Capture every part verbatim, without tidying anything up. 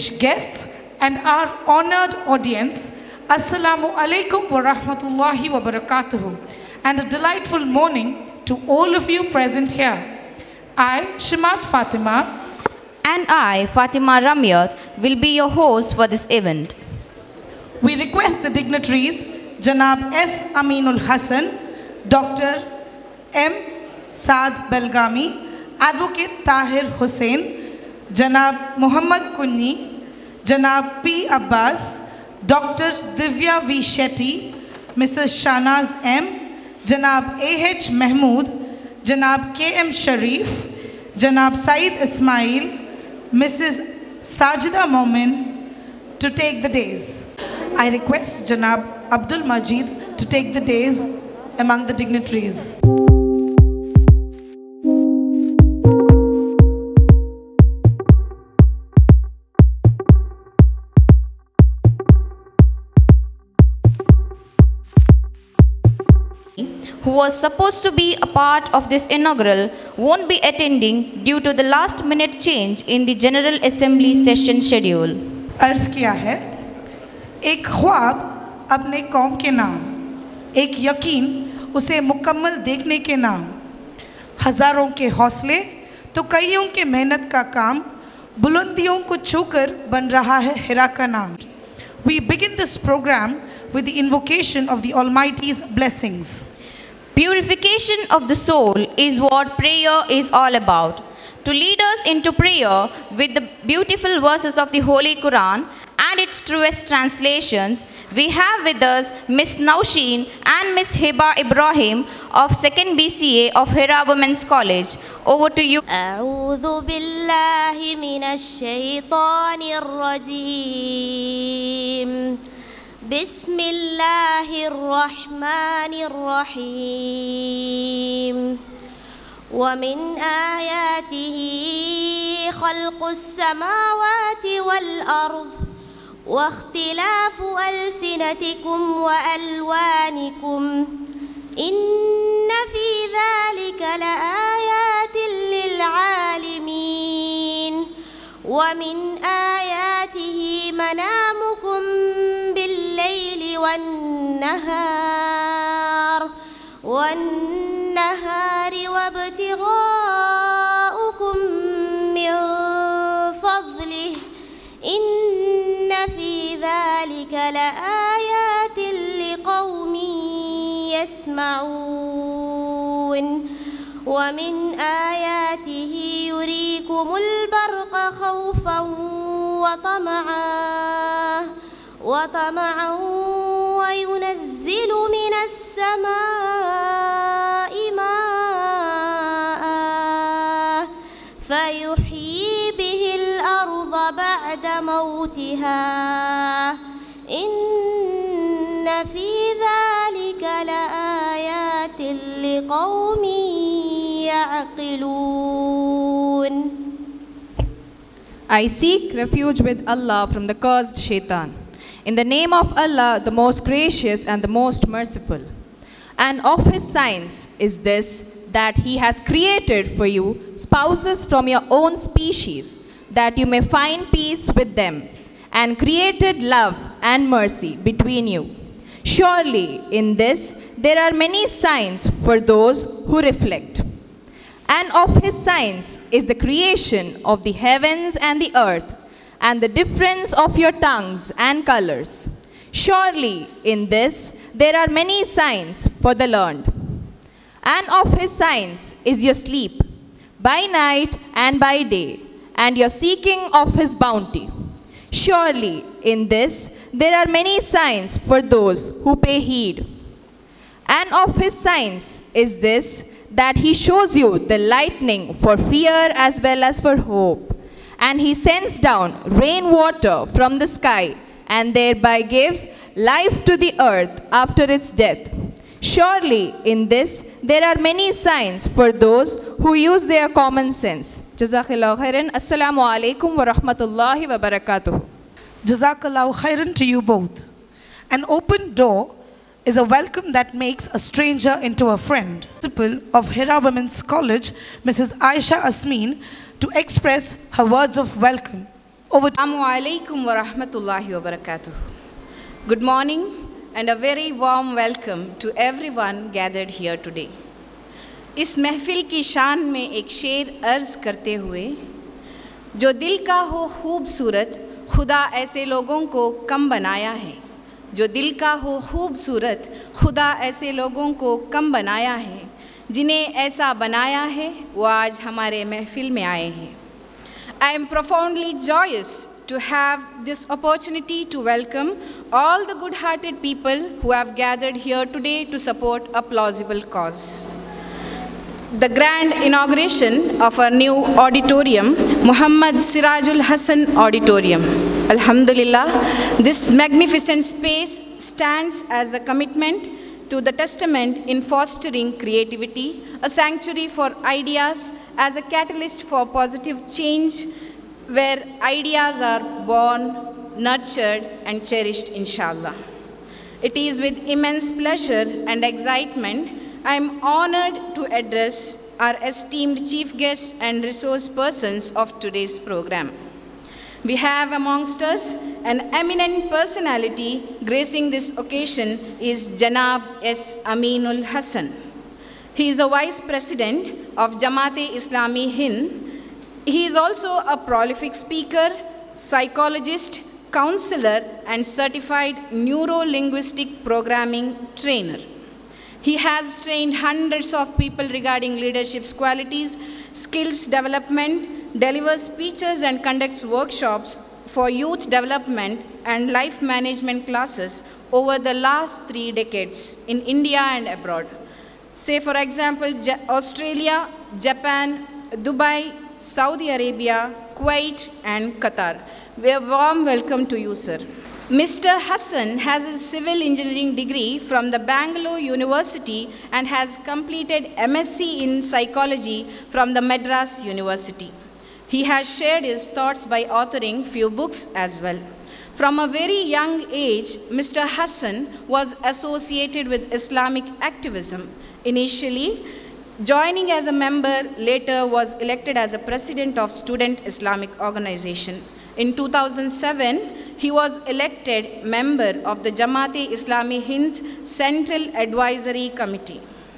distinguished guests, and our honored audience, Assalamu alaikum wa rahmatullahi wa barakatuhu, and a delightful morning to all of you present here. I, Shimat Fatima, and I, Fatima Ramyat, will be your host for this event. We request the dignitaries, Janab S. Aminul Hassan, Doctor M. Saad Belgami, Advocate Tahir Hussain, Janab Muhammad Kunni, Janab P. Abbas, Doctor Divya V. Shetty, Missus Shanaz M., Janab A. H. Mahmood, Janab K. M. Sharif, Janab Saeed Ismail, Missus Sajida Momin to take the days. I request Janab Abdul Majid to take the days among the dignitaries. Who was supposed to be a part of this inaugural, won't be attending due to the last minute change in the General Assembly session schedule. अर्ज किया है, एक ख्वाब अपने कौम के नाम, एक यकीन उसे मुकम्मल देखने के नाम, हज़ारों के हौसले तो कईयों के मेहनत का काम, बुलंदियों को छूकर बन रहा है हिरा का नाम. We begin this program with the invocation of the Almighty's blessings. Purification of the soul is what prayer is all about. To lead us into prayer with the beautiful verses of the Holy Quran and its truest translations, we have with us Miss Nausheen and Miss Hiba Ibrahim of second B C A of Hira Women's College. Over to you. أعوذ بالله من الشيطان الرجيم. بسم الله الرحمن الرحيم. ومن آياته خلق السماوات والأرض واختلاف ألسنتكم وألوانكم إن في ذلك لآيات للعالمين. ومن آياته منامكم بالليل والنهار والنهار وابتغاؤكم من فضله إن في ذلك لآيات لقوم يسمعون. ومن آياته يريكم البرق خوفا وطمعا وطمعا وينزل من السماء ماء فيحيي به الأرض بعد موتها إن في ذلك لآيات لقوم يعقلون. I seek refuge with Allah from the cursed shaitan. In the name of Allah, the most gracious and the most merciful. And of his signs is this, that he has created for you spouses from your own species, that you may find peace with them, and created love and mercy between you. Surely in this there are many signs for those who reflect. And of his signs is the creation of the heavens and the earth, and the difference of your tongues and colors. Surely in this there are many signs for the learned. And of his signs is your sleep, by night and by day, and your seeking of his bounty. Surely in this there are many signs for those who pay heed. And of his signs is this, that he shows you the lightning for fear as well as for hope. And he sends down rainwater from the sky and thereby gives life to the earth after its death. Surely in this there are many signs for those who use their common sense. Jazakallahu khairan. Assalamu alaikum wa rahmatullahi wa barakatuh. Jazakallahu khairan to you both. An open door is a welcome that makes a stranger into a friend. Principal of Hira Women's College, Missus Aisha Asmin, to express her words of welcome. Over to Assalamu alaikum wa rahmatullahi wa barakatuh. Good morning and a very warm welcome to everyone gathered here today. इस महफिल की शान में एक शेर अर्ज़ करते हुए, जो दिल का हो खूबसूरत खुदा ऐसे लोगों को कम बनाया है, जो दिल का हो खूबसूरत खुदा ऐसे लोगों को कम बनाया है, जिन्हें ऐसा बनाया है वो आज हमारे महफिल में आए हैं. I am profoundly joyous to have this opportunity to welcome all the good-hearted people who have gathered here today to support a plausible cause. The grand inauguration of our new auditorium, Muhammad Sirajul Hasan Auditorium. Alhamdulillah, this magnificent space stands as a commitment to the testament in fostering creativity, a sanctuary for ideas, as a catalyst for positive change, where ideas are born, nurtured, and cherished, inshallah. It is with immense pleasure and excitement I am honored to address our esteemed chief guests and resource persons of today's program. We have amongst us an eminent personality gracing this occasion is Janab S. Aminul Hasan. He is a vice president of Jamaat-e-Islami Hind. He is also a prolific speaker, psychologist, counselor, and certified neuro-linguistic programming trainer. He has trained hundreds of people regarding leadership qualities, skills development, delivers speeches and conducts workshops for youth development and life management classes over the last three decades in India and abroad. Say for example, Australia, Japan, Dubai, Saudi Arabia, Kuwait, and Qatar. A warm welcome to you, sir. Mister Hassan has his civil engineering degree from the Bangalore University and has completed M S c in psychology from the Madras University. He has shared his thoughts by authoring few books as well. From a very young age, Mister Hassan was associated with Islamic activism. Initially, joining as a member, later was elected as a president of Student Islamic Organization. In two thousand seven, he was elected member of the Jamaat-e-Islami Hind's Central Advisory Committee.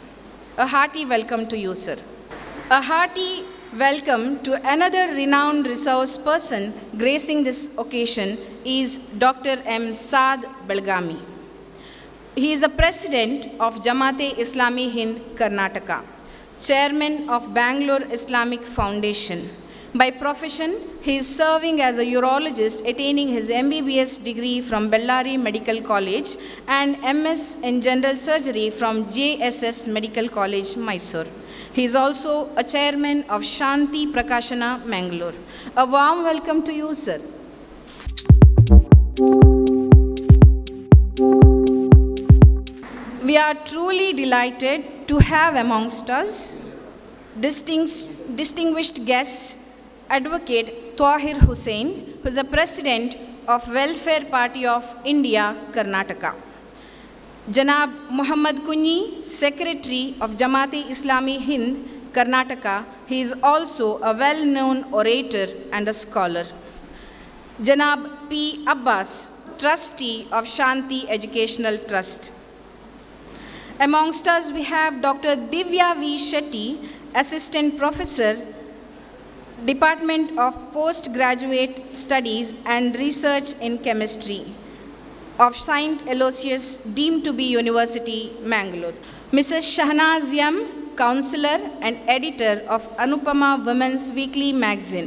A hearty welcome to you, sir. A hearty welcome to another renowned resource person gracing this occasion is Doctor M. Saad Belgami. He is the president of Jamaat-e-Islami Hind Karnataka, chairman of Bangalore Islamic Foundation. By profession, he is serving as a urologist, attaining his M B B S degree from Bellary Medical College and M S in General Surgery from J S S Medical College, Mysore. He is also a chairman of Shanti Prakashana, Mangalore. A warm welcome to you, sir. We are truly delighted to have amongst us distinguished, distinguished guests, Advocate Tahir Hussain, who is the President of Welfare Party of India, Karnataka. Janab Muhammad Kunyi, Secretary of Jamaat-e-Islami Hind, Karnataka. He is also a well-known orator and a scholar. Janab P. Abbas, Trustee of Shanti Educational Trust. Amongst us we have Doctor Divya V. Shetty, Assistant Professor, Department of Postgraduate Studies and Research in Chemistry of Saint Aloysius, deemed to be University, Mangalore. Missus Shahnaz Yam, Counselor and Editor of Anupama Women's Weekly Magazine.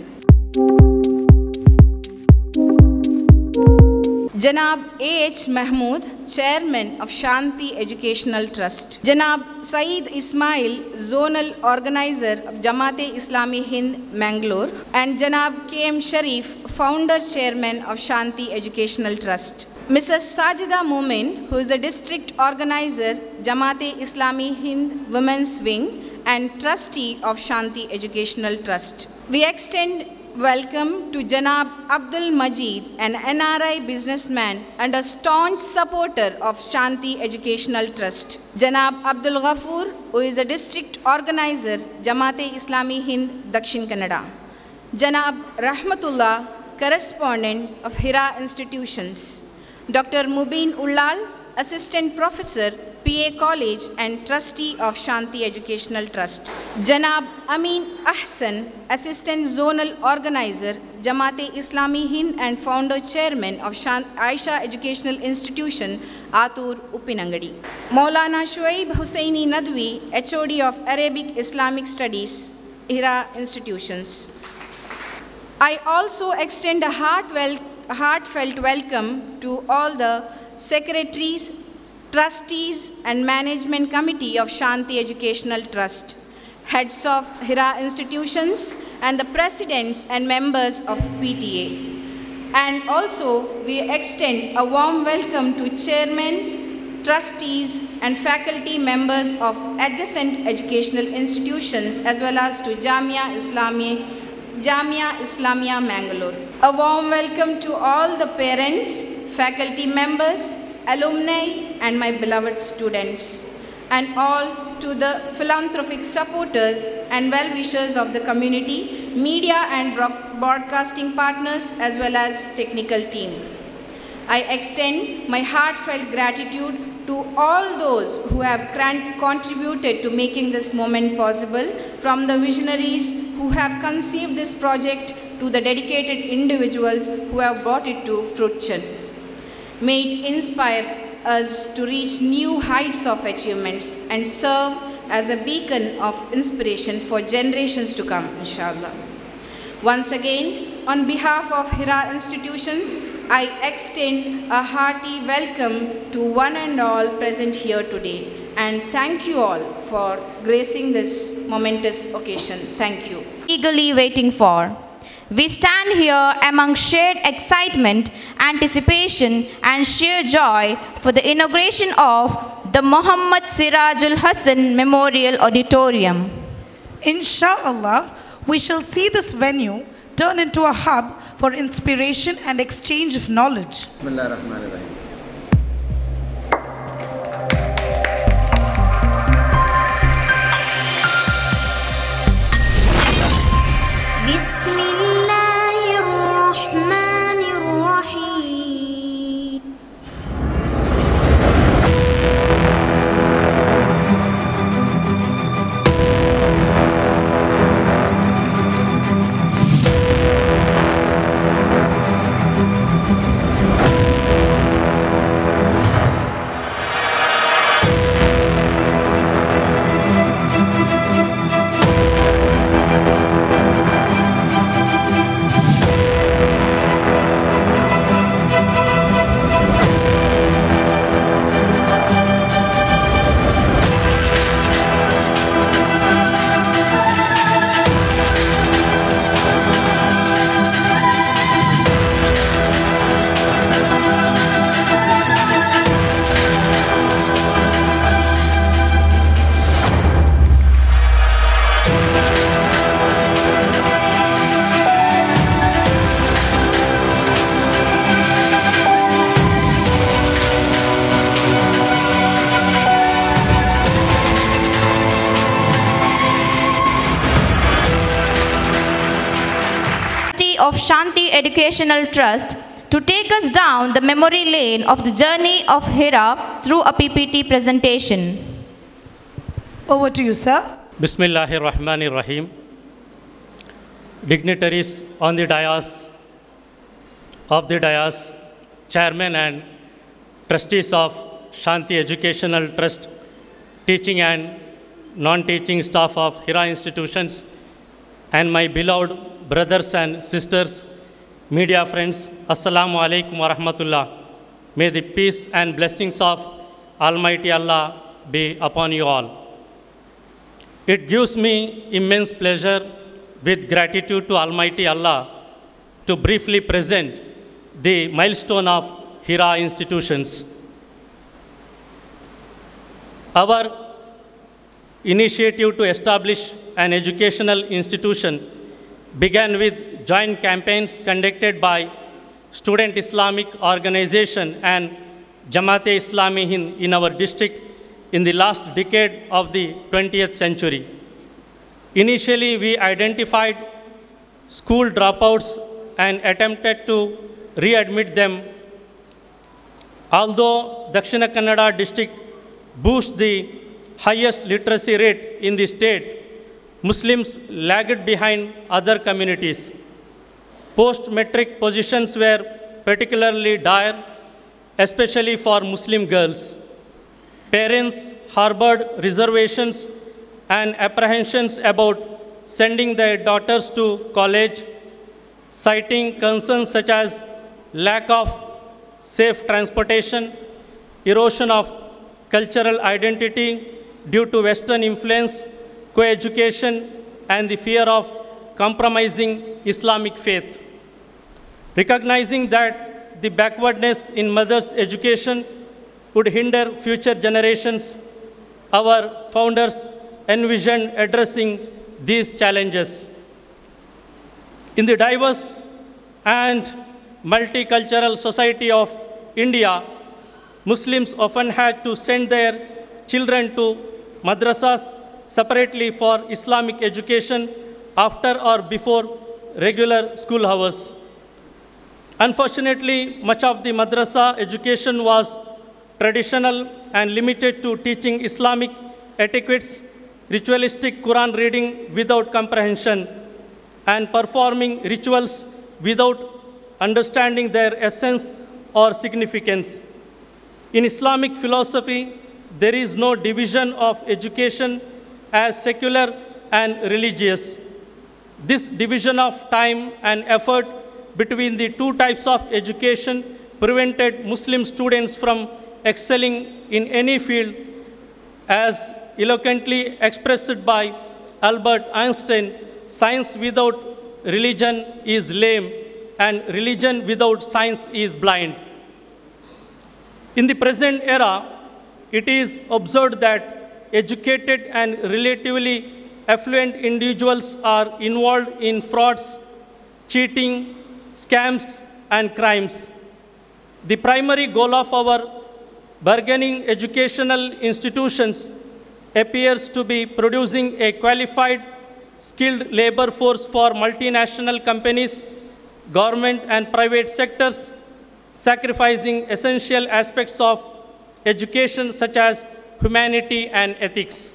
Janab A H Mahmood, Chairman of Shanti Educational Trust. Janab Saeed Ismail, Zonal Organizer of Jamaat-e-Islami Hind, Mangalore. And Janab K M Sharif, Founder Chairman of Shanti Educational Trust. Missus Sajida Moomin, who is the District Organizer, Jamaat-e-Islami Hind Women's Wing and Trustee of Shanti Educational Trust. We extend welcome to Janab Abdul Majid, an N R I businessman and a staunch supporter of Shanti Educational Trust. Janab Abdul Ghafoor, who is a district organizer, Jamaat-e-Islami Hind, Dakshin Kannada. Janab Rahmatullah, correspondent of Hira Institutions, Doctor Mubin Ullal, Assistant Professor, P A College and Trustee of Shanti Educational Trust. Janab Amin Ahsan, Assistant Zonal Organizer, Jamaat Islami Hind and Founder Chairman of Aisha Educational Institution, Atur Upinangadi. Maulana Shoaib Hussaini Nadwi, H O D of Arabic Islamic Studies, Hira Institutions. I also extend a heartfelt, heartfelt welcome to all the secretaries, trustees and management committee of Shanti Educational Trust, heads of Hira Institutions and the presidents and members of P T A. And also we extend a warm welcome to chairmen, trustees and faculty members of adjacent educational institutions as well as to Jamia Islami, Jamia Islamia Mangalore. A warm welcome to all the parents, faculty members, alumni and my beloved students, and all to the philanthropic supporters and well-wishers of the community, media and broadcasting partners as well as technical team. I extend my heartfelt gratitude to all those who have contributed to making this moment possible, from the visionaries who have conceived this project to the dedicated individuals who have brought it to fruition. May it inspire us to reach new heights of achievements and serve as a beacon of inspiration for generations to come, inshallah. Once again, on behalf of Hira Institutions, I extend a hearty welcome to one and all present here today, and thank you all for gracing this momentous occasion. Thank you. Eagerly waiting for. We stand here among shared excitement, anticipation and sheer joy for the inauguration of the Muhammad Sirajul Hasan Memorial Auditorium. Insha'Allah, we shall see this venue turn into a hub for inspiration and exchange of knowledge. Of Shanti Educational Trust to take us down the memory lane of the journey of Hira through a P P T presentation. Over to you, sir. Bismillahir Rahmanir Rahim. Dignitaries on the dais, of the dais, chairman and trustees of Shanti Educational Trust, teaching and non-teaching staff of Hira Institutions, and my beloved brothers and sisters, media friends, Assalamu alaikum wa rahmatullah. May the peace and blessings of Almighty Allah be upon you all. It gives me immense pleasure with gratitude to Almighty Allah to briefly present the milestone of Hira Institutions. Our initiative to establish an educational institution began with joint campaigns conducted by Student Islamic Organization and Jamaat Islami Hind in our district in the last decade of the twentieth century. Initially, we identified school dropouts and attempted to readmit them. Although Dakshina Kannada district boasts the highest literacy rate in the state, Muslims lagged behind other communities. Post-metric positions were particularly dire, especially for Muslim girls. Parents harbored reservations and apprehensions about sending their daughters to college, citing concerns such as lack of safe transportation, erosion of cultural identity due to Western influence, co-education, and the fear of compromising Islamic faith. Recognizing that the backwardness in mothers' education would hinder future generations, our founders envisioned addressing these challenges. In the diverse and multicultural society of India, Muslims often had to send their children to madrasas separately for Islamic education after or before regular school hours. Unfortunately, much of the madrasa education was traditional and limited to teaching Islamic etiquettes, ritualistic Quran reading without comprehension, and performing rituals without understanding their essence or significance. In Islamic philosophy, there is no division of education as secular and religious. This division of time and effort between the two types of education prevented Muslim students from excelling in any field, as eloquently expressed by Albert Einstein: science without religion is lame, and religion without science is blind. In the present era, it is observed that educated and relatively affluent individuals are involved in frauds, cheating, scams, and crimes. The primary goal of our bargaining educational institutions appears to be producing a qualified, skilled labor force for multinational companies, government and private sectors, sacrificing essential aspects of education such as humanity and ethics.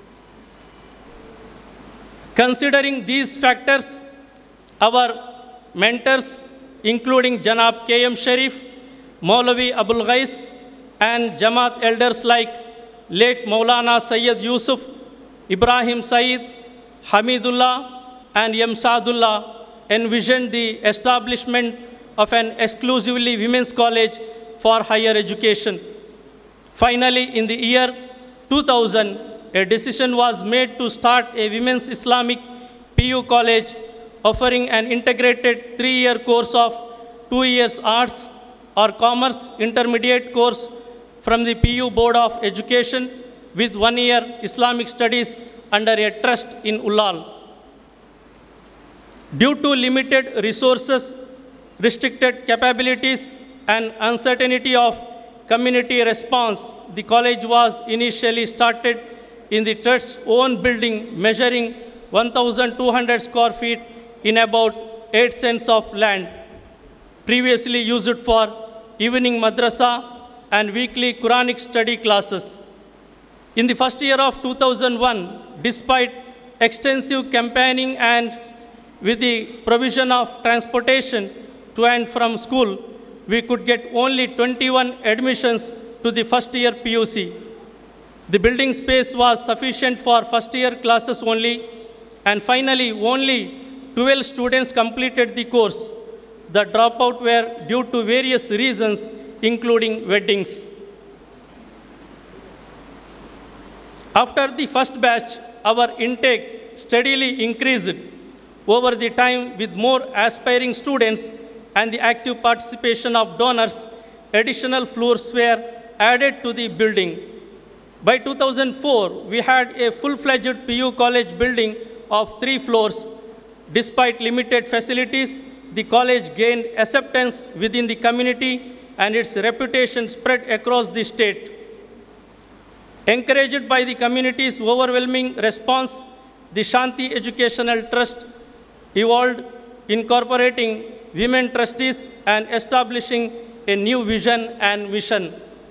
Considering these factors, our mentors, including Janab K M Sharif, Maulavi Abul Ghais, and Jamaat elders like late Maulana Sayyid Yusuf, Ibrahim Saeed, Hamidullah, and Yamsadullah, envisioned the establishment of an exclusively women's college for higher education. Finally, in the year two thousand, a decision was made to start a women's Islamic P U college offering an integrated three-year course of two years arts or commerce intermediate course from the P U Board of Education with one year Islamic studies under a trust in Ullal. Due to limited resources, restricted capabilities, and uncertainty of community response, the college was initially started in the trust's own building measuring one thousand two hundred square feet in about eight cents of land, previously used for evening madrasa and weekly Quranic study classes. In the first year of two thousand one, despite extensive campaigning and with the provision of transportation to and from school, we could get only twenty-one admissions to the first year P U C. The building space was sufficient for first year classes only, and finally only twelve students completed the course. The dropout were due to various reasons, including weddings. After the first batch, our intake steadily increased over the time with more aspiring students and the active participation of donors. Additional floors were added to the building. By two thousand four, we had a full-fledged P U college building of three floors. Despite limited facilities, the college gained acceptance within the community and its reputation spread across the state. Encouraged by the community's overwhelming response, the Shanti Educational Trust evolved, incorporating women trustees and establishing a new vision and mission.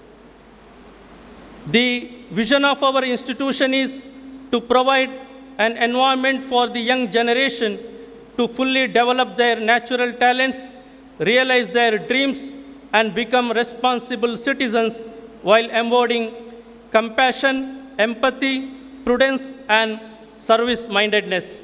The vision of our institution is to provide an environment for the young generation to fully develop their natural talents, realize their dreams, and become responsible citizens while embodying compassion, empathy, prudence, and service-mindedness.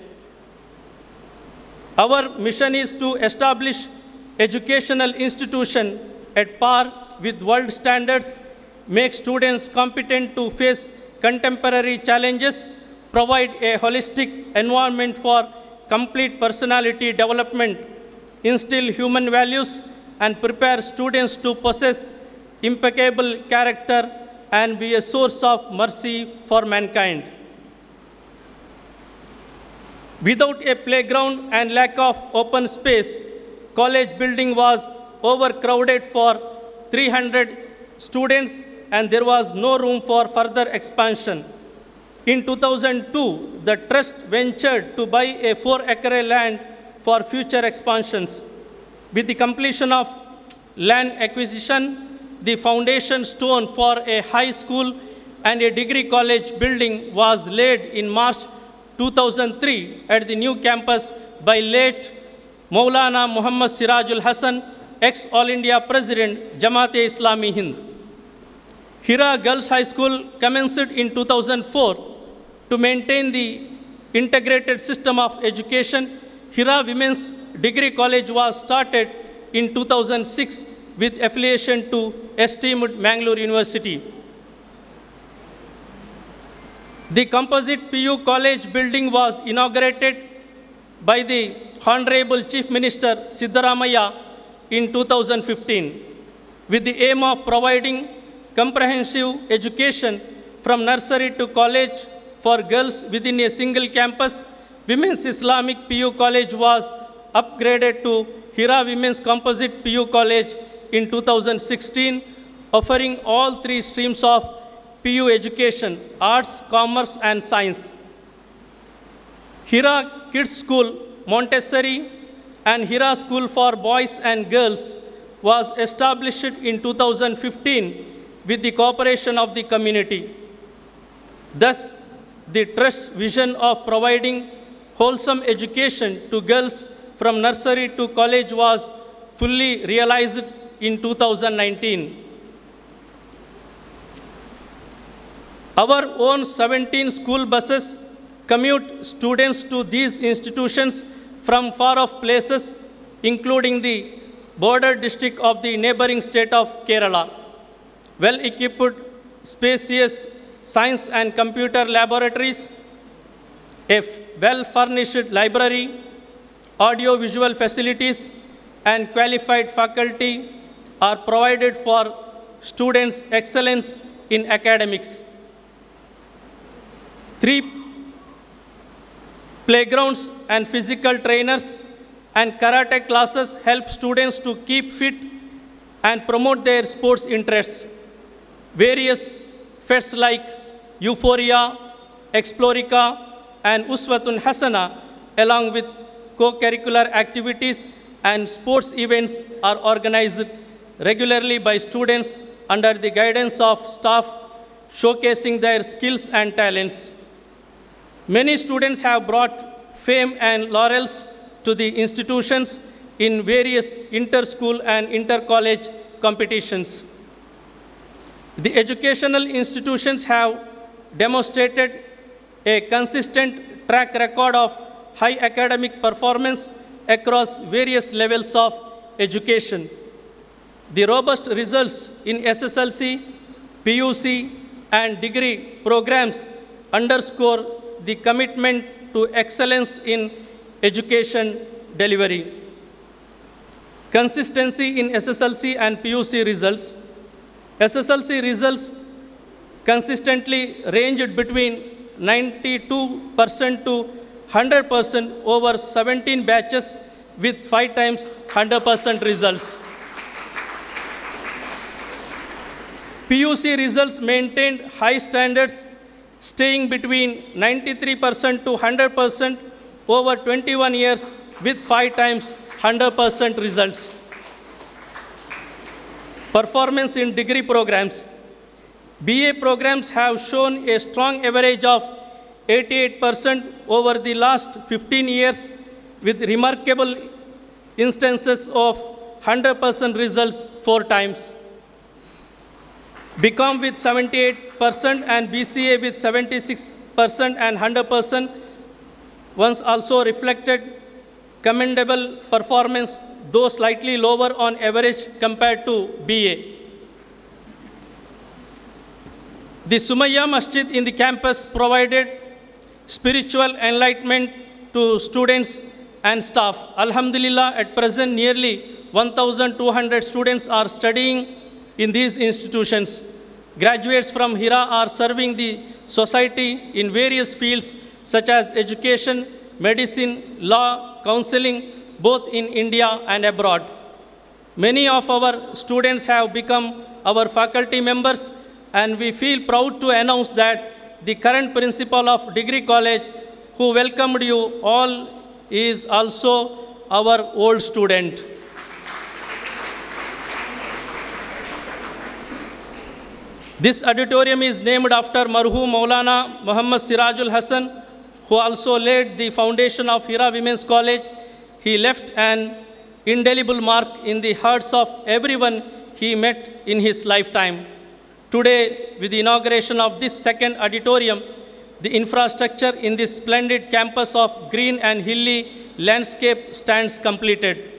Our mission is to establish educational institution at par with world standards, make students competent to face contemporary challenges, provide a holistic environment for complete personality development, instill human values, and prepare students to possess impeccable character and be a source of mercy for mankind. Without a playground and lack of open space, college building was overcrowded for three hundred students and there was no room for further expansion. In two thousand two, the trust ventured to buy a four-acre land for future expansions. With the completion of land acquisition, the foundation stone for a high school and a degree college building was laid in March two thousand three at the new campus by late Maulana Muhammad Sirajul Hassan, ex-All India President, Jamaat-e-Islami Hind. Hira Girls High School commenced in two thousand four. To maintain the integrated system of education, Hira Women's Degree College was started in two thousand six with affiliation to esteemed Mangalore University. The composite P U College building was inaugurated by the Honorable Chief Minister Siddaramaiah in two thousand fifteen with the aim of providing comprehensive education from nursery to college for girls within a single campus. Women's Islamic P U College was upgraded to Hira Women's Composite P U College in two thousand sixteen, offering all three streams of P U education, arts, commerce, and science. Hira Kids School, Montessori, and Hira School for Boys and Girls was established in two thousand fifteen with the cooperation of the community. Thus, the Trust's vision of providing wholesome education to girls from nursery to college was fully realized in two thousand nineteen. Our own seventeen school buses commute students to these institutions from far-off places, including the border district of the neighboring state of Kerala. Well-equipped, spacious science and computer laboratories, a well-furnished library, audio-visual facilities, and qualified faculty are provided for students' excellence in academics. Three playgrounds and physical trainers and karate classes help students to keep fit and promote their sports interests. Various fests like Euphoria, Explorica, and Uswatun Hasana, along with co-curricular activities and sports events, are organized regularly by students under the guidance of staff, showcasing their skills and talents. Many students have brought fame and laurels to the institutions in various inter-school and inter-college competitions. The educational institutions have demonstrated a consistent track record of high academic performance across various levels of education. The robust results in S S L C, P U C, and degree programs underscore the commitment to excellence in education delivery. Consistency in S S L C and P U C results. S S L C results consistently ranged between ninety-two percent to one hundred percent over seventeen batches with five times one hundred percent results. P U C results maintained high standards, staying between ninety-three percent to one hundred percent over twenty-one years with five times one one hundred percent results. Performance in degree programs. B A programs have shown a strong average of eighty-eight percent over the last fifteen years, with remarkable instances of one hundred percent results four times. B Com with seventy-eight percent and B C A with seventy-six percent and one hundred percent once also reflected commendable performance, though slightly lower on average compared to B A. The Sumayya Masjid in the campus provided spiritual enlightenment to students and staff. Alhamdulillah, at present nearly one thousand two hundred students are studying in these institutions. Graduates from Hira are serving the society in various fields such as education, medicine, law, counseling, both in India and abroad. Many of our students have become our faculty members, and we feel proud to announce that the current principal of Degree College, who welcomed you all, is also our old student. This auditorium is named after Marhum Maulana Muhammad Sirajul Hasan, who also laid the foundation of Hira Women's College. He left an indelible mark in the hearts of everyone he met in his lifetime. Today, with the inauguration of this second auditorium, the infrastructure in this splendid campus of green and hilly landscape stands completed.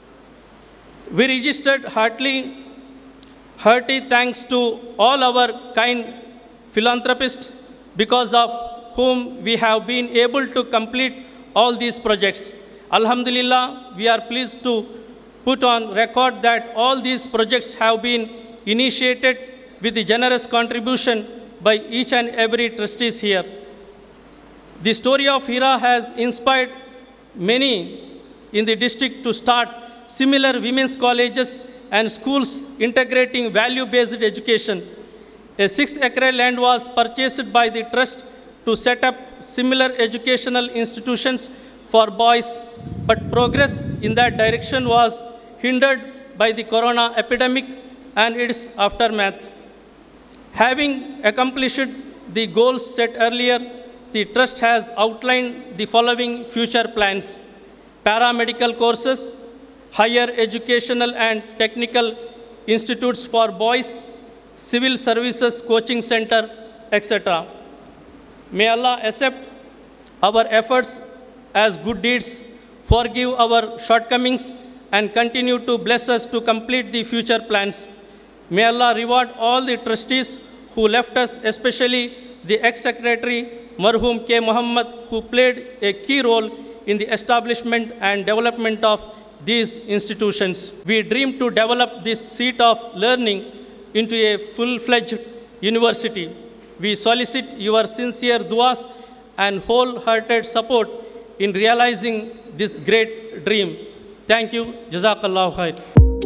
We registered heartily, hearty thanks to all our kind philanthropists, because of whom we have been able to complete all these projects. Alhamdulillah, we are pleased to put on record that all these projects have been initiated with the generous contribution by each and every trustees here. The story of Hira has inspired many in the district to start similar women's colleges and schools integrating value-based education. A six-acre land was purchased by the trust to set up similar educational institutions for boys, but progress in that direction was hindered by the corona epidemic and its aftermath. Having accomplished the goals set earlier, the trust has outlined the following future plans: paramedical courses, higher educational and technical institutes for boys, civil services coaching center, et cetera. May Allah accept our efforts as good deeds, forgive our shortcomings, and continue to bless us to complete the future plans. May Allah reward all the trustees who left us, especially the ex-secretary Marhum K. Muhammad, who played a key role in the establishment and development of these institutions. We dream to develop this seat of learning into a full-fledged university. We solicit your sincere duas and wholehearted support in realizing this great dream. Thank you. Jazakallahu khair.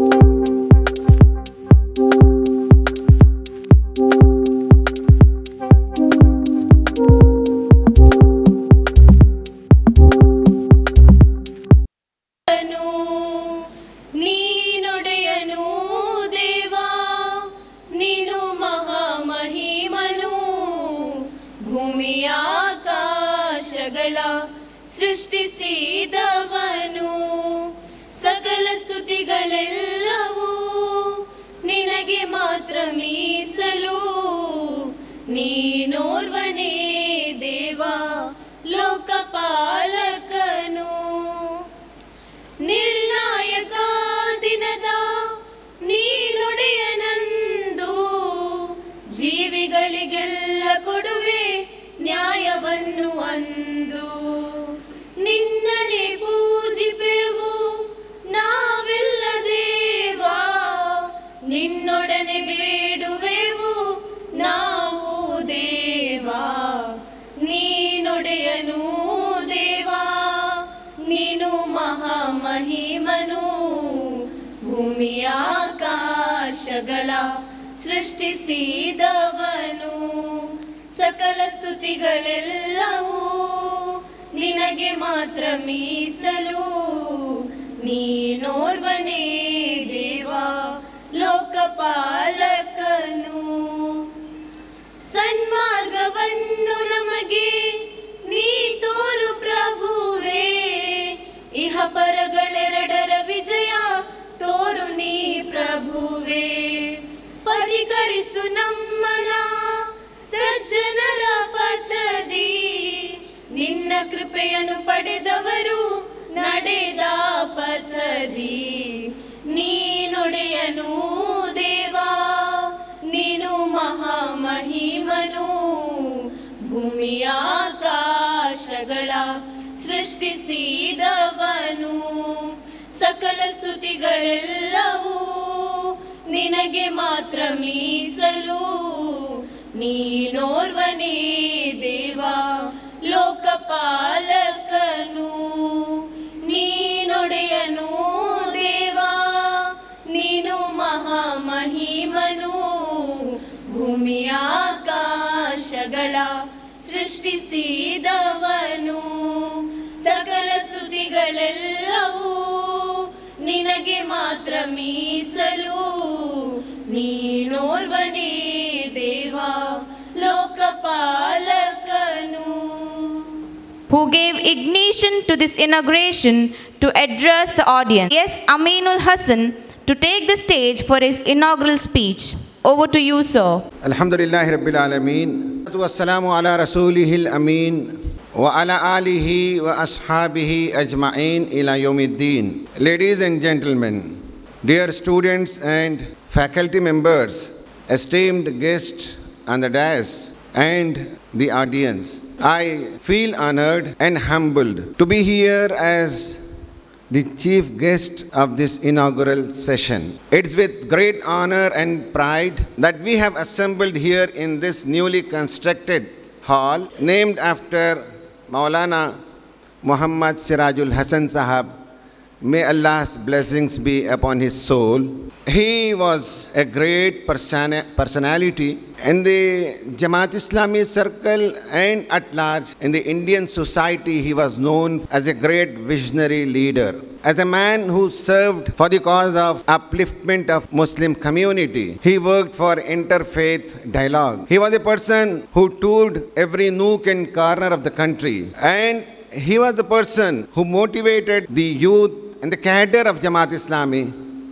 ಸೃಷ್ಟಿಸಿದವನು ಸಕಲ ಸ್ತುತಿಗಳೆಲ್ಲವೂ ನಿನಗೆ ಮಾತ್ರ ಮೀಸಲು. ನೀನೋರ್ವನೇ ದೇವ ಲೋಕಪಾಲಕನು. ನಿರ್ಣಾಯಕ ದಿನದ ನೀನೊಡೆಯನಂದು ಜೀವಿಗಳಿಗೆಲ್ಲ ಕೊಡುವೆ ನ್ಯಾಯವನ್ನು ಅಂದು. ನಿನ್ನನೆ ಪೂಜಿಪೆವು ನಾವೆಲ್ಲ ದೇವಾ, ನಿನ್ನೊಡನೆ ಬೇಡುವೆವು ನಾವು ದೇವಾ. ನೀನೊಡೆಯನು ದೇವಾ, ನೀನು ಮಹಾಮಹಿಮನು. ಭೂಮಿಯ ಆಕಾಶಗಳ ಸೃಷ್ಟಿಸಿದವನು ಸಕಲ ಸ್ತುತಿಗಳೆಲ್ಲವೂ ನಿನಗೆ ಮಾತ್ರ ಮೀಸಲು. ನೀನೋರ್ವನೇ ದೇವ ಲೋಕಪಾಲಕನು. ಸನ್ಮಾರ್ಗವನ್ನು ನಮಗೆ ನೀ ತೋರು ಪ್ರಭುವೇ, ಇಹ ಪರಗಳೆರಡರ ವಿಜಯ ತೋರು ನೀ ಪ್ರಭುವೇ. ಪರಿಕರಿಸು ನಮ್ಮನ ಸಜ್ಜನರ ಪಥದಿ, ನಿನ್ನ ಕೃಪೆಯನ್ನು ಪಡೆದವರು ನಡೆದ ಪಥದಿ. ನೀನೊಡೆಯನು ದೇವಾ ನೀನು ಮಹಾಮಹಿಮನು, ಭೂಮಿಯಾಕಾಶಗಳ ಸೃಷ್ಟಿಸಿದವನು. ಸಕಲ ಸ್ತುತಿಗಳೆಲ್ಲವೂ ನಿನಗೆ ಮಾತ್ರ ಮೀಸಲು. ನೀನೋರ್ವನೇ ದೇವಾ ಲೋಕಪಾಲಕನು. ನೀನೊಡೆಯನು ದೇವಾ ನೀನು ಮಹಾಮಹಿಮನು, ಭೂಮಿಯಾಕಾಶಗಳ ಸೃಷ್ಟಿಸಿದವನು. ಸಕಲ ಸ್ತುತಿಗಳೆಲ್ಲವೂ ನಿನಗೆ ಮಾತ್ರ ಮೀಸಲು. ನೀನೋರ್ವನೇ ದೇವಾ ಲೋಕಪಾಲಕನು. Who gave ignition to this inauguration to address the audience. Yes, Aminul Hassan to take the stage for his inaugural speech. Over to you, sir. Alhamdulillah Rabbil Alameen. Wassalamu ala Rasulihil Ameen. Wa ala alihi wa ashabihi ajma'in ila yawmiddin. Ladies and gentlemen, dear students and faculty members, esteemed guests on the dais and the audience, I feel honored and humbled to be here as the chief guest of this inaugural session. It's with great honor and pride that we have assembled here in this newly constructed hall named after Maulana Muhammad Sirajul Hasan Sahab. May Allah's blessings be upon his soul. He was a great persona- personality in the Jamaat Islami circle and at large in the Indian society. He was known as a great visionary leader, as a man who served for the cause of upliftment of Muslim community. He worked for interfaith dialogue. He was a person who toured every nook and corner of the country, and he was the person who motivated the youth and the cadre of Jamaat Islami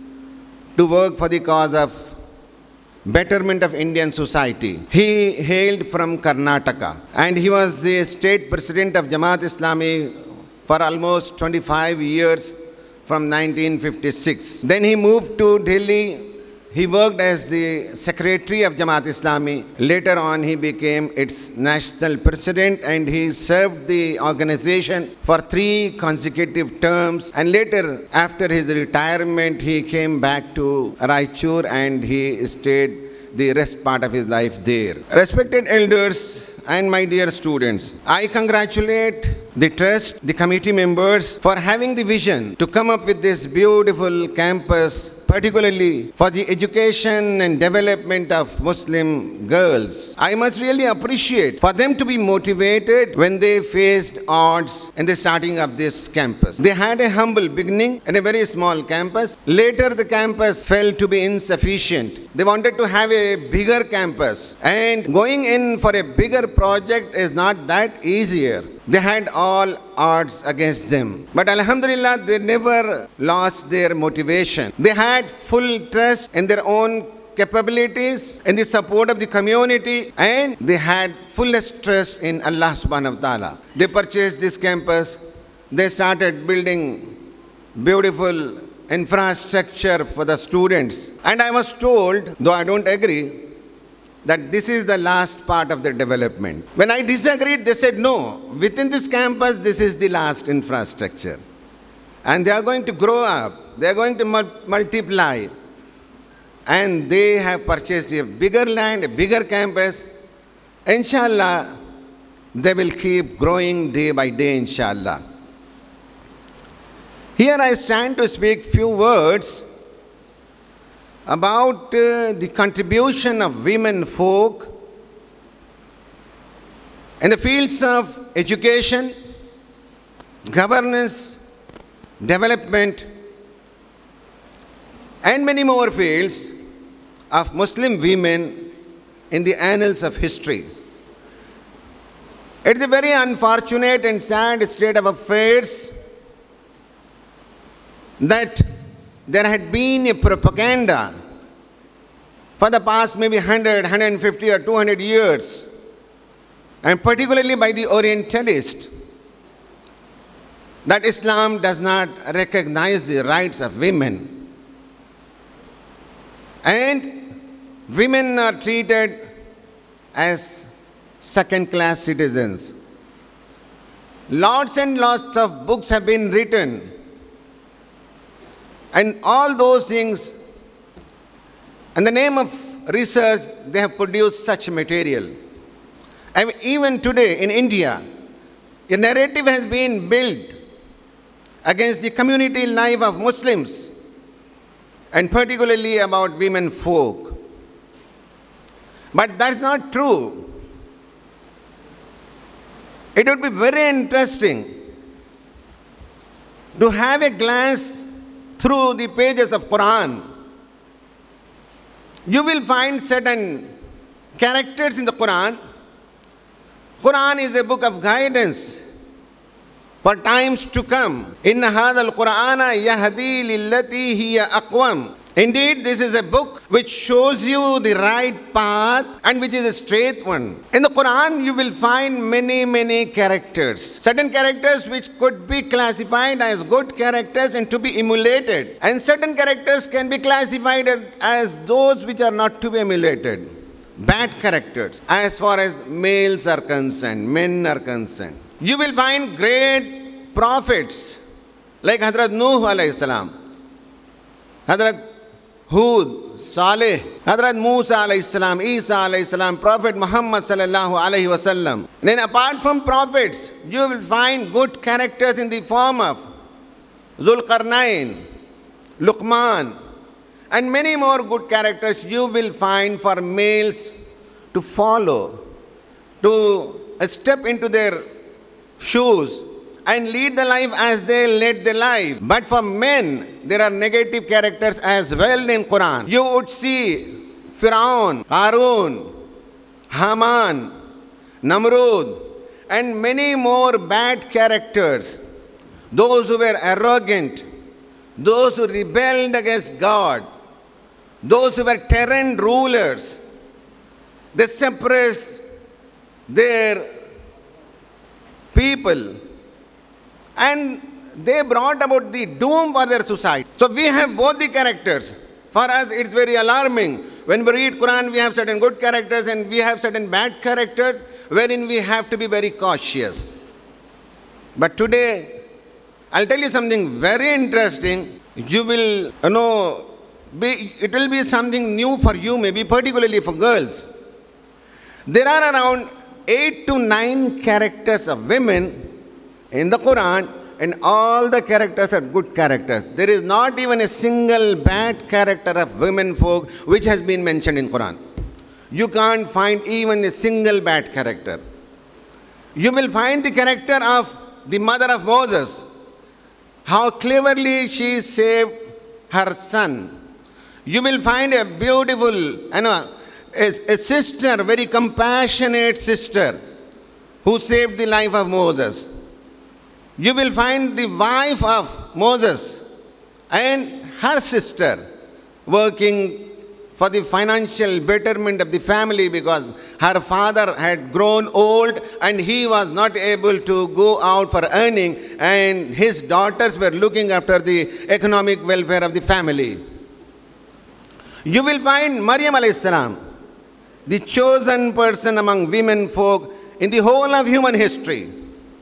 to work for the cause of betterment of Indian society. He hailed from Karnataka, and he was the state president of Jamaat Islami for almost twenty-five years from nineteen fifty-six. Then he moved to Delhi. He worked as the secretary of Jamaat Islami. Later on, he became its national president, and he served the organization for three consecutive terms. And later, after his retirement, he came back to Raichur and he stayed the rest part of his life there. Respected elders and my dear students, I congratulate the trust, the committee members for having the vision to come up with this beautiful campus, particularly for the education and development of Muslim girls. I must really appreciate for them to be motivated when they faced odds in the starting of this campus. They had a humble beginning in a very small campus. Later the campus felt to be insufficient. They wanted to have a bigger campus, and going in for a bigger project is not that easier. They had all odds against them. But Alhamdulillah, they never lost their motivation. They had full trust in their own capabilities, in the support of the community, and they had fullest trust in Allah subhanahu wa ta'ala. They purchased this campus. They started building beautiful infrastructure for the students. And I was told, though I don't agree, that this is the last part of the development. When I disagreed, they said, no, within this campus, this is the last infrastructure. And they are going to grow up. They are going to mul- multiply. And they have purchased a bigger land, a bigger campus. Inshallah, they will keep growing day by day, inshallah. Here I stand to speak few words about uh, the contribution of women folk in the fields of education, governance, development, and many more fields of Muslim women in the annals of history. It is a very unfortunate and sad state of affairs that there had been a propaganda for the past maybe one hundred, one hundred fifty or two hundred years, and particularly by the Orientalists, that Islam does not recognize the rights of women. And women are treated as second-class citizens. Lots and lots of books have been written, and all those things, in the name of research, they have produced such material. And even today in India, a narrative has been built against the community life of Muslims, and particularly about women folk. But that's not true. It would be very interesting to have a glance through the pages of Quran. You will find certain characters in the Quran. Quran is a book of guidance for times to come. Inna hadha al-Qur'ana yahdi lillati hiya aqwam. Indeed, this is a book which shows you the right path and which is a straight one. In the Quran, you will find many, many characters. Certain characters which could be classified as good characters and to be emulated. And certain characters can be classified as those which are not to be emulated. Bad characters, as far as males are concerned, men are concerned. You will find great prophets like Hazrat Nuh alayhi salam, Hazrat Hud, Saleh, Hazrat Musa alayhi salam, Isa alayhi salam, Prophet Muhammad sallallahu alayhi wasallam. Then apart from prophets, you will find good characters in the form of Zulqarnain, Luqman, and many more good characters you will find for males to follow, to step into their shoes and lead the life as they led the life. But for men, there are negative characters as well in Quran. You would see Firaun, Harun, Haman, Namrud, and many more bad characters. Those who were arrogant, those who rebelled against God, those who were tyrant rulers. They suppressed their people, and they brought about the doom for their society. So we have both the characters. For us, it's very alarming. When we read Quran, we have certain good characters and we have certain bad characters, wherein we have to be very cautious. But today, I'll tell you something very interesting. You will, you know, be, it will be something new for you, maybe particularly for girls. There are around eight to nine characters of women in the Quran, and all the characters are good characters. There is not even a single bad character of women folk which has been mentioned in Quran. You can't find even a single bad character. You will find the character of the mother of Moses, how cleverly she saved her son. You will find a beautiful, you know, a, a sister, very compassionate sister, who saved the life of Moses. You will find the wife of Moses and her sister working for the financial betterment of the family, because her father had grown old and he was not able to go out for earning, and his daughters were looking after the economic welfare of the family. You will find Maryam alayhi salam, the chosen person among women folk in the whole of human history.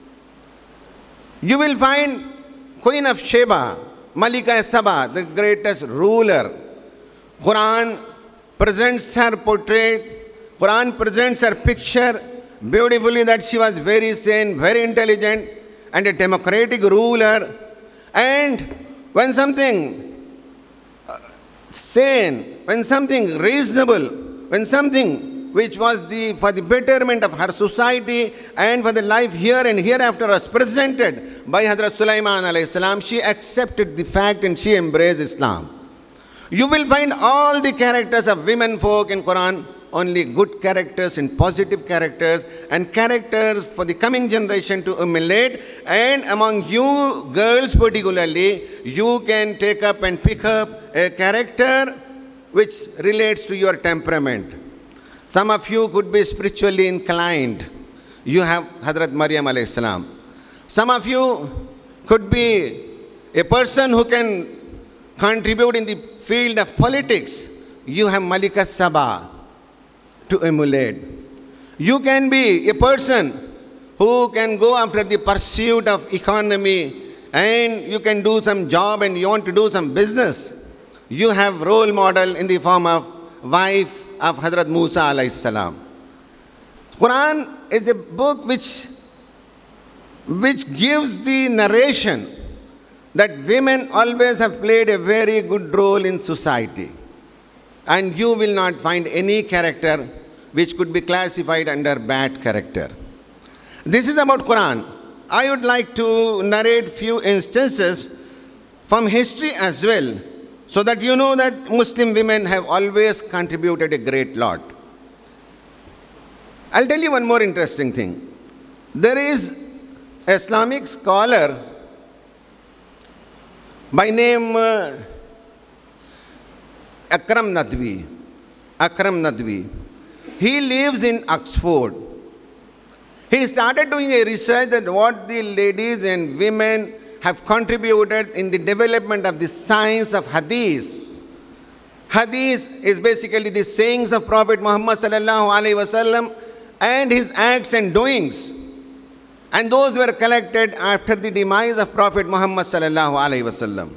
You will find Queen of Sheba, Malika Saba, the greatest ruler. Quran presents her portrait, Quran presents her picture beautifully, that she was very sane, very intelligent, and a democratic ruler. And when something sane, when something reasonable, when something which was the, for the betterment of her society and for the life here and hereafter was presented by Hazrat Sulaiman alayhi salam, she accepted the fact and she embraced Islam. You will find all the characters of women folk in Quran, only good characters and positive characters and characters for the coming generation to emulate. And among you girls particularly, you can take up and pick up a character which relates to your temperament. Some of you could be spiritually inclined. You have Hazrat Maryam alayhi salam. Some of you could be a person who can contribute in the field of politics. You have Malika Saba to emulate. You can be a person who can go after the pursuit of economy, and you can do some job and you want to do some business. You have role model in the form of wife of Hazrat Musa alayhi salam. Quran is a book which, which gives the narration that women always have played a very good role in society. And you will not find any character which could be classified under bad character. This is about Quran. I would like to narrate few instances from history as well, so that you know that Muslim women have always contributed a great lot. I'll tell you one more interesting thing. There is an Islamic scholar by name uh, Akram Nadwi. Akram Nadwi. He lives in Oxford. He started doing a research that what the ladies and women have contributed in the development of the science of Hadith. Hadith is basically the sayings of Prophet Muhammad sallallahu alaihi wasallam and his acts and doings. And those were collected after the demise of Prophet Muhammad sallallahu alaihi wasallam.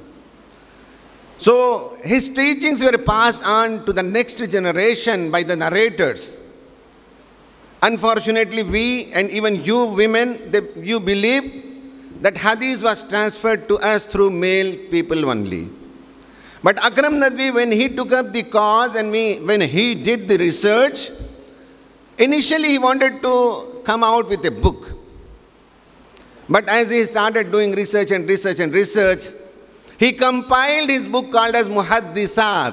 So his teachings were passed on to the next generation by the narrators. Unfortunately, we and even you women, they, you believe that Hadith was transferred to us through male people only. But Akram Nadwi, when he took up the cause and we, when he did the research, initially he wanted to come out with a book. But as he started doing research and research and research, he compiled his book called as Muhaddisat,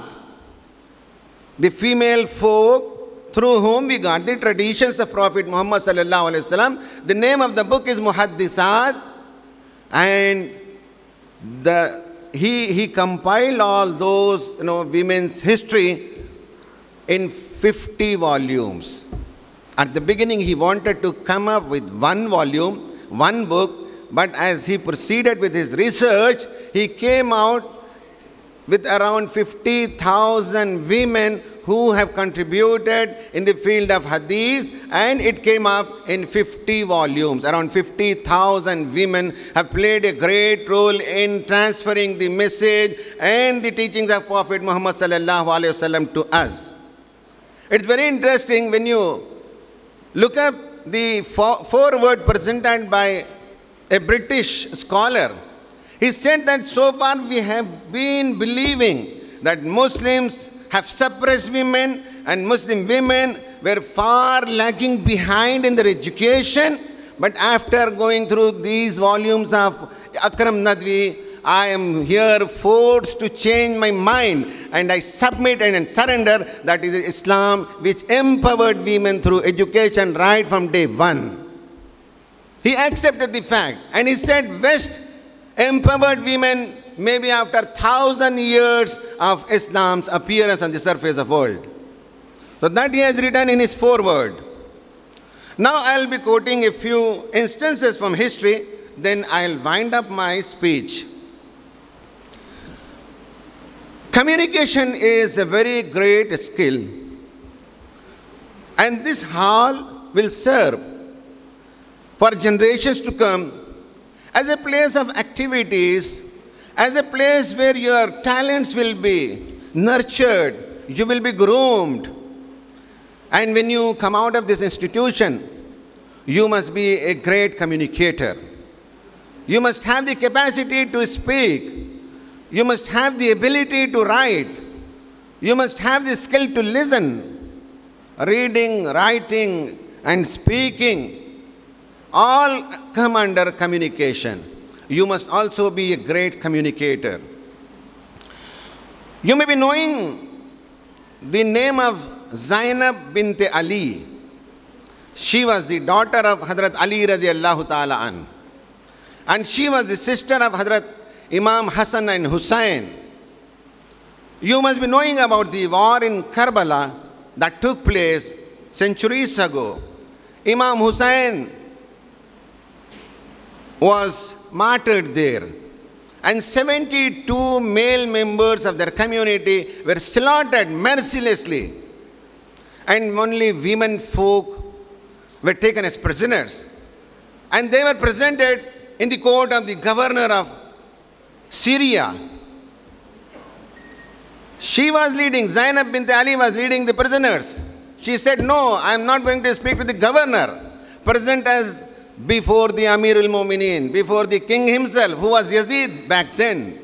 the female folk through whom we got the traditions of Prophet Muhammad sallallahu alaihi wasallam. The name of the book is Muhaddisat, and the, he, he compiled all those you know, women's history in fifty volumes. At the beginning, he wanted to come up with one volume, one book, but as he proceeded with his research, he came out with around fifty thousand women who have contributed in the field of Hadith, and it came up in fifty volumes. Around fifty thousand women have played a great role in transferring the message and the teachings of Prophet Muhammad sallallahu alaihi wasallam to us. It's very interesting when you look up the foreword presented by a British scholar. He said that so far we have been believing that Muslims have suppressed women and Muslim women were far lagging behind in their education. But after going through these volumes of Akram Nadwi, I am here forced to change my mind, and I submit and surrender that is Islam which empowered women through education right from day one. He accepted the fact and he said West empowered women maybe after thousand years of Islam's appearance on the surface of the world. So that he has written in his foreword. Now I'll be quoting a few instances from history, then I'll wind up my speech. Communication is a very great skill, and this hall will serve for generations to come as a place of activities, as a place where your talents will be nurtured, you will be groomed. And when you come out of this institution, you must be a great communicator. You must have the capacity to speak. You must have the ability to write. You must have the skill to listen. Reading, writing, and speaking all come under communication. You must also be a great communicator. You may be knowing the name of Zainab bint Ali. She was the daughter of Hazrat Ali radiallahu ta'ala an. And she was the sister of Hazrat Imam Hassan and Hussain. You must be knowing about the war in Karbala that took place centuries ago. Imam Hussain was martyred there. And seventy-two male members of their community were slaughtered mercilessly. And only women folk were taken as prisoners. And they were presented in the court of the governor of Syria. She was leading, Zainab bint Ali was leading the prisoners. She said, no, I am not going to speak to the governor. Present as before the Amir al-Mu'mineen, before the king himself, who was Yazid back then.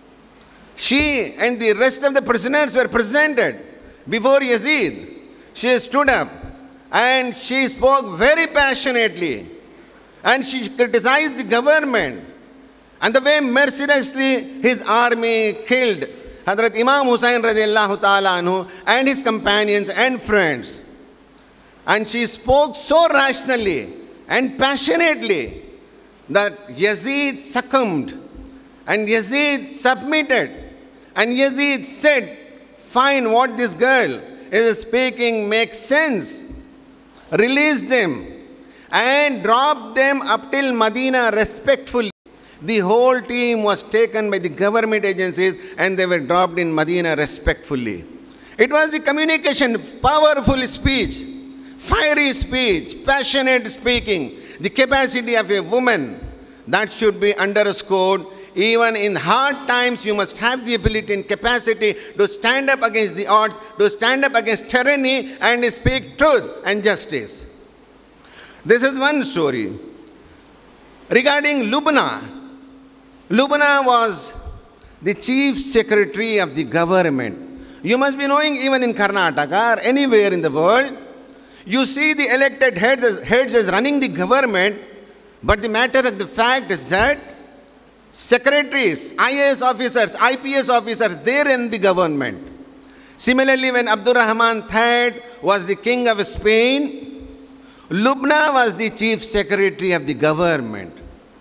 She and the rest of the prisoners were presented before Yazid. She stood up and she spoke very passionately. And she criticized the government and the way mercilessly his army killed Hazrat Imam Hussain radiallahu ta'ala anhu and his companions and friends. And she spoke so rationally and passionately that Yazid succumbed and Yazid submitted. And Yazid said, fine, what this girl is speaking makes sense. Release them and drop them up till Medina respectfully. The whole team was taken by the government agencies and they were dropped in Medina respectfully. It was the communication, powerful speech, fiery speech, passionate speaking, the capacity of a woman that should be underscored. Even in hard times, you must have the ability and capacity to stand up against the odds, to stand up against tyranny and speak truth and justice. This is one story. Regarding Lubna, Lubna was the chief secretary of the government. You must be knowing, even in Karnataka or anywhere in the world, you see the elected heads as, heads as running the government, but the matter of the fact is that secretaries, I A S officers, I P S officers, they run the government. Similarly, when Abdur Rahman the third was the king of Spain, Lubna was the chief secretary of the government.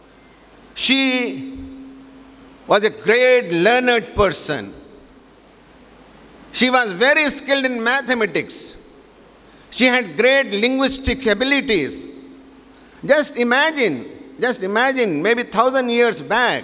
She was a great learned person. She was very skilled in mathematics. She had great linguistic abilities. Just imagine, just imagine, maybe thousand years back,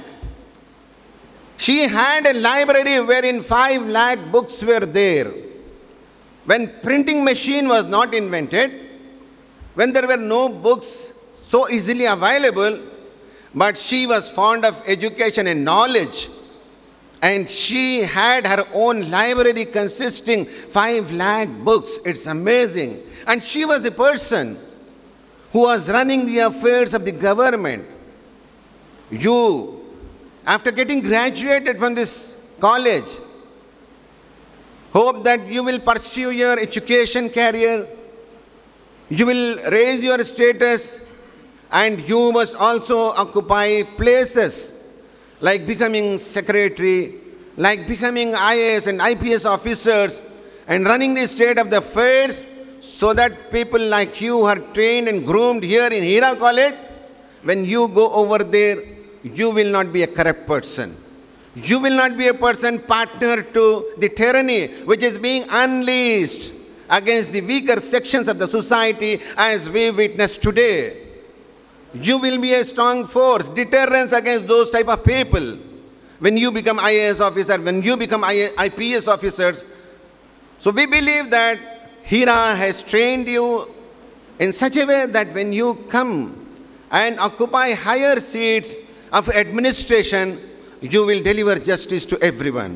she had a library wherein five lakh books were there. When printing machine was not invented, when there were no books so easily available, but she was fond of education and knowledge. And she had her own library consisting five lakh books. It's amazing. And she was a person who was running the affairs of the government. You, after getting graduated from this college, hope that you will pursue your education career, you will raise your status, and you must also occupy places like becoming secretary, like becoming I A S and I P S officers, and running the state of the affairs, so that people like you who are trained and groomed here in Hira College, when you go over there, you will not be a corrupt person. You will not be a person partner to the tyranny which is being unleashed against the weaker sections of the society as we witness today. You will be a strong force, deterrence against those type of people. When you become I A S officer, when you become I P S officers. So we believe that Hira has trained you in such a way that when you come and occupy higher seats of administration, you will deliver justice to everyone.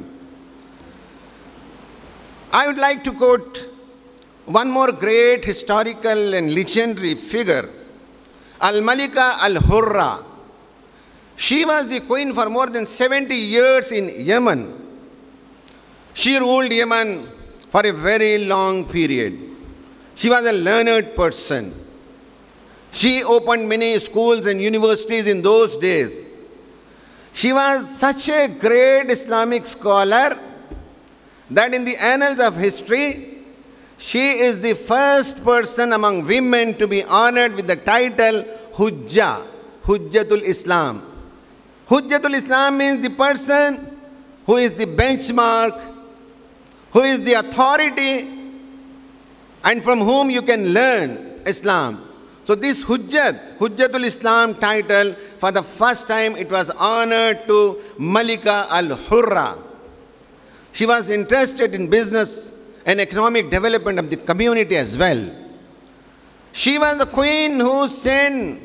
I would like to quote one more great historical and legendary figure, Al-Malika Al-Hurra. She was the queen for more than seventy years in Yemen. She ruled Yemen for a very long period. She was a learned person. She opened many schools and universities in those days. She was such a great Islamic scholar that in the annals of history, she is the first person among women to be honored with the title Hujja, Hujjatul Islam. Hujjatul Islam means the person who is the benchmark, who is the authority, and from whom you can learn Islam. So this Hujjat, Hujjatul Islam title, for the first time it was honored to Malika al-Hurra. She was interested in business and economic development of the community as well. She was the queen who sent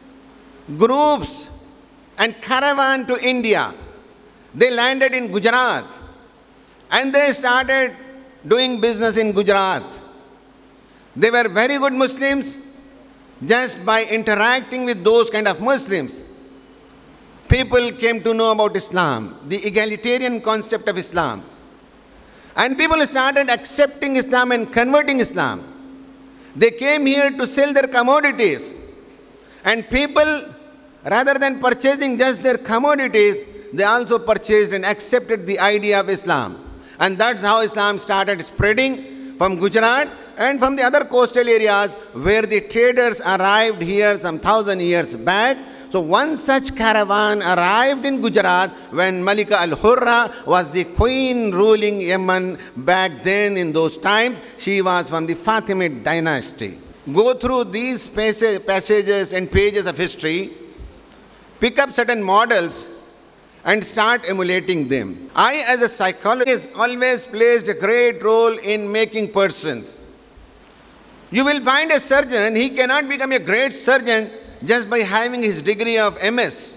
groups and caravan to India. They landed in Gujarat and they started doing business in Gujarat. They were very good Muslims. Just by interacting with those kind of Muslims, people came to know about Islam, the egalitarian concept of Islam. And people started accepting Islam and converting Islam. They came here to sell their commodities. And people, rather than purchasing just their commodities, they also purchased and accepted the idea of Islam. And that's how Islam started spreading from Gujarat and from the other coastal areas where the traders arrived here some thousand years back. So one such caravan arrived in Gujarat when Malika al-Hurra was the queen ruling Yemen back then in those times. She was from the Fatimid dynasty. Go through these passages and pages of history, pick up certain models and start emulating them. I, as a psychologist, always played a great role in making persons. You will find a surgeon, he cannot become a great surgeon just by having his degree of M S.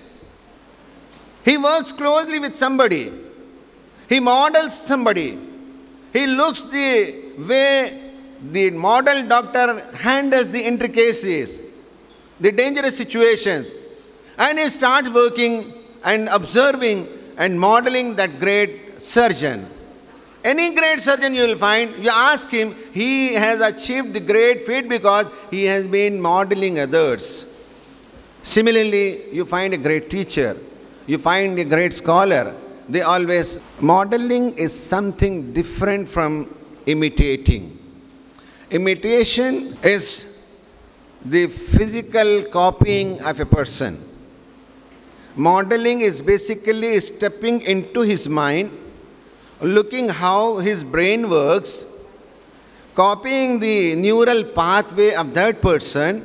He works closely with somebody. He models somebody. He looks the way the model doctor handles the intricacies, the dangerous situations, and he starts working and observing and modeling that great surgeon. Any great surgeon you will find, you ask him, he has achieved the great feat because he has been modeling others. Similarly, you find a great teacher, you find a great scholar. They always, modeling is something different from imitating. Imitation is the physical copying of a person. Modeling is basically stepping into his mind, looking how his brain works, copying the neural pathway of that person,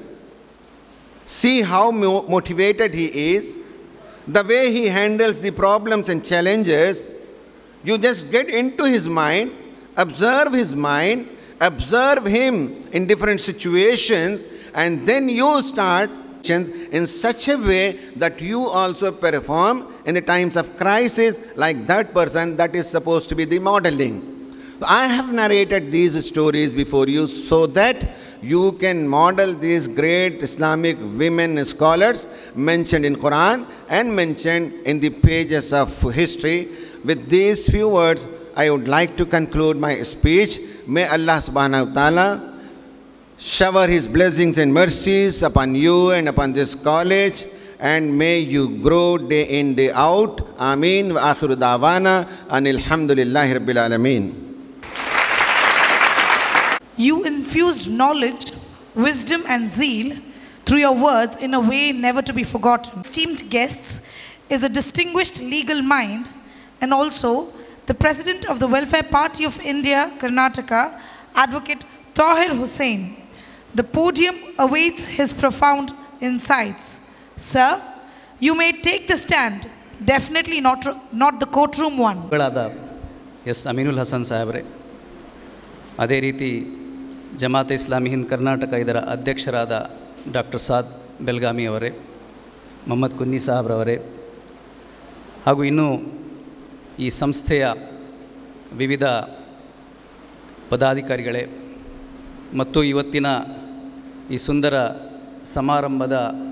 see how mo motivated he is, the way he handles the problems and challenges. You just get into his mind, observe his mind, observe him in different situations, and then you start in such a way that you also perform in the times of crisis like that person. That is supposed to be the modeling. I have narrated these stories before you so that you can model these great Islamic women scholars mentioned in Quran and mentioned in the pages of history. With these few words, I would like to conclude my speech. May Allah subhanahu wa ta'ala shower His blessings and mercies upon you and upon this college, and may you grow day in, day out. Ameen wa akhiru da'wana anil hamdulillahi rabbil alameen. You infused knowledge, wisdom and zeal through your words in a way never to be forgotten. Esteemed guests is a distinguished legal mind and also the President of the Welfare Party of India, Karnataka, Advocate Tahir Hussain. The podium awaits his profound insights. Sir, you may take the stand, definitely not, not the courtroom one. Yes, Aminul Hassan Sahabre. ಅದೇ ರೀತಿ ಜಮಾತೆ ಇಸ್ಲಾಮಿ ಹಿಂದ್ ಕರ್ನಾಟಕ ಇದರ ಅಧ್ಯಕ್ಷರಾದ doctor Saad ಬೆಲ್ಗಾಮಿ ಅವರೇ, ಮೊಹಮ್ಮದ್ ಕುನ್ನಿ ಸಾಹಬ್ರವರೇ, ಹಾಗೂ ಇನ್ನೂ ಈ ಸಂಸ್ಥೆಯ ವಿವಿಧ ಪದಾಧಿಕಾರಿಗಳೇ ಮತ್ತು ಇವತ್ತಿನ ಈ ಸುಂದರ ಸಮಾರಂಭದ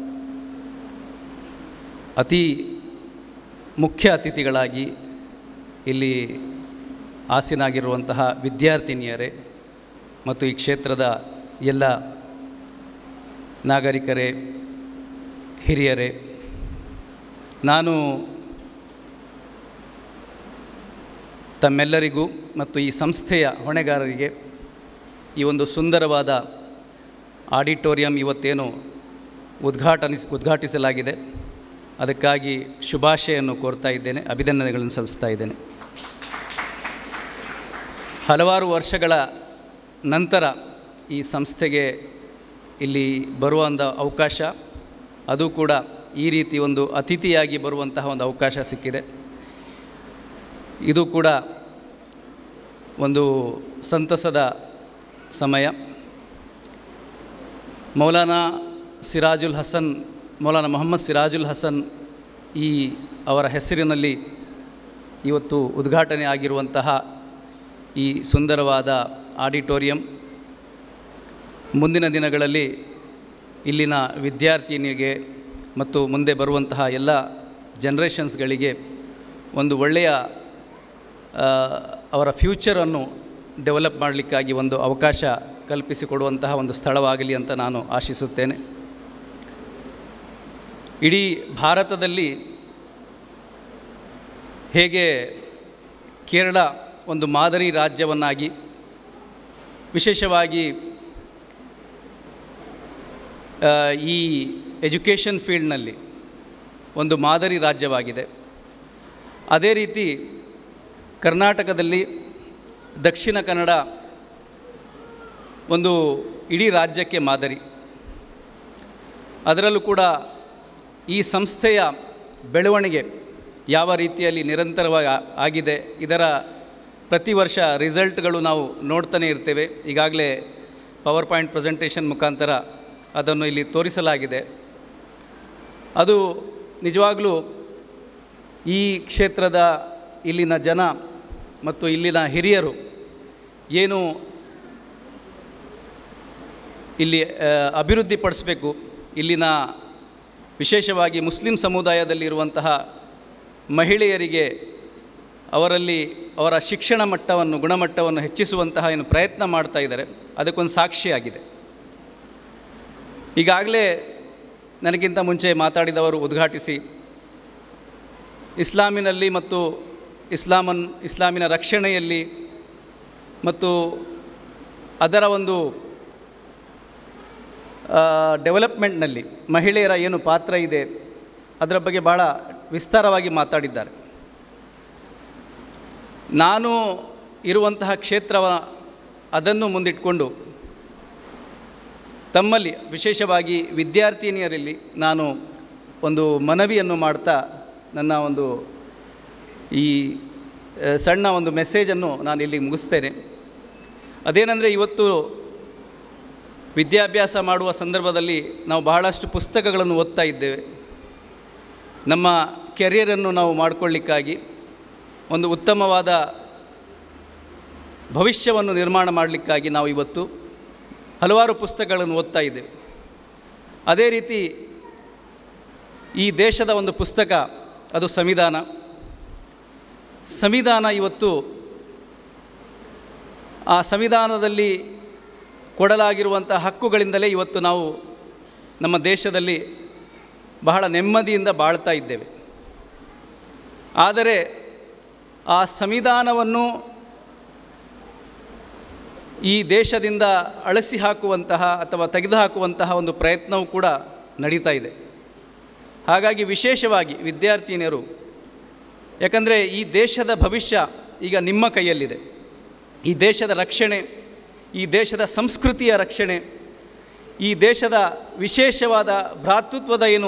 ಅತಿ ಮುಖ್ಯ ಅತಿಥಿಗಳಾಗಿ ಇಲ್ಲಿ ಆಸೀನಾಗಿರುವಂತಹ ವಿದ್ಯಾರ್ಥಿನಿಯರೇ ಮತ್ತು ಈ ಕ್ಷೇತ್ರದ ಎಲ್ಲ ನಾಗರಿಕರೇ, ಹಿರಿಯರೇ, ನಾನು ತಮ್ಮೆಲ್ಲರಿಗೂ ಮತ್ತು ಈ ಸಂಸ್ಥೆಯ ಹೊಣೆಗಾರರಿಗೆ ಈ ಒಂದು ಸುಂದರವಾದ ಆಡಿಟೋರಿಯಂ ಇವತ್ತೇನು ಉದ್ಘಾಟನಿಸ್ ಉದ್ಘಾಟಿಸಲಾಗಿದೆ ಅದಕ್ಕಾಗಿ ಶುಭಾಶಯನ್ನು ಕೋರ್ತಾ ಇದ್ದೇನೆ, ಅಭಿನಂದನೆಗಳನ್ನು ಸಲ್ಲಿಸ್ತಾ ಇದ್ದೇನೆ. ಹಲವಾರು ವರ್ಷಗಳ ನಂತರ ಈ ಸಂಸ್ಥೆಗೆ ಇಲ್ಲಿ ಬರುವಂಥ ಅವಕಾಶ, ಅದು ಕೂಡ ಈ ರೀತಿ ಒಂದು ಅತಿಥಿಯಾಗಿ ಬರುವಂತಹ ಒಂದು ಅವಕಾಶ ಸಿಕ್ಕಿದೆ. ಇದು ಕೂಡ ಒಂದು ಸಂತಸದ ಸಮಯ. ಮೌಲಾನಾ ಸಿರಾಜುಲ್ ಹಸನ್ ಮೌಲಾನಾ ಮೊಹಮ್ಮದ್ ಸಿರಾಜುಲ್ ಹಸನ್ ಈ ಅವರ ಹೆಸರಿನಲ್ಲಿ ಇವತ್ತು ಉದ್ಘಾಟನೆ ಆಗಿರುವಂತಹ ಈ ಸುಂದರವಾದ ಆಡಿಟೋರಿಯಂ ಮುಂದಿನ ದಿನಗಳಲ್ಲಿ ಇಲ್ಲಿನ ವಿದ್ಯಾರ್ಥಿನಿಗೆ ಮತ್ತು ಮುಂದೆ ಬರುವಂತಹ ಎಲ್ಲ ಜನ್ರೇಷನ್ಸ್ಗಳಿಗೆ ಒಂದು ಒಳ್ಳೆಯ ಅವರ ಫ್ಯೂಚರನ್ನು ಡೆವಲಪ್ ಮಾಡಲಿಕ್ಕಾಗಿ ಒಂದು ಅವಕಾಶ ಕಲ್ಪಿಸಿಕೊಡುವಂತಹ ಒಂದು ಸ್ಥಳವಾಗಲಿ ಅಂತ ನಾನು ಆಶಿಸುತ್ತೇನೆ. ಇಡೀ ಭಾರತದಲ್ಲಿ ಹೇಗೆ ಕೇರಳ ಒಂದು ಮಾದರಿ ರಾಜ್ಯವನ್ನಾಗಿ, ವಿಶೇಷವಾಗಿ ಈ ಎಜುಕೇಷನ್ ಫೀಲ್ಡ್ನಲ್ಲಿ ಒಂದು ಮಾದರಿ ರಾಜ್ಯವಾಗಿದೆ, ಅದೇ ರೀತಿ ಕರ್ನಾಟಕದಲ್ಲಿ ದಕ್ಷಿಣ ಕನ್ನಡ ಒಂದು ಇಡೀ ರಾಜ್ಯಕ್ಕೆ ಮಾದರಿ. ಅದರಲ್ಲೂ ಕೂಡ ಈ ಸಂಸ್ಥೆಯ ಬೆಳವಣಿಗೆ ಯಾವ ರೀತಿಯಲ್ಲಿ ನಿರಂತರವಾಗಿ ಆಗಿದೆ, ಇದರ ಪ್ರತಿ ವರ್ಷ ರಿಸಲ್ಟ್ಗಳು ನಾವು ನೋಡ್ತಾನೆ ಇರ್ತೇವೆ. ಈಗಾಗಲೇ ಪವರ್ ಪಾಯಿಂಟ್ ಪ್ರೆಸೆಂಟೇಷನ್ ಮುಖಾಂತರ ಅದನ್ನು ಇಲ್ಲಿ ತೋರಿಸಲಾಗಿದೆ. ಅದು ನಿಜವಾಗಲೂ ಈ ಕ್ಷೇತ್ರದ ಇಲ್ಲಿನ ಜನ ಮತ್ತು ಇಲ್ಲಿನ ಹಿರಿಯರು ಏನು ಇಲ್ಲಿ ಅಭಿವೃದ್ಧಿಪಡಿಸಬೇಕು, ಇಲ್ಲಿನ ವಿಶೇಷವಾಗಿ ಮುಸ್ಲಿಂ ಸಮುದಾಯದಲ್ಲಿರುವಂತಹ ಮಹಿಳೆಯರಿಗೆ ಅವರಲ್ಲಿ ಅವರ ಶಿಕ್ಷಣ ಮಟ್ಟವನ್ನು ಗುಣಮಟ್ಟವನ್ನು ಹೆಚ್ಚಿಸುವಂತಹ ಏನು ಪ್ರಯತ್ನ ಮಾಡ್ತಾ ಇದ್ದಾರೆ, ಅದಕ್ಕೊಂದು ಸಾಕ್ಷಿಯಾಗಿದೆ. ಈಗಾಗಲೇ ನನಗಿಂತ ಮುಂಚೆ ಮಾತಾಡಿದವರು ಉದ್ಘಾಟಿಸಿ ಇಸ್ಲಾಮಿನಲ್ಲಿ ಮತ್ತು ಇಸ್ಲಾಮನ್ ಇಸ್ಲಾಮಿನ ರಕ್ಷಣೆಯಲ್ಲಿ ಮತ್ತು ಅದರ ಒಂದು ಡೆವಲಪ್ಮೆಂಟ್ನಲ್ಲಿ ಮಹಿಳೆಯರ ಏನು ಪಾತ್ರ ಇದೆ ಅದರ ಬಗ್ಗೆ ಭಾಳ ವಿಸ್ತಾರವಾಗಿ ಮಾತಾಡಿದ್ದಾರೆ. ನಾನು ಇರುವಂತಹ ಕ್ಷೇತ್ರವ ಅದನ್ನು ಮುಂದಿಟ್ಕೊಂಡು ತಮ್ಮಲ್ಲಿ ವಿಶೇಷವಾಗಿ ವಿದ್ಯಾರ್ಥಿನಿಯರಲ್ಲಿ ನಾನು ಒಂದು ಮನವಿಯನ್ನು ಮಾಡ್ತಾ ನನ್ನ ಒಂದು ಈ ಸಣ್ಣ ಒಂದು ಮೆಸೇಜನ್ನು ನಾನು ಇಲ್ಲಿ ಮುಗಿಸ್ತೇನೆ. ಅದೇನೆಂದರೆ, ಇವತ್ತು ವಿದ್ಯಾಭ್ಯಾಸ ಮಾಡುವ ಸಂದರ್ಭದಲ್ಲಿ ನಾವು ಬಹಳಷ್ಟು ಪುಸ್ತಕಗಳನ್ನು ಓದ್ತಾ ಇದ್ದೇವೆ. ನಮ್ಮ ಕೆರಿಯರನ್ನು ನಾವು ಮಾಡಿಕೊಳ್ಳಿಕ್ಕಾಗಿ, ಒಂದು ಉತ್ತಮವಾದ ಭವಿಷ್ಯವನ್ನು ನಿರ್ಮಾಣ ಮಾಡಲಿಕ್ಕಾಗಿ ನಾವು ಇವತ್ತು ಹಲವಾರು ಪುಸ್ತಕಗಳನ್ನು ಓದ್ತಾ ಇದ್ದೇವೆ. ಅದೇ ರೀತಿ ಈ ದೇಶದ ಒಂದು ಪುಸ್ತಕ ಅದು ಸಂವಿಧಾನ. ಸಂವಿಧಾನ ಇವತ್ತು ಆ ಸಂವಿಧಾನದಲ್ಲಿ ಕೊಡಲಾಗಿರುವಂಥ ಹಕ್ಕುಗಳಿಂದಲೇ ಇವತ್ತು ನಾವು ನಮ್ಮ ದೇಶದಲ್ಲಿ ಬಹಳ ನೆಮ್ಮದಿಯಿಂದ ಬಾಳ್ತಾ ಇದ್ದೇವೆ. ಆದರೆ ಆ ಸಂವಿಧಾನವನ್ನು ಈ ದೇಶದಿಂದ ಅಳಿಸಿ ಹಾಕುವಂತಹ ಅಥವಾ ತೆಗೆದುಹಾಕುವಂತಹ ಒಂದು ಪ್ರಯತ್ನವೂ ಕೂಡ ನಡೀತಾ ಇದೆ. ಹಾಗಾಗಿ ವಿಶೇಷವಾಗಿ ವಿದ್ಯಾರ್ಥಿನಿಯರು, ಯಾಕಂದರೆ ಈ ದೇಶದ ಭವಿಷ್ಯ ಈಗ ನಿಮ್ಮ ಕೈಯಲ್ಲಿದೆ. ಈ ದೇಶದ ರಕ್ಷಣೆ, ಈ ದೇಶದ ಸಂಸ್ಕೃತಿಯ ರಕ್ಷಣೆ, ಈ ದೇಶದ ವಿಶೇಷವಾದ ಭ್ರಾತೃತ್ವದ ಏನು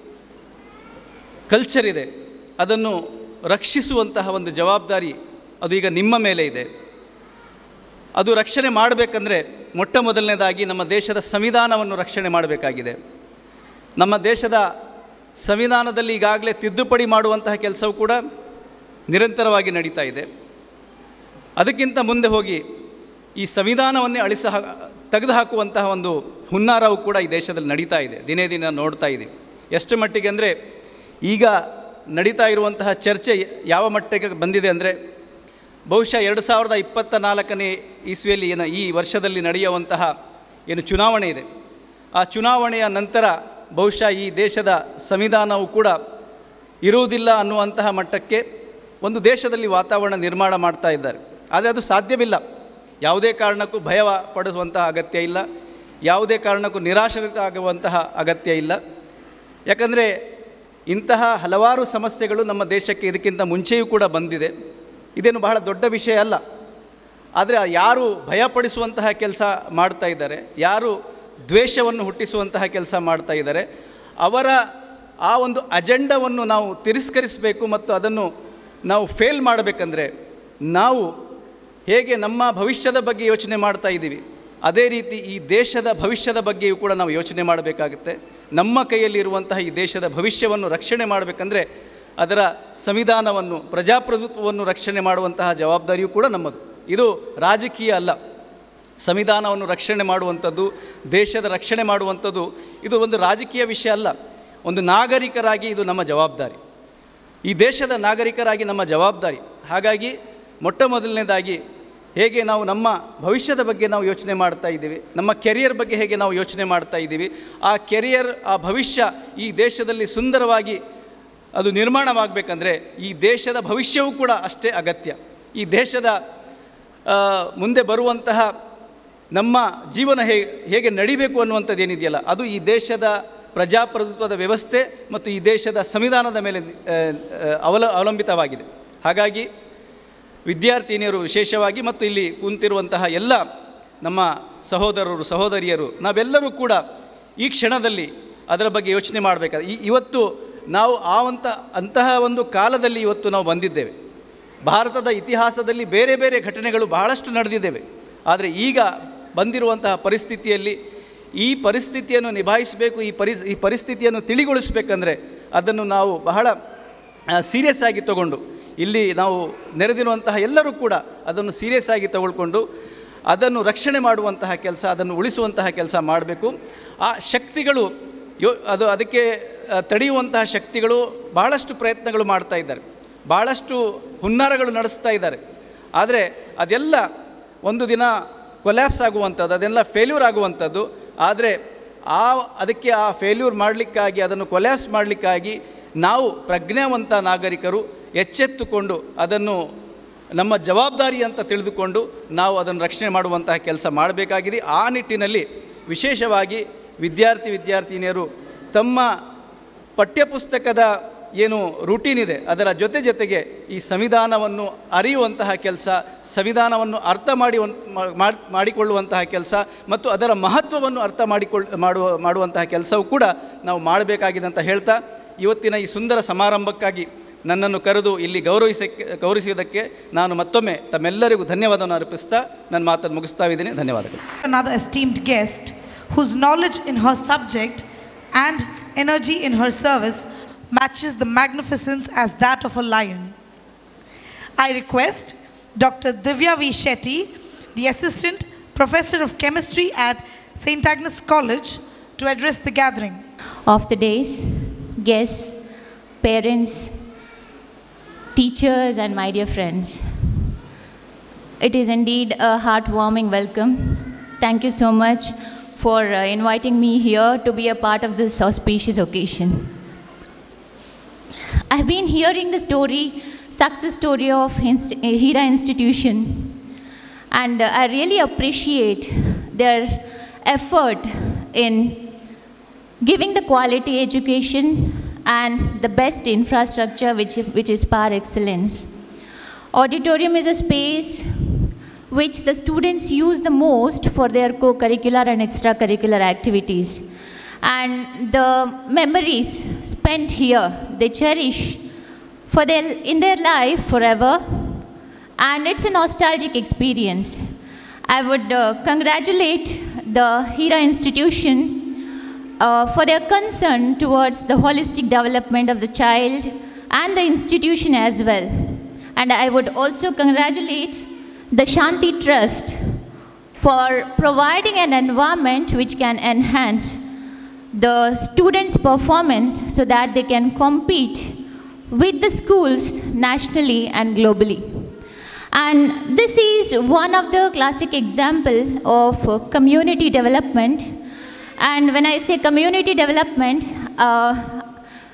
ಕಲ್ಚರ್ ಇದೆ ಅದನ್ನು ರಕ್ಷಿಸುವಂತಹ ಒಂದು ಜವಾಬ್ದಾರಿ ಅದು ಈಗ ನಿಮ್ಮ ಮೇಲೆ ಇದೆ. ಅದು ರಕ್ಷಣೆ ಮಾಡಬೇಕಂದ್ರೆ ಮೊಟ್ಟ ಮೊದಲನೇದಾಗಿ ನಮ್ಮ ದೇಶದ ಸಂವಿಧಾನವನ್ನು ರಕ್ಷಣೆ ಮಾಡಬೇಕಾಗಿದೆ. ನಮ್ಮ ದೇಶದ ಸಂವಿಧಾನದಲ್ಲಿ ಈಗಾಗಲೇ ತಿದ್ದುಪಡಿ ಮಾಡುವಂತಹ ಕೆಲಸವೂ ಕೂಡ ನಿರಂತರವಾಗಿ ನಡೀತಾ ಇದೆ. ಅದಕ್ಕಿಂತ ಮುಂದೆ ಹೋಗಿ ಈ ಸಂವಿಧಾನವನ್ನೇ ಅಳಿಸ ತೆಗೆದುಹಾಕುವಂತಹ ಒಂದು ಹುನ್ನಾರವು ಕೂಡ ಈ ದೇಶದಲ್ಲಿ ನಡೀತಾ ಇದೆ, ದಿನೇ ದಿನ ನೋಡ್ತಾ ಇದೆ. ಎಷ್ಟು ಮಟ್ಟಿಗೆ ಅಂದರೆ, ಈಗ ನಡೀತಾ ಇರುವಂತಹ ಚರ್ಚೆ ಯಾವ ಮಟ್ಟಿಗೆ ಬಂದಿದೆ ಅಂದರೆ, ಬಹುಶಃ ಎರಡು ಸಾವಿರದ ಇಪ್ಪತ್ತ ನಾಲ್ಕನೇ ಇಸ್ವಿಯಲ್ಲಿ ಏನು ಈ ವರ್ಷದಲ್ಲಿ ನಡೆಯುವಂತಹ ಏನು ಚುನಾವಣೆ ಇದೆ, ಆ ಚುನಾವಣೆಯ ನಂತರ ಬಹುಶಃ ಈ ದೇಶದ ಸಂವಿಧಾನವು ಕೂಡ ಇರುವುದಿಲ್ಲ ಅನ್ನುವಂತಹ ಮಟ್ಟಕ್ಕೆ ಒಂದು ದೇಶದಲ್ಲಿ ವಾತಾವರಣ ನಿರ್ಮಾಣ ಮಾಡ್ತಾ ಇದ್ದಾರೆ. ಆದರೆ ಅದು ಸಾಧ್ಯವಿಲ್ಲ. ಯಾವುದೇ ಕಾರಣಕ್ಕೂ ಭಯ ಪಡಿಸುವಂತಹ ಅಗತ್ಯ ಇಲ್ಲ, ಯಾವುದೇ ಕಾರಣಕ್ಕೂ ನಿರಾಶರಿತ ಆಗುವಂತಹ ಅಗತ್ಯ ಇಲ್ಲ. ಯಾಕಂದರೆ ಇಂತಹ ಹಲವಾರು ಸಮಸ್ಯೆಗಳು ನಮ್ಮ ದೇಶಕ್ಕೆ ಇದಕ್ಕಿಂತ ಮುಂಚೆಯೂ ಕೂಡ ಬಂದಿದೆ. ಇದೇನು ಬಹಳ ದೊಡ್ಡ ವಿಷಯ ಅಲ್ಲ. ಆದರೆ ಯಾರು ಭಯಪಡಿಸುವಂತಹ ಕೆಲಸ ಮಾಡ್ತಾ ಇದ್ದಾರೆ, ಯಾರು ದ್ವೇಷವನ್ನು ಹುಟ್ಟಿಸುವಂತಹ ಕೆಲಸ ಮಾಡ್ತಾ ಇದ್ದಾರೆ, ಅವರ ಆ ಒಂದು ಅಜೆಂಡವನ್ನು ನಾವು ತಿರಸ್ಕರಿಸಬೇಕು ಮತ್ತು ಅದನ್ನು ನಾವು ಫೇಲ್ ಮಾಡಬೇಕಂದ್ರೆ ನಾವು ಹೇಗೆ ನಮ್ಮ ಭವಿಷ್ಯದ ಬಗ್ಗೆ ಯೋಚನೆ ಮಾಡ್ತಾ ಇದ್ದೀವಿ, ಅದೇ ರೀತಿ ಈ ದೇಶದ ಭವಿಷ್ಯದ ಬಗ್ಗೆಯೂ ಕೂಡ ನಾವು ಯೋಚನೆ ಮಾಡಬೇಕಾಗುತ್ತೆ. ನಮ್ಮ ಕೈಯಲ್ಲಿರುವಂತಹ ಈ ದೇಶದ ಭವಿಷ್ಯವನ್ನು ರಕ್ಷಣೆ ಮಾಡಬೇಕಂದ್ರೆ ಅದರ ಸಂವಿಧಾನವನ್ನು, ಪ್ರಜಾಪ್ರಭುತ್ವವನ್ನು ರಕ್ಷಣೆ ಮಾಡುವಂತಹ ಜವಾಬ್ದಾರಿಯೂ ಕೂಡ ನಮ್ಮದು. ಇದು ರಾಜಕೀಯ ಅಲ್ಲ. ಸಂವಿಧಾನವನ್ನು ರಕ್ಷಣೆ ಮಾಡುವಂಥದ್ದು, ದೇಶದ ರಕ್ಷಣೆ ಮಾಡುವಂಥದ್ದು ಇದು ಒಂದು ರಾಜಕೀಯ ವಿಷಯ ಅಲ್ಲ. ಒಂದು ನಾಗರಿಕರಾಗಿ ಇದು ನಮ್ಮ ಜವಾಬ್ದಾರಿ, ಈ ದೇಶದ ನಾಗರಿಕರಾಗಿ ನಮ್ಮ ಜವಾಬ್ದಾರಿ. ಹಾಗಾಗಿ ಮೊಟ್ಟ ಮೊದಲನೇದಾಗಿ ಹೇಗೆ ನಾವು ನಮ್ಮ ಭವಿಷ್ಯದ ಬಗ್ಗೆ ನಾವು ಯೋಚನೆ ಮಾಡ್ತಾ ಇದ್ದೀವಿ, ನಮ್ಮ ಕೆರಿಯರ್ ಬಗ್ಗೆ ಹೇಗೆ ನಾವು ಯೋಚನೆ ಮಾಡ್ತಾ ಇದ್ದೀವಿ, ಆ ಕೆರಿಯರ್, ಆ ಭವಿಷ್ಯ ಈ ದೇಶದಲ್ಲಿ ಸುಂದರವಾಗಿ ಅದು ನಿರ್ಮಾಣವಾಗಬೇಕಂದ್ರೆ ಈ ದೇಶದ ಭವಿಷ್ಯವೂ ಕೂಡ ಅಷ್ಟೇ ಅಗತ್ಯ. ಈ ದೇಶದ ಮುಂದೆ ಬರುವಂತಹ ನಮ್ಮ ಜೀವನ ಹೇಗೆ ಹೇಗೆ ನಡಿಬೇಕು ಅನ್ನುವಂಥದ್ದು ಏನಿದೆಯಲ್ಲ, ಅದು ಈ ದೇಶದ ಪ್ರಜಾಪ್ರಭುತ್ವದ ವ್ಯವಸ್ಥೆ ಮತ್ತು ಈ ದೇಶದ ಸಂವಿಧಾನದ ಮೇಲೆ ಅವಲ ಅವಲಂಬಿತವಾಗಿದೆ. ಹಾಗಾಗಿ ವಿದ್ಯಾರ್ಥಿನಿಯರು ವಿಶೇಷವಾಗಿ ಮತ್ತು ಇಲ್ಲಿ ಕುಂತಿರುವಂತಹ ಎಲ್ಲ ನಮ್ಮ ಸಹೋದರರು ಸಹೋದರಿಯರು ನಾವೆಲ್ಲರೂ ಕೂಡ ಈ ಕ್ಷಣದಲ್ಲಿ ಅದರ ಬಗ್ಗೆ ಯೋಚನೆ ಮಾಡಬೇಕಾದ್ರೆ ಈ ಇವತ್ತು ನಾವು ಆವಂತ ಅಂತಹ ಒಂದು ಕಾಲದಲ್ಲಿ ಇವತ್ತು ನಾವು ಬಂದಿದ್ದೇವೆ. ಭಾರತದ ಇತಿಹಾಸದಲ್ಲಿ ಬೇರೆ ಬೇರೆ ಘಟನೆಗಳು ಬಹಳಷ್ಟು ನಡೆದಿದ್ದೇವೆ. ಆದರೆ ಈಗ ಬಂದಿರುವಂತಹ ಪರಿಸ್ಥಿತಿಯಲ್ಲಿ ಈ ಪರಿಸ್ಥಿತಿಯನ್ನು ನಿಭಾಯಿಸಬೇಕು, ಈ ಪರಿ ಈ ಪರಿಸ್ಥಿತಿಯನ್ನು ತಿಳಿಗೊಳಿಸಬೇಕಂದ್ರೆ ಅದನ್ನು ನಾವು ಬಹಳ ಸೀರಿಯಸ್ ಆಗಿ ತಗೊಂಡು, ಇಲ್ಲಿ ನಾವು ನೆರೆದಿರುವಂತಹ ಎಲ್ಲರೂ ಕೂಡ ಅದನ್ನು ಸೀರಿಯಸ್ ಆಗಿ ತಗೊಳ್ಕೊಂಡು ಅದನ್ನು ರಕ್ಷಣೆ ಮಾಡುವಂತಹ ಕೆಲಸ, ಅದನ್ನು ಉಳಿಸುವಂತಹ ಕೆಲಸ ಮಾಡಬೇಕು. ಆ ಶಕ್ತಿಗಳು ಯೋ ಅದು ಅದಕ್ಕೆ ತಡೆಯುವಂತಹ ಶಕ್ತಿಗಳು ಬಹಳಷ್ಟು ಪ್ರಯತ್ನಗಳು ಮಾಡ್ತಾ ಇದ್ದಾರೆ, ಭಾಳಷ್ಟು ಹುನ್ನಾರಗಳು ನಡೆಸ್ತಾ ಇದ್ದಾರೆ. ಆದರೆ ಅದೆಲ್ಲ ಒಂದು ದಿನ ಕೊಲ್ಯಾಪ್ಸ್ ಆಗುವಂಥದ್ದು, ಅದೆಲ್ಲ ಫೇಲ್ಯೂರ್ ಆಗುವಂಥದ್ದು. ಆದರೆ ಆ ಅದಕ್ಕೆ ಆ ಫೇಲ್ಯೂರ್ ಮಾಡಲಿಕ್ಕಾಗಿ, ಅದನ್ನು ಕೊಲ್ಯಾಪ್ಸ್ ಮಾಡಲಿಕ್ಕಾಗಿ ನಾವು ಪ್ರಜ್ಞಾವಂತ ನಾಗರಿಕರು ಎಚ್ಚೆತ್ತುಕೊಂಡು ಅದನ್ನು ನಮ್ಮ ಜವಾಬ್ದಾರಿ ಅಂತ ತಿಳಿದುಕೊಂಡು ನಾವು ಅದನ್ನು ರಕ್ಷಣೆ ಮಾಡುವಂತಹ ಕೆಲಸ ಮಾಡಬೇಕಾಗಿದೆ. ಆ ನಿಟ್ಟಿನಲ್ಲಿ ವಿಶೇಷವಾಗಿ ವಿದ್ಯಾರ್ಥಿ ವಿದ್ಯಾರ್ಥಿನಿಯರು ತಮ್ಮ ಪಠ್ಯಪುಸ್ತಕದ ಏನು ರೂಟೀನ್ ಇದೆ ಅದರ ಜೊತೆ ಜೊತೆಗೆ ಈ ಸಂವಿಧಾನವನ್ನು ಅರಿಯುವಂತಹ ಕೆಲಸ, ಸಂವಿಧಾನವನ್ನು ಅರ್ಥ ಮಾಡಿ ಮಾಡಿಕೊಳ್ಳುವಂತಹ ಕೆಲಸ ಮತ್ತು ಅದರ ಮಹತ್ವವನ್ನು ಅರ್ಥ ಮಾಡಿಕೊಳ್ಳ ಮಾಡುವ ಮಾಡುವಂತಹ ಕೆಲಸವೂ ಕೂಡ ನಾವು ಮಾಡಬೇಕಾಗಿದೆ ಅಂತ ಹೇಳ್ತಾ, ಇವತ್ತಿನ ಈ ಸುಂದರ ಸಮಾರಂಭಕ್ಕಾಗಿ ನನ್ನನ್ನು ಕರೆದು ಇಲ್ಲಿ ಗೌರವಿಸಕ್ಕೆ ಗೌರವಿಸುವುದಕ್ಕೆ ನಾನು ಮತ್ತೊಮ್ಮೆ ತಮ್ಮೆಲ್ಲರಿಗೂ ಧನ್ಯವಾದವನ್ನು ಅರ್ಪಿಸ್ತಾ ನನ್ನ ಮಾತನ್ನು ಮುಗಿಸ್ತಾ ಇದ್ದೀನಿ. ಧನ್ಯವಾದಗಳು. Another esteemed guest whose knowledge in her subject and energy in her service matches the magnificence as that of a lion. I request Doctor Divya V. Shetty, the Assistant Professor of Chemistry at Saint Agnes College, to address the gathering. Of the days, guests, parents, teachers and my dear friends, it is indeed a heartwarming welcome. Thank you so much for uh, inviting me here to be a part of this auspicious occasion. I've been hearing the story, success story of Inst- Hira Institution, and uh, I really appreciate their effort in giving the quality education and the best infrastructure which, which is par excellence. Auditorium is a space which the students use the most for their co-curricular and extracurricular activities. And the memories spent here, they cherish for their, in their life forever. And it's a nostalgic experience. I would uh, congratulate the Hira Institution Uh, for their concern towards the holistic development of the child and the institution as well. And I would also congratulate the Shanti Trust for providing an environment which can enhance the students' performance so that they can compete with the schools nationally and globally. And this is one of the classic example of uh, community development. And when I say community development, uh,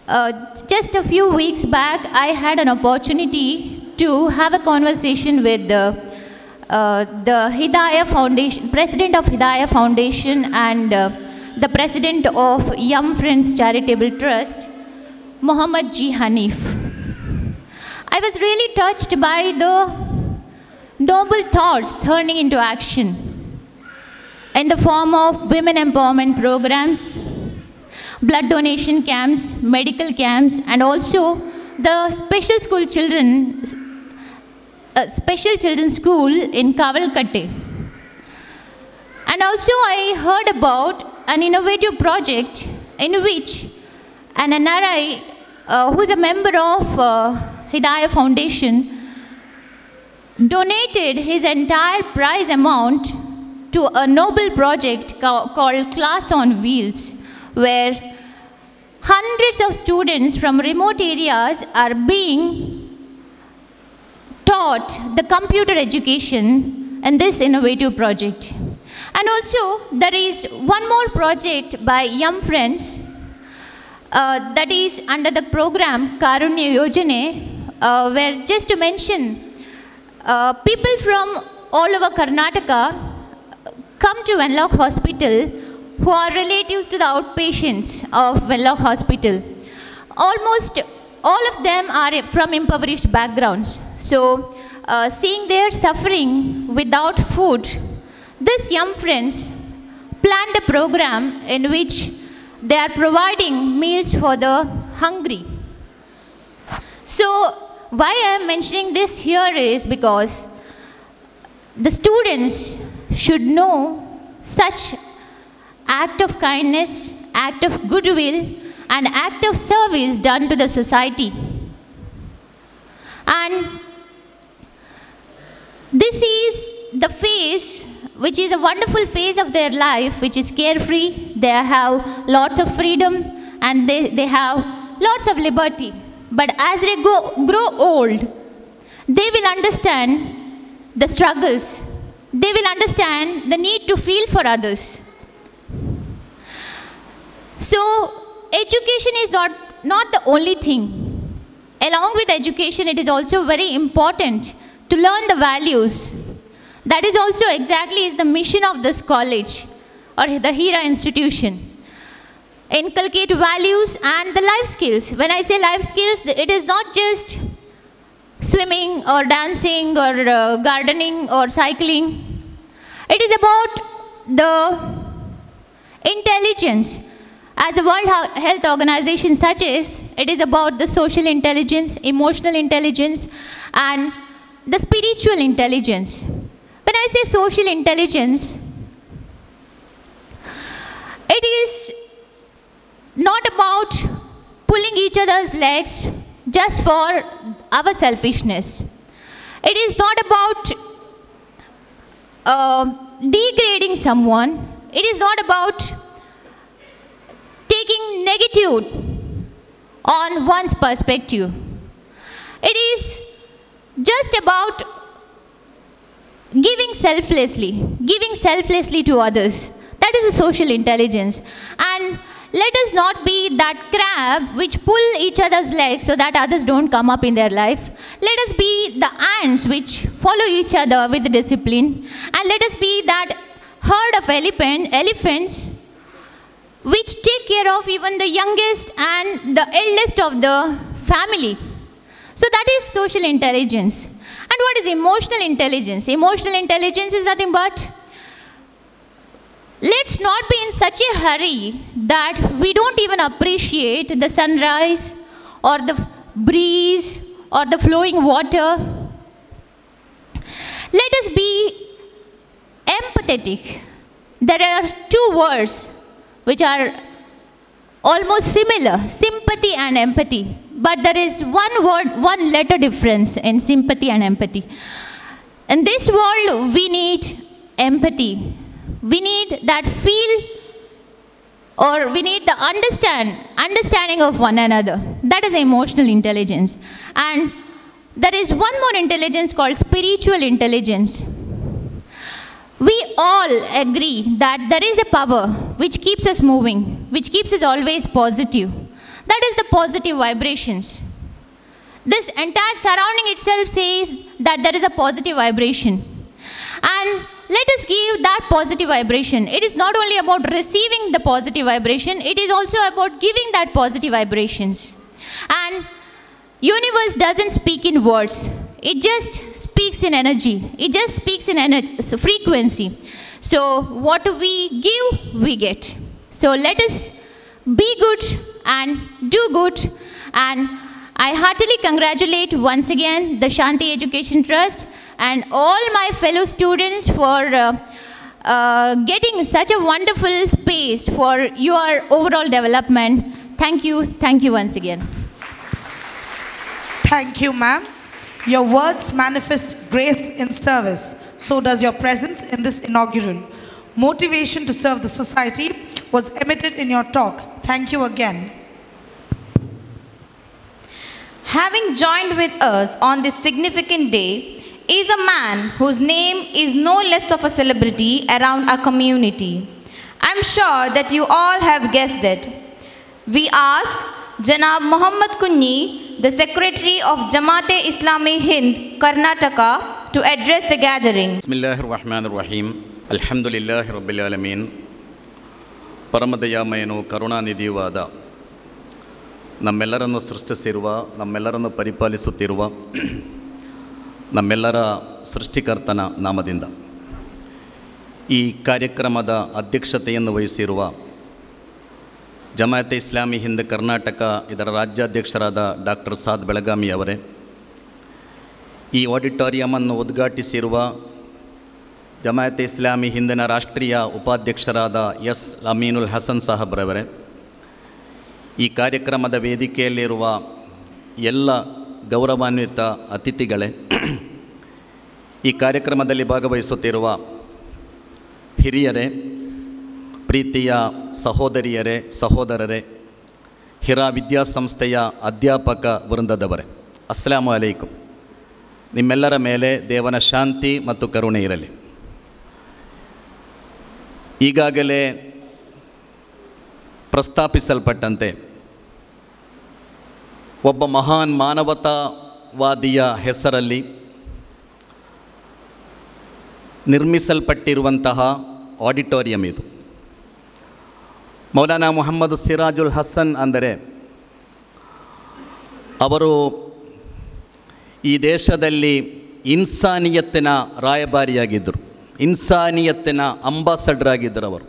uh, just a few weeks back, I had an opportunity to have a conversation with the, uh, the Hidayah Foundation, President of Hidayah Foundation and uh, the President of Young Friends Charitable Trust, Muhammad G. Hanif. I was really touched by the noble thoughts turning into action in the form of women empowerment programs, blood donation camps, medical camps, and also the special school children, uh, special children's school in Kavalkatte. And also I heard about an innovative project in which an N R I uh, who is a member of uh, Hidayah Foundation donated his entire prize amount to a noble project ca called Class on Wheels, where hundreds of students from remote areas are being taught the computer education in this innovative project. And also there is one more project by Young Friends uh, that is under the program Karunya Yojane, uh, where just to mention, uh, people from all over Karnataka come to Venlock Hospital who are relatives to the outpatients of Venlock Hospital. Almost all of them are from impoverished backgrounds. So uh, seeing their suffering without food, these Young Friends planned a program in which they are providing meals for the hungry. So why I am mentioning this here is because the students should know such act of kindness, act of goodwill, and act of service done to the society. And this is the phase, which is a wonderful phase of their life, which is carefree. They have lots of freedom and they, they have lots of liberty. But as they go, grow old, they will understand the struggles. They will understand the need to feel for others. So, education is not, not the only thing. Along with education, it is also very important to learn the values. That is also exactly is the mission of this college or the Hira institution. Inculcate values and the life skills. When I say life skills, it is not just swimming or dancing or uh, gardening or cycling. It is about the intelligence. As a World Health Organization such as, it is about the social intelligence, emotional intelligence, and the spiritual intelligence. When I say social intelligence, it is not about pulling each other's legs just for our selfishness. It is not about uh, degrading someone. It is not about taking negative on one's perspective. It is just about giving selflessly, giving selflessly to others. That is a social intelligence. And let us not be that crab which pull each other's legs so that others don't come up in their life. Let us be the ants which follow each other with discipline. And let us be that herd of elephant, elephants which take care of even the youngest and the eldest of the family. So that is social intelligence. And what is emotional intelligence? Emotional intelligence is nothing but, let's not be in such a hurry that we don't even appreciate the sunrise or the breeze or the flowing water. Let us be empathetic. There are two words which are almost similar, sympathy and empathy. But there is one word, one letter difference in sympathy and empathy. In this world, we need empathy. We need that feel, or we need the understand, understanding of one another. That is emotional intelligence. And there is one more intelligence called spiritual intelligence. We all agree that there is a power which keeps us moving, which keeps us always positive. That is the positive vibrations. This entire surrounding itself says that there is a positive vibration. And let us give that positive vibration. It is not only about receiving the positive vibration, it is also about giving that positive vibrations. And universe doesn't speak in words. It just speaks in energy. It just speaks in ener- frequency. So what we give, we get. So let us be good and do good. And I heartily congratulate once again the Shanti Education Trust and all my fellow students for uh, uh, getting such a wonderful space for your overall development. Thank you. Thank you once again. Thank you, ma'am. Your words manifest grace in service. So does your presence in this inaugural. Motivation to serve the society was emitted in your talk. Thank you again. Having joined with us on this significant day is a man whose name is no less of a celebrity around our community. I'm sure that you all have guessed it. We ask Janab Muhammad Kunni, the Secretary of Jamaat-e-Islami Hind, Karnataka, to address the gathering. Bismillahirrahmanirrahim. Alhamdulillahi Rabbil Alameen. ಪರಮದಯಾಮಯನು ಕರುಣಾನಿಧಿಯುವಾದ ನಮ್ಮೆಲ್ಲರನ್ನು ಸೃಷ್ಟಿಸಿರುವ, ನಮ್ಮೆಲ್ಲರನ್ನು ಪರಿಪಾಲಿಸುತ್ತಿರುವ ನಮ್ಮೆಲ್ಲರ ಸೃಷ್ಟಿಕರ್ತನ ನಾಮದಿಂದ ಈ ಕಾರ್ಯಕ್ರಮದ ಅಧ್ಯಕ್ಷತೆಯನ್ನು ವಹಿಸಿರುವ ಜಮಾಯತ್ ಇಸ್ಲಾಮಿ ಹಿಂದ್ ಕರ್ನಾಟಕ ಇದರ ರಾಜ್ಯಾಧ್ಯಕ್ಷರಾದ doctor Saad Belagavi ಅವರೇ, ಈ ಆಡಿಟೋರಿಯಮನ್ನು ಉದ್ಘಾಟಿಸಿರುವ ಜಮಾಯತ್ ಇಸ್ಲಾಮಿ ಹಿಂದಿನ ರಾಷ್ಟ್ರೀಯ ಉಪಾಧ್ಯಕ್ಷರಾದ ಎಸ್ ಅಮೀನುಲ್ ಹಸನ್ ಸಾಹಬ್ರವರೇ, ಈ ಕಾರ್ಯಕ್ರಮದ ವೇದಿಕೆಯಲ್ಲಿರುವ ಎಲ್ಲ ಗೌರವಾನ್ವಿತ ಅತಿಥಿಗಳೇ, ಈ ಕಾರ್ಯಕ್ರಮದಲ್ಲಿ ಭಾಗವಹಿಸುತ್ತಿರುವ ಹಿರಿಯರೇ, ಪ್ರೀತಿಯ ಸಹೋದರಿಯರೇ, ಸಹೋದರರೇ, ಹಿರಾ ವಿದ್ಯಾಸಂಸ್ಥೆಯ ಅಧ್ಯಾಪಕ ವೃಂದದವರೇ, ಅಸ್ಸಲಾಮು ಅಲೈಕುಂ. ನಿಮ್ಮೆಲ್ಲರ ಮೇಲೆ ದೇವನ ಶಾಂತಿ ಮತ್ತು ಕರುಣೆ ಇರಲಿ. ಈಗಾಗಲೇ ಪ್ರಸ್ತಾಪಿಸಲ್ಪಟ್ಟಂತೆ ಒಬ್ಬ ಮಹಾನ್ ಮಾನವತಾವಾದಿಯ ಹೆಸರಲ್ಲಿ ನಿರ್ಮಿಸಲ್ಪಟ್ಟಿರುವಂತಹ ಆಡಿಟೋರಿಯಂ ಇದು. ಮೌಲಾನಾ ಮುಹಮ್ಮದ್ ಸಿರಾಜುಲ್ ಹಸನ್ ಅಂದರೆ ಅವರು ಈ ದೇಶದಲ್ಲಿ ಇನ್ಸಾನಿಯತ್ತಿನ ರಾಯಭಾರಿಯಾಗಿದ್ದರು, ಇನ್ಸಾನಿಯತ್ತಿನ ಅಂಬಾಸಡರ್ ಆಗಿದ್ದರು ಅವರು.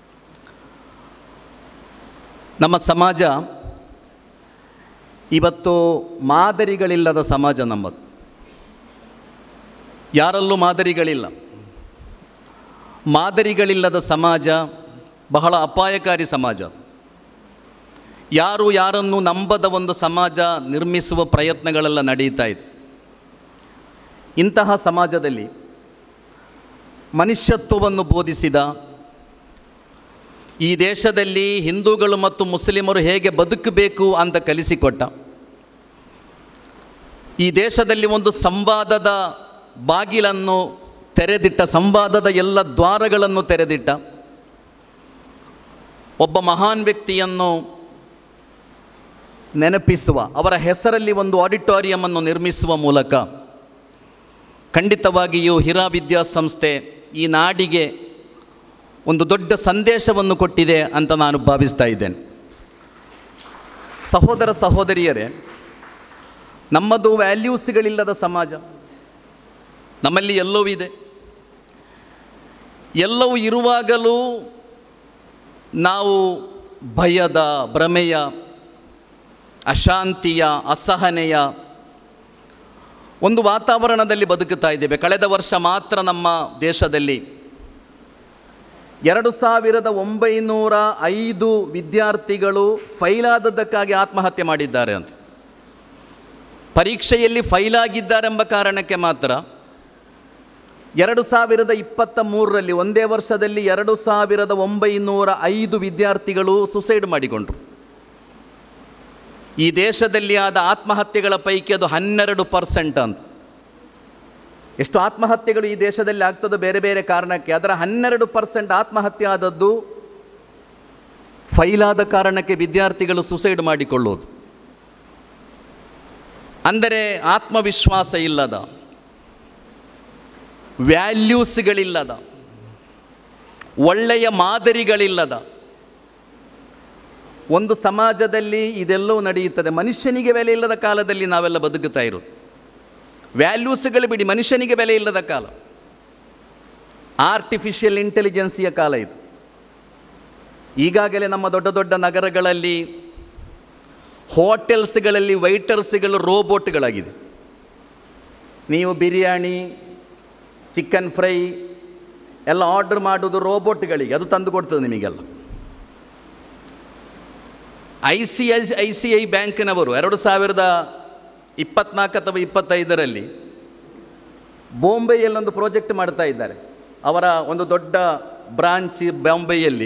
ನಮ್ಮ ಸಮಾಜ ಇವತ್ತು ಮಾದರಿಗಳಿಲ್ಲದ ಸಮಾಜ ನಮ್ಮದು. ಯಾರಲ್ಲೂ ಮಾದರಿಗಳಿಲ್ಲ. ಮಾದರಿಗಳಿಲ್ಲದ ಸಮಾಜ ಬಹಳ ಅಪಾಯಕಾರಿ ಸಮಾಜ. ಯಾರು ಯಾರನ್ನು ನಂಬದ ಒಂದು ಸಮಾಜ ನಿರ್ಮಿಸುವ ಪ್ರಯತ್ನಗಳೆಲ್ಲ ನಡೀತಾ ಇದೆ. ಇಂತಹ ಸಮಾಜದಲ್ಲಿ ಮನುಷ್ಯತ್ವವನ್ನು ಬೋಧಿಸಿದ, ಈ ದೇಶದಲ್ಲಿ ಹಿಂದೂಗಳು ಮತ್ತು ಮುಸ್ಲಿಮರು ಹೇಗೆ ಬದುಕಬೇಕು ಅಂತ ಕಲಿಸಿಕೊಟ್ಟ, ಈ ದೇಶದಲ್ಲಿ ಒಂದು ಸಂವಾದದ ಬಾಗಿಲನ್ನು ತೆರೆದಿಟ್ಟ, ಸಂವಾದದ ಎಲ್ಲ ದ್ವಾರಗಳನ್ನು ತೆರೆದಿಟ್ಟ ಒಬ್ಬ ಮಹಾನ್ ವ್ಯಕ್ತಿಯನ್ನು ನೆನಪಿಸುವ, ಅವರ ಹೆಸರಲ್ಲಿ ಒಂದು ಆಡಿಟೋರಿಯಮನ್ನು ನಿರ್ಮಿಸುವ ಮೂಲಕ ಖಂಡಿತವಾಗಿಯೂ ಹಿರಾ ವಿದ್ಯಾಸಂಸ್ಥೆ ಈ ನಾಡಿಗೆ ಒಂದು ದೊಡ್ಡ ಸಂದೇಶವನ್ನು ಕೊಟ್ಟಿದೆ ಅಂತ ನಾನು ಭಾವಿಸ್ತಾ ಇದ್ದೇನೆ. ಸಹೋದರ ಸಹೋದರಿಯರೇ, ನಮ್ಮದು ವ್ಯಾಲ್ಯೂಸ್ಗಳಿಲ್ಲದ ಸಮಾಜ. ನಮ್ಮಲ್ಲಿ ಎಲ್ಲವೂ ಇದೆ. ಎಲ್ಲವೂ ಇರುವಾಗಲೂ ನಾವು ಭಯದ, ಭ್ರಮೆಯ, ಅಶಾಂತಿಯ, ಅಸಹನೆಯ ಒಂದು ವಾತಾವರಣದಲ್ಲಿ ಬದುಕುತ್ತಾ ಇದ್ದೇವೆ. ಕಳೆದ ವರ್ಷ ಮಾತ್ರ ನಮ್ಮ ದೇಶದಲ್ಲಿ ಎರಡು ಸಾವಿರದ ಒಂಬೈನೂರ ಐದು ವಿದ್ಯಾರ್ಥಿಗಳು ಫೈಲಾದದ್ದಕ್ಕಾಗಿ ಆತ್ಮಹತ್ಯೆ ಮಾಡಿದ್ದಾರೆ ಅಂತ. ಪರೀಕ್ಷೆಯಲ್ಲಿ ಫೈಲಾಗಿದ್ದಾರೆಂಬ ಕಾರಣಕ್ಕೆ ಮಾತ್ರ ಎರಡು ಸಾವಿರದ ಇಪ್ಪತ್ತ ಮೂರರಲ್ಲಿ ಒಂದೇ ವರ್ಷದಲ್ಲಿ ಎರಡು ಸಾವಿರದ ಒಂಬೈನೂರ ಐದು ವಿದ್ಯಾರ್ಥಿಗಳು ಸುಸೈಡ್ ಮಾಡಿಕೊಂಡ್ರು. ಈ ದೇಶದಲ್ಲಿ ಆದ ಆತ್ಮಹತ್ಯೆಗಳ ಪೈಕಿ ಅದು ಹನ್ನೆರಡು ಪರ್ಸೆಂಟ್ ಅಂತ. ಎಷ್ಟು ಆತ್ಮಹತ್ಯೆಗಳು ಈ ದೇಶದಲ್ಲಿ ಆಗ್ತದೋ ಬೇರೆ ಬೇರೆ ಕಾರಣಕ್ಕೆ, ಅದರ ಹನ್ನೆರಡು ಪರ್ಸೆಂಟ್ ಆತ್ಮಹತ್ಯೆ ಆದದ್ದು ಫೈಲಾದ ಕಾರಣಕ್ಕೆ ವಿದ್ಯಾರ್ಥಿಗಳು ಸುಸೈಡ್ ಮಾಡಿಕೊಳ್ಳೋದು. ಅಂದರೆ ಆತ್ಮವಿಶ್ವಾಸ ಇಲ್ಲದ, ವ್ಯಾಲ್ಯೂಸ್ಗಳಿಲ್ಲದ, ಒಳ್ಳೆಯ ಮಾದರಿಗಳಿಲ್ಲದ ಒಂದು ಸಮಾಜದಲ್ಲಿ ಇದೆಲ್ಲವೂ ನಡೆಯುತ್ತದೆ. ಮನುಷ್ಯನಿಗೆ ಬೆಲೆ ಇಲ್ಲದ ಕಾಲದಲ್ಲಿ ನಾವೆಲ್ಲ ಬದುಕುತ್ತಾ ಇರೋದು. ವ್ಯಾಲ್ಯೂಸ್ಗಳು ಬಿಡಿ, ಮನುಷ್ಯನಿಗೆ ಬೆಲೆ ಇಲ್ಲದ ಕಾಲ, ಆರ್ಟಿಫಿಷಿಯಲ್ ಇಂಟೆಲಿಜೆನ್ಸಿಯ ಕಾಲ ಇದು. ಈಗಾಗಲೇ ನಮ್ಮ ದೊಡ್ಡ ದೊಡ್ಡ ನಗರಗಳಲ್ಲಿ ಹೋಟೆಲ್ಸ್ಗಳಲ್ಲಿ ವೈಟರ್ಸ್ಗಳು ರೋಬೋಟ್ಗಳಾಗಿದೆ. ನೀವು ಬಿರಿಯಾನಿ, ಚಿಕನ್ ಫ್ರೈ ಎಲ್ಲ ಆರ್ಡರ್ ಮಾಡೋದು ರೋಬೋಟ್ಗಳಿಗೆ, ಅದು ತಂದು ಕೊಡ್ತದೆ ನಿಮಗೆಲ್ಲ. I C I I C I ಬ್ಯಾಂಕಿನವರು ಎರಡು ಸಾವಿರದ ಇಪ್ಪತ್ತ್ನಾಲ್ಕು ಅಥವಾ ಇಪ್ಪತ್ತೈದರಲ್ಲಿ ಬಾಂಬೆಯಲ್ಲೊಂದು ಪ್ರಾಜೆಕ್ಟ್ ಮಾಡ್ತಾ ಇದ್ದಾರೆ. ಅವರ ಒಂದು ದೊಡ್ಡ ಬ್ರಾಂಚ್ ಬಾಂಬೆಯಲ್ಲಿ.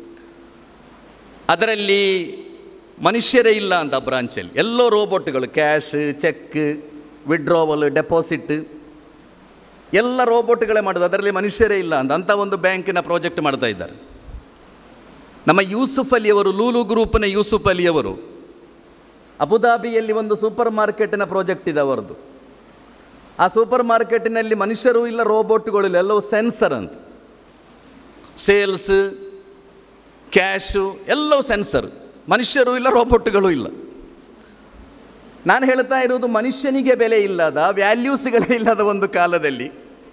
ಅದರಲ್ಲಿ ಮನುಷ್ಯರೇ ಇಲ್ಲ ಅಂತ ಬ್ರಾಂಚಲ್ಲಿ, ಎಲ್ಲೋ ರೋಬೋಟ್ಗಳು, ಕ್ಯಾಶ್, ಚೆಕ್, ವಿಡ್ರಾವಲ್, ಡೆಪಾಸಿಟ್ ಎಲ್ಲ ರೋಬೋಟ್ಗಳೇ ಮಾಡೋದು, ಅದರಲ್ಲಿ ಮನುಷ್ಯರೇ ಇಲ್ಲ ಅಂತ ಅಂಥ ಒಂದು ಬ್ಯಾಂಕಿನ ಪ್ರಾಜೆಕ್ಟ್ ಮಾಡ್ತಾ ಇದ್ದಾರೆ. ನಮ್ಮ ಯೂಸುಫ್ ಅಲಿಯವರು, ಲೂಲು ಗ್ರೂಪ್ನ ಯೂಸುಫ್ ಅಲಿಯವರು ಅಬುದಾಬಿಯಲ್ಲಿ ಒಂದು ಸೂಪರ್ ಮಾರ್ಕೆಟಿನ ಪ್ರಾಜೆಕ್ಟ್ ಇದೆ ಅವರದ್ದು. ಆ ಸೂಪರ್ ಮಾರ್ಕೆಟಿನಲ್ಲಿ ಮನುಷ್ಯರೂ ಇಲ್ಲ, ರೋಬೋಟ್ಗಳು ಇಲ್ಲ, ಎಲ್ಲವೂ ಸೆನ್ಸರ್ ಅಂತ. ಸೇಲ್ಸ್, ಕ್ಯಾಶು ಎಲ್ಲವೂ ಸೆನ್ಸರ್, ಮನುಷ್ಯರೂ ಇಲ್ಲ, ರೋಬೋಟ್ಗಳು ಇಲ್ಲ. ನಾನು ಹೇಳ್ತಾ ಇರೋದು ಮನುಷ್ಯನಿಗೆ ಬೆಲೆ ಇಲ್ಲದ, ವ್ಯಾಲ್ಯೂಸ್ಗಳೇ ಇಲ್ಲದ ಒಂದು ಕಾಲದಲ್ಲಿ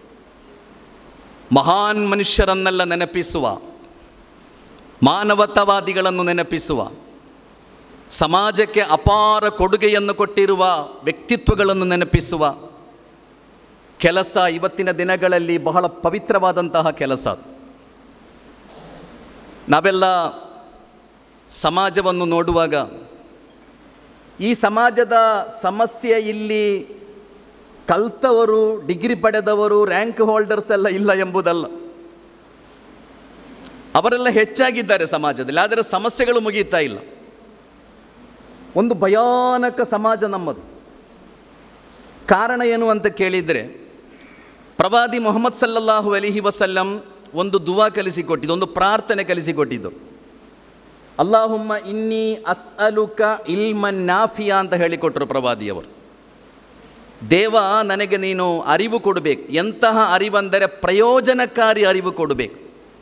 ಮಹಾನ್ ಮನುಷ್ಯರನ್ನೆಲ್ಲ ನೆನಪಿಸುವ, ಮಾನವತಾವಾದಿಗಳನ್ನು ನೆನಪಿಸುವ, ಸಮಾಜಕ್ಕೆ ಅಪಾರ ಕೊಡುಗೆಯನ್ನು ಕೊಟ್ಟಿರುವ ವ್ಯಕ್ತಿತ್ವಗಳನ್ನು ನೆನಪಿಸುವ ಕೆಲಸ ಇವತ್ತಿನ ದಿನಗಳಲ್ಲಿ ಬಹಳ ಪವಿತ್ರವಾದಂತಹ ಕೆಲಸ. ನಾವೆಲ್ಲ ಸಮಾಜವನ್ನು ನೋಡುವಾಗ ಈ ಸಮಾಜದ ಸಮಸ್ಯೆ ಇಲ್ಲಿ ಕಲ್ತವರು, ಡಿಗ್ರಿ ಪಡೆದವರು, ರ್ಯಾಂಕ್ ಹೋಲ್ಡರ್ಸ್ ಎಲ್ಲ ಇಲ್ಲ ಎಂಬುದಲ್ಲ. ಅವರೆಲ್ಲ ಹೆಚ್ಚಾಗಿದ್ದಾರೆ ಸಮಾಜದಲ್ಲಿ, ಆದರೆ ಸಮಸ್ಯೆಗಳು ಮುಗಿಯುತ್ತಾ ಇಲ್ಲ. ಒಂದು ಭಯಾನಕ ಸಮಾಜ ನಮ್ಮದು. ಕಾರಣ ಏನು ಅಂತ ಕೇಳಿದರೆ, ಪ್ರವಾದಿ ಮೊಹಮ್ಮದ್ ಸಲ್ಲಲ್ಲಾಹು ಅಲೈಹಿ ವಸಲ್ಲಂ ಒಂದು ದುವಾ ಕಲಿಸಿಕೊಟ್ಟಿದ್ದು, ಒಂದು ಪ್ರಾರ್ಥನೆ ಕಲಿಸಿಕೊಟ್ಟಿದ್ದು. ಅಲ್ಲಾಹುಮ್ಮ ಇನ್ನಿ ಅಸ್ಅಲುಕ ಇಲ್ಮನ್ ನಾಫಿಯಾ ಅಂತ ಹೇಳಿಕೊಟ್ಟರು ಪ್ರವಾದಿಯವರು. ದೇವ, ನನಗೆ ನೀನು ಅರಿವು ಕೊಡಬೇಕು. ಎಂತಹ ಅರಿವಂದರೆ ಪ್ರಯೋಜನಕಾರಿ ಅರಿವು ಕೊಡಬೇಕು.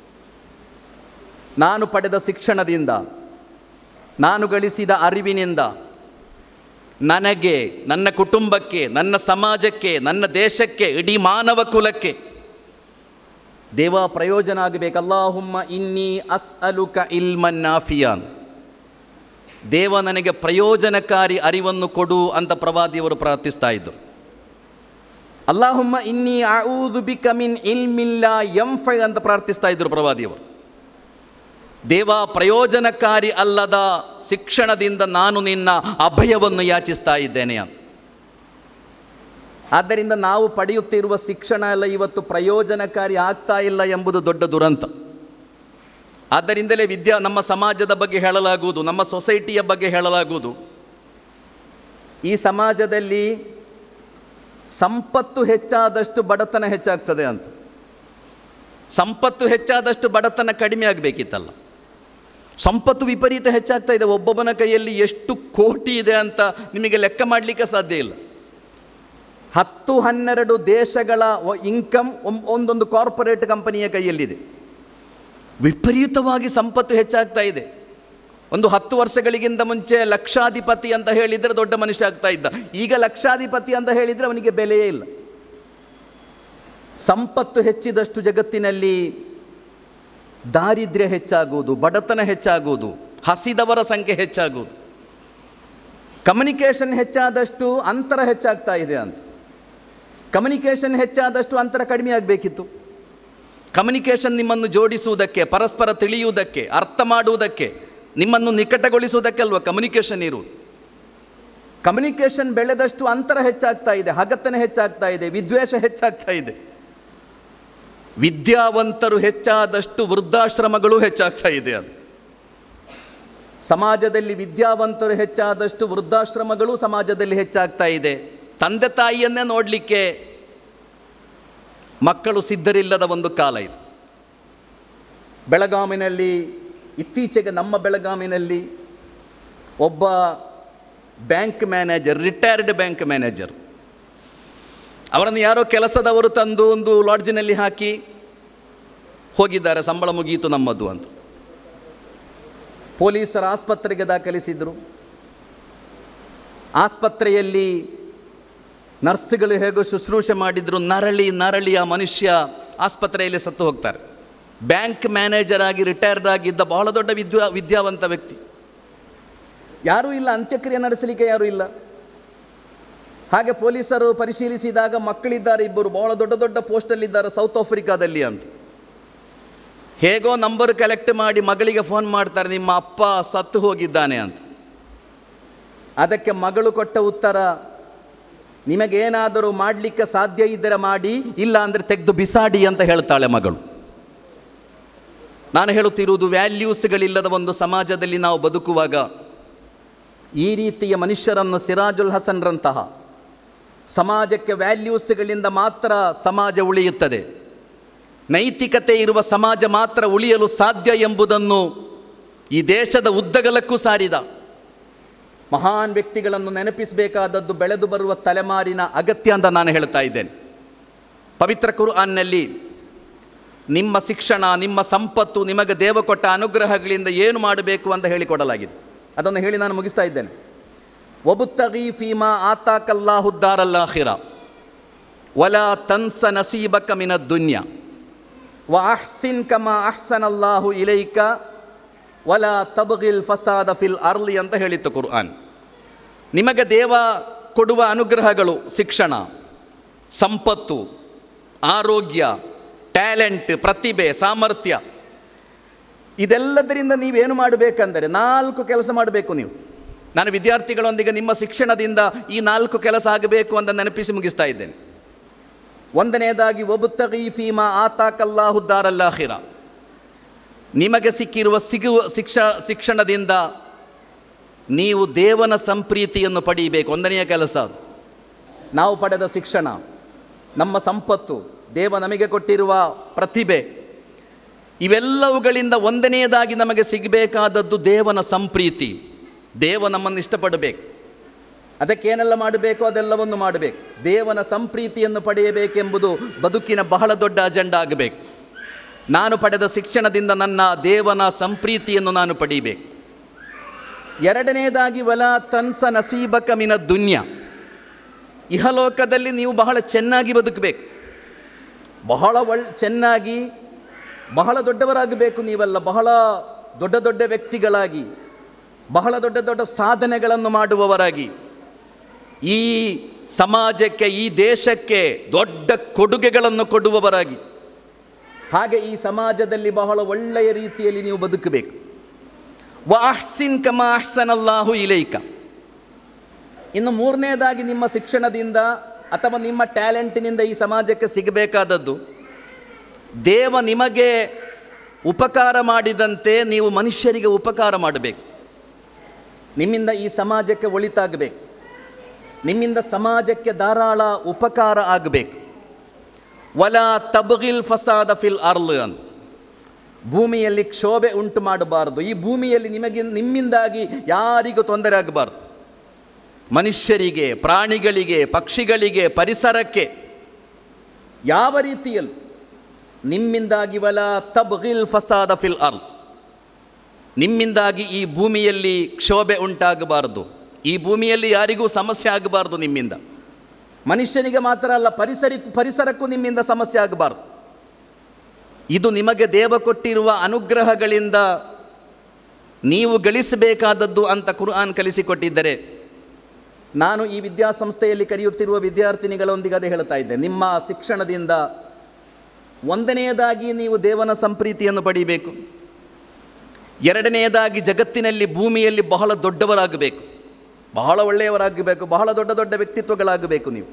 ನಾನು ಪಡೆದ ಶಿಕ್ಷಣದಿಂದ, ನಾನು ಗಳಿಸಿದ ಅರಿವಿನಿಂದ ನನಗೆ, ನನ್ನ ಕುಟುಂಬಕ್ಕೆ, ನನ್ನ ಸಮಾಜಕ್ಕೆ, ನನ್ನ ದೇಶಕ್ಕೆ, ಇಡೀ ಮಾನವ ಕುಲಕ್ಕೆ ದೇವ ಪ್ರಯೋಜನ ಆಗಬೇಕು. ಅಲ್ಲಾಹುಮ್ಮ ಇನ್ನಿ ಅಸ್ಅಲುಕ ಇಲ್ಮನ್ ನಾಫಿಯಾನ್. ದೇವ, ನನಗೆ ಪ್ರಯೋಜನಕಾರಿ ಅರಿವನ್ನು ಕೊಡು ಅಂತ ಪ್ರವಾದಿಯವರು ಪ್ರಾರ್ಥಿಸ್ತಾ ಇದ್ದರು. ಅಲ್ಲಾಹುಮ್ಮ ಇನ್ನಿ ಅಊದು ಬಿಕ ಮಿನ್ ಇಲ್ಮಿಲ್ಲಾ ಯಂಫೈ ಅಂತ ಪ್ರಾರ್ಥಿಸ್ತಾ ಇದ್ದರು ಪ್ರವಾದಿಯವರು. ದೇವ, ಪ್ರಯೋಜನಕಾರಿ ಅಲ್ಲದ ಶಿಕ್ಷಣದಿಂದ ನಾನು ನಿನ್ನ ಅಭಯವನ್ನು ಯಾಚಿಸ್ತಾ ಇದ್ದೇನೆ ಅಂತ. ಆದ್ದರಿಂದ ನಾವು ಪಡೆಯುತ್ತಿರುವ ಶಿಕ್ಷಣ ಎಲ್ಲ ಇವತ್ತು ಪ್ರಯೋಜನಕಾರಿ ಆಗ್ತಾ ಇಲ್ಲ ಎಂಬುದು ದೊಡ್ಡ ದುರಂತ. ಆದ್ದರಿಂದಲೇ ವಿದ್ಯಾ ನಮ್ಮ ಸಮಾಜದ ಬಗ್ಗೆ ಹೇಳಲಾಗುವುದು, ನಮ್ಮ ಸೊಸೈಟಿಯ ಬಗ್ಗೆ ಹೇಳಲಾಗುವುದು, ಈ ಸಮಾಜದಲ್ಲಿ ಸಂಪತ್ತು ಹೆಚ್ಚಾದಷ್ಟು ಬಡತನ ಹೆಚ್ಚಾಗ್ತದೆ ಅಂತ. ಸಂಪತ್ತು ಹೆಚ್ಚಾದಷ್ಟು ಬಡತನ ಕಡಿಮೆ ಆಗಬೇಕಿತ್ತಲ್ಲ. ಸಂಪತ್ತು ವಿಪರೀತ ಹೆಚ್ಚಾಗ್ತಾ ಇದೆ. ಒಬ್ಬೊಬ್ಬನ ಕೈಯಲ್ಲಿ ಎಷ್ಟು ಕೋಟಿ ಇದೆ ಅಂತ ನಿಮಗೆ ಲೆಕ್ಕ ಮಾಡಲಿಕ್ಕೆ ಸಾಧ್ಯ ಇಲ್ಲ. ಹತ್ತು ಹನ್ನೆರಡು ದೇಶಗಳ ಇನ್ಕಮ್ ಒಂದೊಂದು ಕಾರ್ಪೊರೇಟ್ ಕಂಪನಿಯ ಕೈಯಲ್ಲಿದೆ. ವಿಪರೀತವಾಗಿ ಸಂಪತ್ತು ಹೆಚ್ಚಾಗ್ತಾ ಇದೆ. ಒಂದು ಹತ್ತು ವರ್ಷಗಳಿಗಿಂತ ಮುಂಚೆ ಲಕ್ಷಾಧಿಪತಿ ಅಂತ ಹೇಳಿದರೆ ದೊಡ್ಡ ಮನುಷ್ಯ ಆಗ್ತಾ ಇದ್ದ. ಈಗ ಲಕ್ಷಾಧಿಪತಿ ಅಂತ ಹೇಳಿದರೆ ಅವನಿಗೆ ಬೆಲೆಯೇ ಇಲ್ಲ. ಸಂಪತ್ತು ಹೆಚ್ಚಿದಷ್ಟು ಜಗತ್ತಿನಲ್ಲಿ ದಾರಿದ್ರ್ಯ ಹೆಚ್ಚಾಗುವುದು, ಬಡತನ ಹೆಚ್ಚಾಗುವುದು, ಹಸಿದವರ ಸಂಖ್ಯೆ ಹೆಚ್ಚಾಗುವುದು. ಕಮ್ಯುನಿಕೇಷನ್ ಹೆಚ್ಚಾದಷ್ಟು ಅಂತರ ಹೆಚ್ಚಾಗ್ತಾ ಇದೆ ಅಂತ. ಕಮ್ಯುನಿಕೇಷನ್ ಹೆಚ್ಚಾದಷ್ಟು ಅಂತರ ಕಡಿಮೆ ಆಗಬೇಕಿತ್ತು. ಕಮ್ಯುನಿಕೇಷನ್ ನಿಮ್ಮನ್ನು ಜೋಡಿಸುವುದಕ್ಕೆ, ಪರಸ್ಪರ ತಿಳಿಯುವುದಕ್ಕೆ, ಅರ್ಥ ಮಾಡುವುದಕ್ಕೆ, ನಿಮ್ಮನ್ನು ನಿಕಟಗೊಳಿಸುವುದಕ್ಕೆ ಅಲ್ವ ಕಮ್ಯುನಿಕೇಷನ್ ಇರುವುದು. ಕಮ್ಯುನಿಕೇಷನ್ ಬೆಳೆದಷ್ಟು ಅಂತರ ಹೆಚ್ಚಾಗ್ತಾ ಇದೆ, ಹಗತನ ಹೆಚ್ಚಾಗ್ತಾ ಇದೆ, ವಿದ್ವೇಷ ಹೆಚ್ಚಾಗ್ತಾ ಇದೆ. ವಿದ್ಯಾವಂತರು ಹೆಚ್ಚಾದಷ್ಟು ವೃದ್ಧಾಶ್ರಮಗಳು ಹೆಚ್ಚಾಗ್ತಾ ಇದೆ. ಅದು ಸಮಾಜದಲ್ಲಿ ವಿದ್ಯಾವಂತರು ಹೆಚ್ಚಾದಷ್ಟು ವೃದ್ಧಾಶ್ರಮಗಳು ಸಮಾಜದಲ್ಲಿ ಹೆಚ್ಚಾಗ್ತಾ ಇದೆ. ತಂದೆ ತಾಯಿಯನ್ನೇ ನೋಡಲಿಕ್ಕೆ ಮಕ್ಕಳು ಸಿದ್ಧರಿಲ್ಲದ ಒಂದು ಕಾಲ ಇದು. ಬೆಳಗಾವಿನಲ್ಲಿ ಇತ್ತೀಚೆಗೆ ನಮ್ಮ ಬೆಳಗಾವಿನಲ್ಲಿ ಒಬ್ಬ bank manager, retired bank manager, ಅವರನ್ನು ಯಾರೋ ಕೆಲಸದವರು ತಂದು ಒಂದು ಲಾಡ್ಜಿನಲ್ಲಿ ಹಾಕಿ ಹೋಗಿದ್ದಾರೆ, ಸಂಬಳ ಮುಗಿಯಿತು ನಮ್ಮದು ಅಂತ. ಪೊಲೀಸರ ಆಸ್ಪತ್ರೆಗೆ ದಾಖಲಿಸಿದರು. ಆಸ್ಪತ್ರೆಯಲ್ಲಿ ನರ್ಸ್ಗಳು ಹೇಗೋ ಶುಶ್ರೂಷೆ ಮಾಡಿದರು. ನರಳಿ ನರಳಿ ಆ ಮನುಷ್ಯ ಆಸ್ಪತ್ರೆಯಲ್ಲಿ ಸತ್ತು ಹೋಗ್ತಾರೆ. ಬ್ಯಾಂಕ್ ಮ್ಯಾನೇಜರ್ ಆಗಿ ರಿಟೈರ್ಡ್ ಆಗಿದ್ದ ಬಹಳ ದೊಡ್ಡ ವಿದ್ಯಾ ವಿದ್ಯಾವಂತ ವ್ಯಕ್ತಿ. ಯಾರೂ ಇಲ್ಲ, ಅಂತ್ಯಕ್ರಿಯೆ ನಡೆಸಲಿಕ್ಕೆ ಯಾರೂ ಇಲ್ಲ. ಹಾಗೆ ಪೊಲೀಸರು ಪರಿಶೀಲಿಸಿದಾಗ ಮಕ್ಕಳಿದ್ದಾರೆ ಇಬ್ಬರು, ಬಹಳ ದೊಡ್ಡ ದೊಡ್ಡ ಪೋಸ್ಟಲ್ಲಿದ್ದಾರೆ ಸೌತ್ ಆಫ್ರಿಕಾದಲ್ಲಿ ಅಂತ. ಹೇಗೋ ನಂಬರ್ ಕಲೆಕ್ಟ್ ಮಾಡಿ ಮಗಳಿಗೆ ಫೋನ್ ಮಾಡ್ತಾರೆ, ನಿಮ್ಮ ಅಪ್ಪ ಸತ್ತು ಹೋಗಿದ್ದಾನೆ ಅಂತ. ಅದಕ್ಕೆ ಮಗಳು ಕೊಟ್ಟ ಉತ್ತರ, ನಿಮಗೇನಾದರೂ ಮಾಡಲಿಕ್ಕೆ ಸಾಧ್ಯ ಇದ್ದರೆ ಮಾಡಿ, ಇಲ್ಲ ಅಂದರೆ ತೆಗೆದು ಬಿಸಾಡಿ ಅಂತ ಹೇಳ್ತಾಳೆ ಮಗಳು. ನಾನು ಹೇಳುತ್ತಿರುವುದು, ವ್ಯಾಲ್ಯೂಸ್ಗಳಿಲ್ಲದ ಒಂದು ಸಮಾಜದಲ್ಲಿ ನಾವು ಬದುಕುವಾಗ ಈ ರೀತಿಯ ಮನುಷ್ಯರನ್ನು, ಸಿರಾಜುಲ್ ಹಸನ್ರಂತಹ ಸಮಾಜಕ್ಕೆ ವ್ಯಾಲ್ಯೂಸ್ಗಳಿಂದ ಮಾತ್ರ ಸಮಾಜ ಉಳಿಯುತ್ತದೆ, ನೈತಿಕತೆ ಇರುವ ಸಮಾಜ ಮಾತ್ರ ಉಳಿಯಲು ಸಾಧ್ಯ ಎಂಬುದನ್ನು ಈ ದೇಶದ ಉದ್ದಗಲಕ್ಕೂ ಸಾರಿದ ಮಹಾನ್ ವ್ಯಕ್ತಿಗಳನ್ನು ನೆನಪಿಸಬೇಕಾದದ್ದು ಬೆಳೆದು ಬರುವ ತಲೆಮಾರಿನ ಅಗತ್ಯ ಅಂತ ನಾನು ಹೇಳ್ತಾ ಇದ್ದೇನೆ. ಪವಿತ್ರ ಕುರ್ಆನ್ನಲ್ಲಿ ನಿಮ್ಮ ಶಿಕ್ಷಣ, ನಿಮ್ಮ ಸಂಪತ್ತು, ನಿಮಗೆ ದೇವ ಕೊಟ್ಟ ಅನುಗ್ರಹಗಳಿಂದ ಏನು ಮಾಡಬೇಕು ಅಂತ ಹೇಳಿಕೊಡಲಾಗಿದೆ. ಅದನ್ನು ಹೇಳಿ ನಾನು ಮುಗಿಸ್ತಾ ಇದ್ದೇನೆ. ವಬುತ್ತಗಿ ಫೀಮಾ ಆತಾಕಲ್ಲಾಹುದ್ದಾರಲ್ ಆಖಿರ ವಲಾ ತನ್ಸ ನಸೀಬಕ ಮಿನದ್ ದುನ್ಯಾ ವ ಅಹ್ಸಿನ್ ಕಮಾ ಅಹ್ಸನಲ್ಲಾಹು ಇಲೈಕ ವಲಾ ತಬ್ಗಿಲ್ ಫಸಾದ ಫಿಲ್ ಅರ್ಲಿ ಅಂತ ಹೇಳಿತ್ತು ಕುರ್ಆನ್. ನಿಮಗೆ ದೇವ ಕೊಡುವ ಅನುಗ್ರಹಗಳು ಶಿಕ್ಷಣ, ಸಂಪತ್ತು, ಆರೋಗ್ಯ, ಟ್ಯಾಲೆಂಟ್, ಪ್ರತಿಭೆ, ಸಾಮರ್ಥ್ಯ, ಇದೆಲ್ಲದರಿಂದ ನೀವೇನು ಮಾಡಬೇಕಂದರೆ ನಾಲ್ಕು ಕೆಲಸ ಮಾಡಬೇಕು. ನೀವು, ನಾನು ವಿದ್ಯಾರ್ಥಿಗಳೊಂದಿಗೆ ನಿಮ್ಮ ಶಿಕ್ಷಣದಿಂದ ಈ ನಾಲ್ಕು ಕೆಲಸ ಆಗಬೇಕು ಅಂತ ನೆನಪಿಸಿ ಮುಗಿಸ್ತಾ ಇದ್ದೇನೆ. ಒಂದನೇದಾಗಿ ವಬುತ್ತಗಿ ಫೀಮಾ ಆತಾಕಲ್ಲಾಹುದ್ದಾರಲ್ ಆಖಿರ, ನಿಮಗೆ ಸಿಕ್ಕಿರುವ ಸಿಗುವ ಶಿಕ್ಷ ಶಿಕ್ಷಣದಿಂದ ನೀವು ದೇವನ ಸಂಪ್ರೀತಿಯನ್ನು ಪಡೆಯಬೇಕು. ಒಂದನೆಯ ಕೆಲಸ. ನಾವು ಪಡೆದ ಶಿಕ್ಷಣ, ನಮ್ಮ ಸಂಪತ್ತು, ದೇವ ನಮಗೆ ಕೊಟ್ಟಿರುವ ಪ್ರತಿಭೆ, ಇವೆಲ್ಲವುಗಳಿಂದ ಒಂದನೆಯದಾಗಿ ನಮಗೆ ಸಿಗಬೇಕಾದದ್ದು ದೇವನ ಸಂಪ್ರೀತಿ. ದೇವ ನಮ್ಮನ್ನು ಇಷ್ಟಪಡಬೇಕು. ಅದಕ್ಕೇನೆಲ್ಲ ಮಾಡಬೇಕು ಅದೆಲ್ಲವನ್ನು ಮಾಡಬೇಕು. ದೇವನ ಸಂಪ್ರೀತಿಯನ್ನು ಪಡೆಯಬೇಕೆಂಬುದು ಬದುಕಿನ ಬಹಳ ದೊಡ್ಡ ಅಜೆಂಡಾ ಆಗಬೇಕು. ನಾನು ಪಡೆದ ಶಿಕ್ಷಣದಿಂದ ನನ್ನ ದೇವನ ಸಂಪ್ರೀತಿಯನ್ನು ನಾನು ಪಡೆಯಬೇಕು. ಎರಡನೆಯದಾಗಿ ವಲಾ ತನ್ಸ ನಸೀಬಕ ಮಿನ ದುನ್ಯಾ, ಇಹಲೋಕದಲ್ಲಿ ನೀವು ಬಹಳ ಚೆನ್ನಾಗಿ ಬದುಕಬೇಕು, ಬಹಳ ಒಳ್ಳೆ ಚೆನ್ನಾಗಿ, ಬಹಳ ದೊಡ್ಡವರಾಗಬೇಕು. ನೀವೆಲ್ಲ ಬಹಳ ದೊಡ್ಡ ದೊಡ್ಡ ವ್ಯಕ್ತಿಗಳಾಗಿ, ಬಹಳ ದೊಡ್ಡ ದೊಡ್ಡ ಸಾಧನೆಗಳನ್ನು ಮಾಡುವವರಾಗಿ, ಈ ಸಮಾಜಕ್ಕೆ, ಈ ದೇಶಕ್ಕೆ ದೊಡ್ಡ ಕೊಡುಗೆಗಳನ್ನು ಕೊಡುವವರಾಗಿ, ಹಾಗೆ ಈ ಸಮಾಜದಲ್ಲಿ ಬಹಳ ಒಳ್ಳೆಯ ರೀತಿಯಲ್ಲಿ ನೀವು ಬದುಕಬೇಕು. ವ ಅಹ್ಸಿನ್ ಕಮಾ ಅಹ್ಸನಲ್ಲಾಹು ಇಲೈಕ. ಇನ್ನು ಮೂರನೇದಾಗಿ ನಿಮ್ಮ ಶಿಕ್ಷಣದಿಂದ ಅಥವಾ ನಿಮ್ಮ ಟ್ಯಾಲೆಂಟಿನಿಂದ ಈ ಸಮಾಜಕ್ಕೆ ಸಿಗಬೇಕಾದದ್ದು, ದೇವ ನಿಮಗೆ ಉಪಕಾರ ಮಾಡಿದಂತೆ ನೀವು ಮನುಷ್ಯರಿಗೆ ಉಪಕಾರ ಮಾಡಬೇಕು. ನಿಮ್ಮಿಂದ ಈ ಸಮಾಜಕ್ಕೆ ಒಳಿತಾಗಬೇಕು, ನಿಮ್ಮಿಂದ ಸಮಾಜಕ್ಕೆ ಧಾರಾಳ ಉಪಕಾರ ಆಗಬೇಕು. ವಲಾ ತಬ್ಗಿಲ್ ಫಸಾದ ಫಿಲ್ ಅರ್ಲ್ ಅಂತ, ಭೂಮಿಯಲ್ಲಿ ಕ್ಷೋಭೆ ಉಂಟು ಮಾಡಬಾರದು. ಈ ಭೂಮಿಯಲ್ಲಿ ನಿಮಗೆ ನಿಮ್ಮಿಂದಾಗಿ ಯಾರಿಗೂ ತೊಂದರೆ ಆಗಬಾರ್ದು. ಮನುಷ್ಯರಿಗೆ, ಪ್ರಾಣಿಗಳಿಗೆ, ಪಕ್ಷಿಗಳಿಗೆ, ಪರಿಸರಕ್ಕೆ ಯಾವ ರೀತಿಯಲ್ಲಿ ನಿಮ್ಮಿಂದಾಗಿ ವಲಾ ತಬ್ಗಿಲ್ ಫಸಾದ ಫಿಲ್ ಅರ್ಲ್, ನಿಮ್ಮಿಂದಾಗಿ ಈ ಭೂಮಿಯಲ್ಲಿ ಕ್ಷೋಭೆ ಉಂಟಾಗಬಾರದು, ಈ ಭೂಮಿಯಲ್ಲಿ ಯಾರಿಗೂ ಸಮಸ್ಯೆ ಆಗಬಾರ್ದು. ನಿಮ್ಮಿಂದ ಮನುಷ್ಯನಿಗೆ ಮಾತ್ರ ಅಲ್ಲ, ಪರಿಸರ ಪರಿಸರಕ್ಕೂ ನಿಮ್ಮಿಂದ ಸಮಸ್ಯೆ ಆಗಬಾರ್ದು. ಇದು ನಿಮಗೆ ದೇವ ಕೊಟ್ಟಿರುವ ಅನುಗ್ರಹಗಳಿಂದ ನೀವು ಗಳಿಸಬೇಕಾದದ್ದು ಅಂತ ಕುರ್ಆನ್ ಕಲಿಸಿಕೊಟ್ಟಿದ್ದರೆ, ನಾನು ಈ ವಿದ್ಯಾಸಂಸ್ಥೆಯಲ್ಲಿ ಕರೆಯುತ್ತಿರುವ ವಿದ್ಯಾರ್ಥಿನಿಗಳೊಂದಿಗೆ ಅದೇ ಹೇಳ್ತಾ ಇದ್ದೆ. ನಿಮ್ಮ ಶಿಕ್ಷಣದಿಂದ ಒಂದನೆಯದಾಗಿ ನೀವು ದೇವನ ಸಂಪ್ರೀತಿಯನ್ನು ಪಡೆಯಬೇಕು. ಎರಡನೆಯದಾಗಿ ಜಗತ್ತಿನಲ್ಲಿ, ಭೂಮಿಯಲ್ಲಿ ಬಹಳ ದೊಡ್ಡವರಾಗಬೇಕು, ಬಹಳ ಒಳ್ಳೆಯವರಾಗಬೇಕು, ಬಹಳ ದೊಡ್ಡ ದೊಡ್ಡ ವ್ಯಕ್ತಿತ್ವಗಳಾಗಬೇಕು ನೀವು.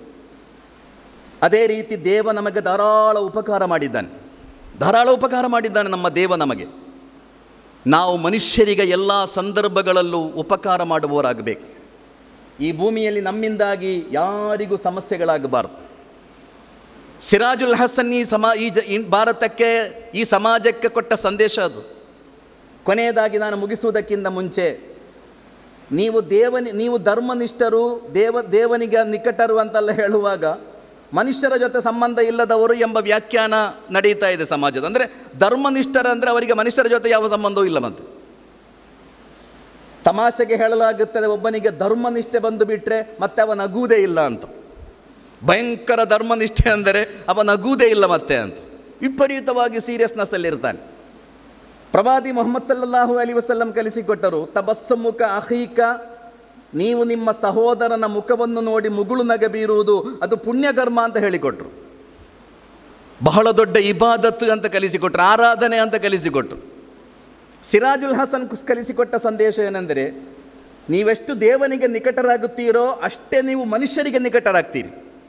ಅದೇ ರೀತಿ ದೇವ ನಮಗೆ ಧಾರಾಳ ಉಪಕಾರ ಮಾಡಿದ್ದಾನೆ, ಧಾರಾಳ ಉಪಕಾರ ಮಾಡಿದ್ದಾನೆ ನಮ್ಮ ದೇವ ನಮಗೆ. ನಾವು ಮನುಷ್ಯರಿಗೆ ಎಲ್ಲ ಸಂದರ್ಭಗಳಲ್ಲೂ ಉಪಕಾರ ಮಾಡುವವರಾಗಬೇಕು. ಈ ಭೂಮಿಯಲ್ಲಿ ನಮ್ಮಿಂದಾಗಿ ಯಾರಿಗೂ ಸಮಸ್ಯೆಗಳಾಗಬಾರ್ದು. ಸಿರಾಜುಲ್ ಹಸನ್ ಈ ಸಮಾ ಈ ಜ ಭಾರತಕ್ಕೆ, ಈ ಸಮಾಜಕ್ಕೆ ಕೊಟ್ಟ ಸಂದೇಶ ಅದು. ಕೊನೆಯದಾಗಿ ನಾನು ಮುಗಿಸುವುದಕ್ಕಿಂತ ಮುಂಚೆ, ನೀವು ದೇವನಿ ನೀವು ಧರ್ಮನಿಷ್ಠರು, ದೇವ ದೇವನಿಗೆ ನಿಕಟರು ಅಂತೆಲ್ಲ ಹೇಳುವಾಗ ಮನುಷ್ಯರ ಜೊತೆ ಸಂಬಂಧ ಇಲ್ಲದವರು ಎಂಬ ವ್ಯಾಖ್ಯಾನ ನಡೀತಾ ಇದೆ ಸಮಾಜದ. ಅಂದರೆ ಧರ್ಮನಿಷ್ಠರ ಅಂದರೆ ಅವರಿಗೆ ಮನುಷ್ಯರ ಜೊತೆ ಯಾವ ಸಂಬಂಧವೂ ಇಲ್ಲ. ಮತ್ತೆ ತಮಾಷೆಗೆ ಹೇಳಲಾಗುತ್ತದೆ, ಒಬ್ಬನಿಗೆ ಧರ್ಮನಿಷ್ಠೆ ಬಂದು ಬಿಟ್ಟರೆ ಮತ್ತೆ ಅವ ನಗುವುದೇ ಇಲ್ಲ ಅಂತ. ಭಯಂಕರ ಧರ್ಮನಿಷ್ಠೆ ಅಂದರೆ ಅವ ನಗುವುದೇ ಇಲ್ಲ ಮತ್ತೆ ಅಂತ, ವಿಪರೀತವಾಗಿ ಸೀರಿಯಸ್ನೆಸ್ಸಲ್ಲಿರ್ತಾನೆ. ಪ್ರವಾದಿ ಮೊಹಮ್ಮದ್ ಸಲ್ಲಲ್ಲಾಹು ಅಲೈಹಿ ವಸಲ್ಲಂ ಕಲಿಸಿಕೊಟ್ಟರು, ತಬಸ್ಸಮುಕ ಅಖೀಕ, ನೀವು ನಿಮ್ಮ ಸಹೋದರನ ಮುಖವನ್ನು ನೋಡಿ ಮುಗುಳು ನಗೆ ಬೀರುವುದು ಅದು ಪುಣ್ಯಕರ್ಮ ಅಂತ ಹೇಳಿಕೊಟ್ರು. ಬಹಳ ದೊಡ್ಡ ಇಬಾದತ್ ಅಂತ ಕಲಿಸಿಕೊಟ್ರು, ಆರಾಧನೆ ಅಂತ ಕಲಿಸಿಕೊಟ್ರು. ಸಿರಾಜುಲ್ ಹಸನ್ ಕಲಿಸಿಕೊಟ್ಟ ಸಂದೇಶ ಏನೆಂದರೆ, ನೀವೆಷ್ಟು ದೇವನಿಗೆ ನಿಕಟರಾಗುತ್ತೀರೋ ಅಷ್ಟೇ ನೀವು ಮನುಷ್ಯರಿಗೆ ನಿಕಟರಾಗ್ತೀರಿ.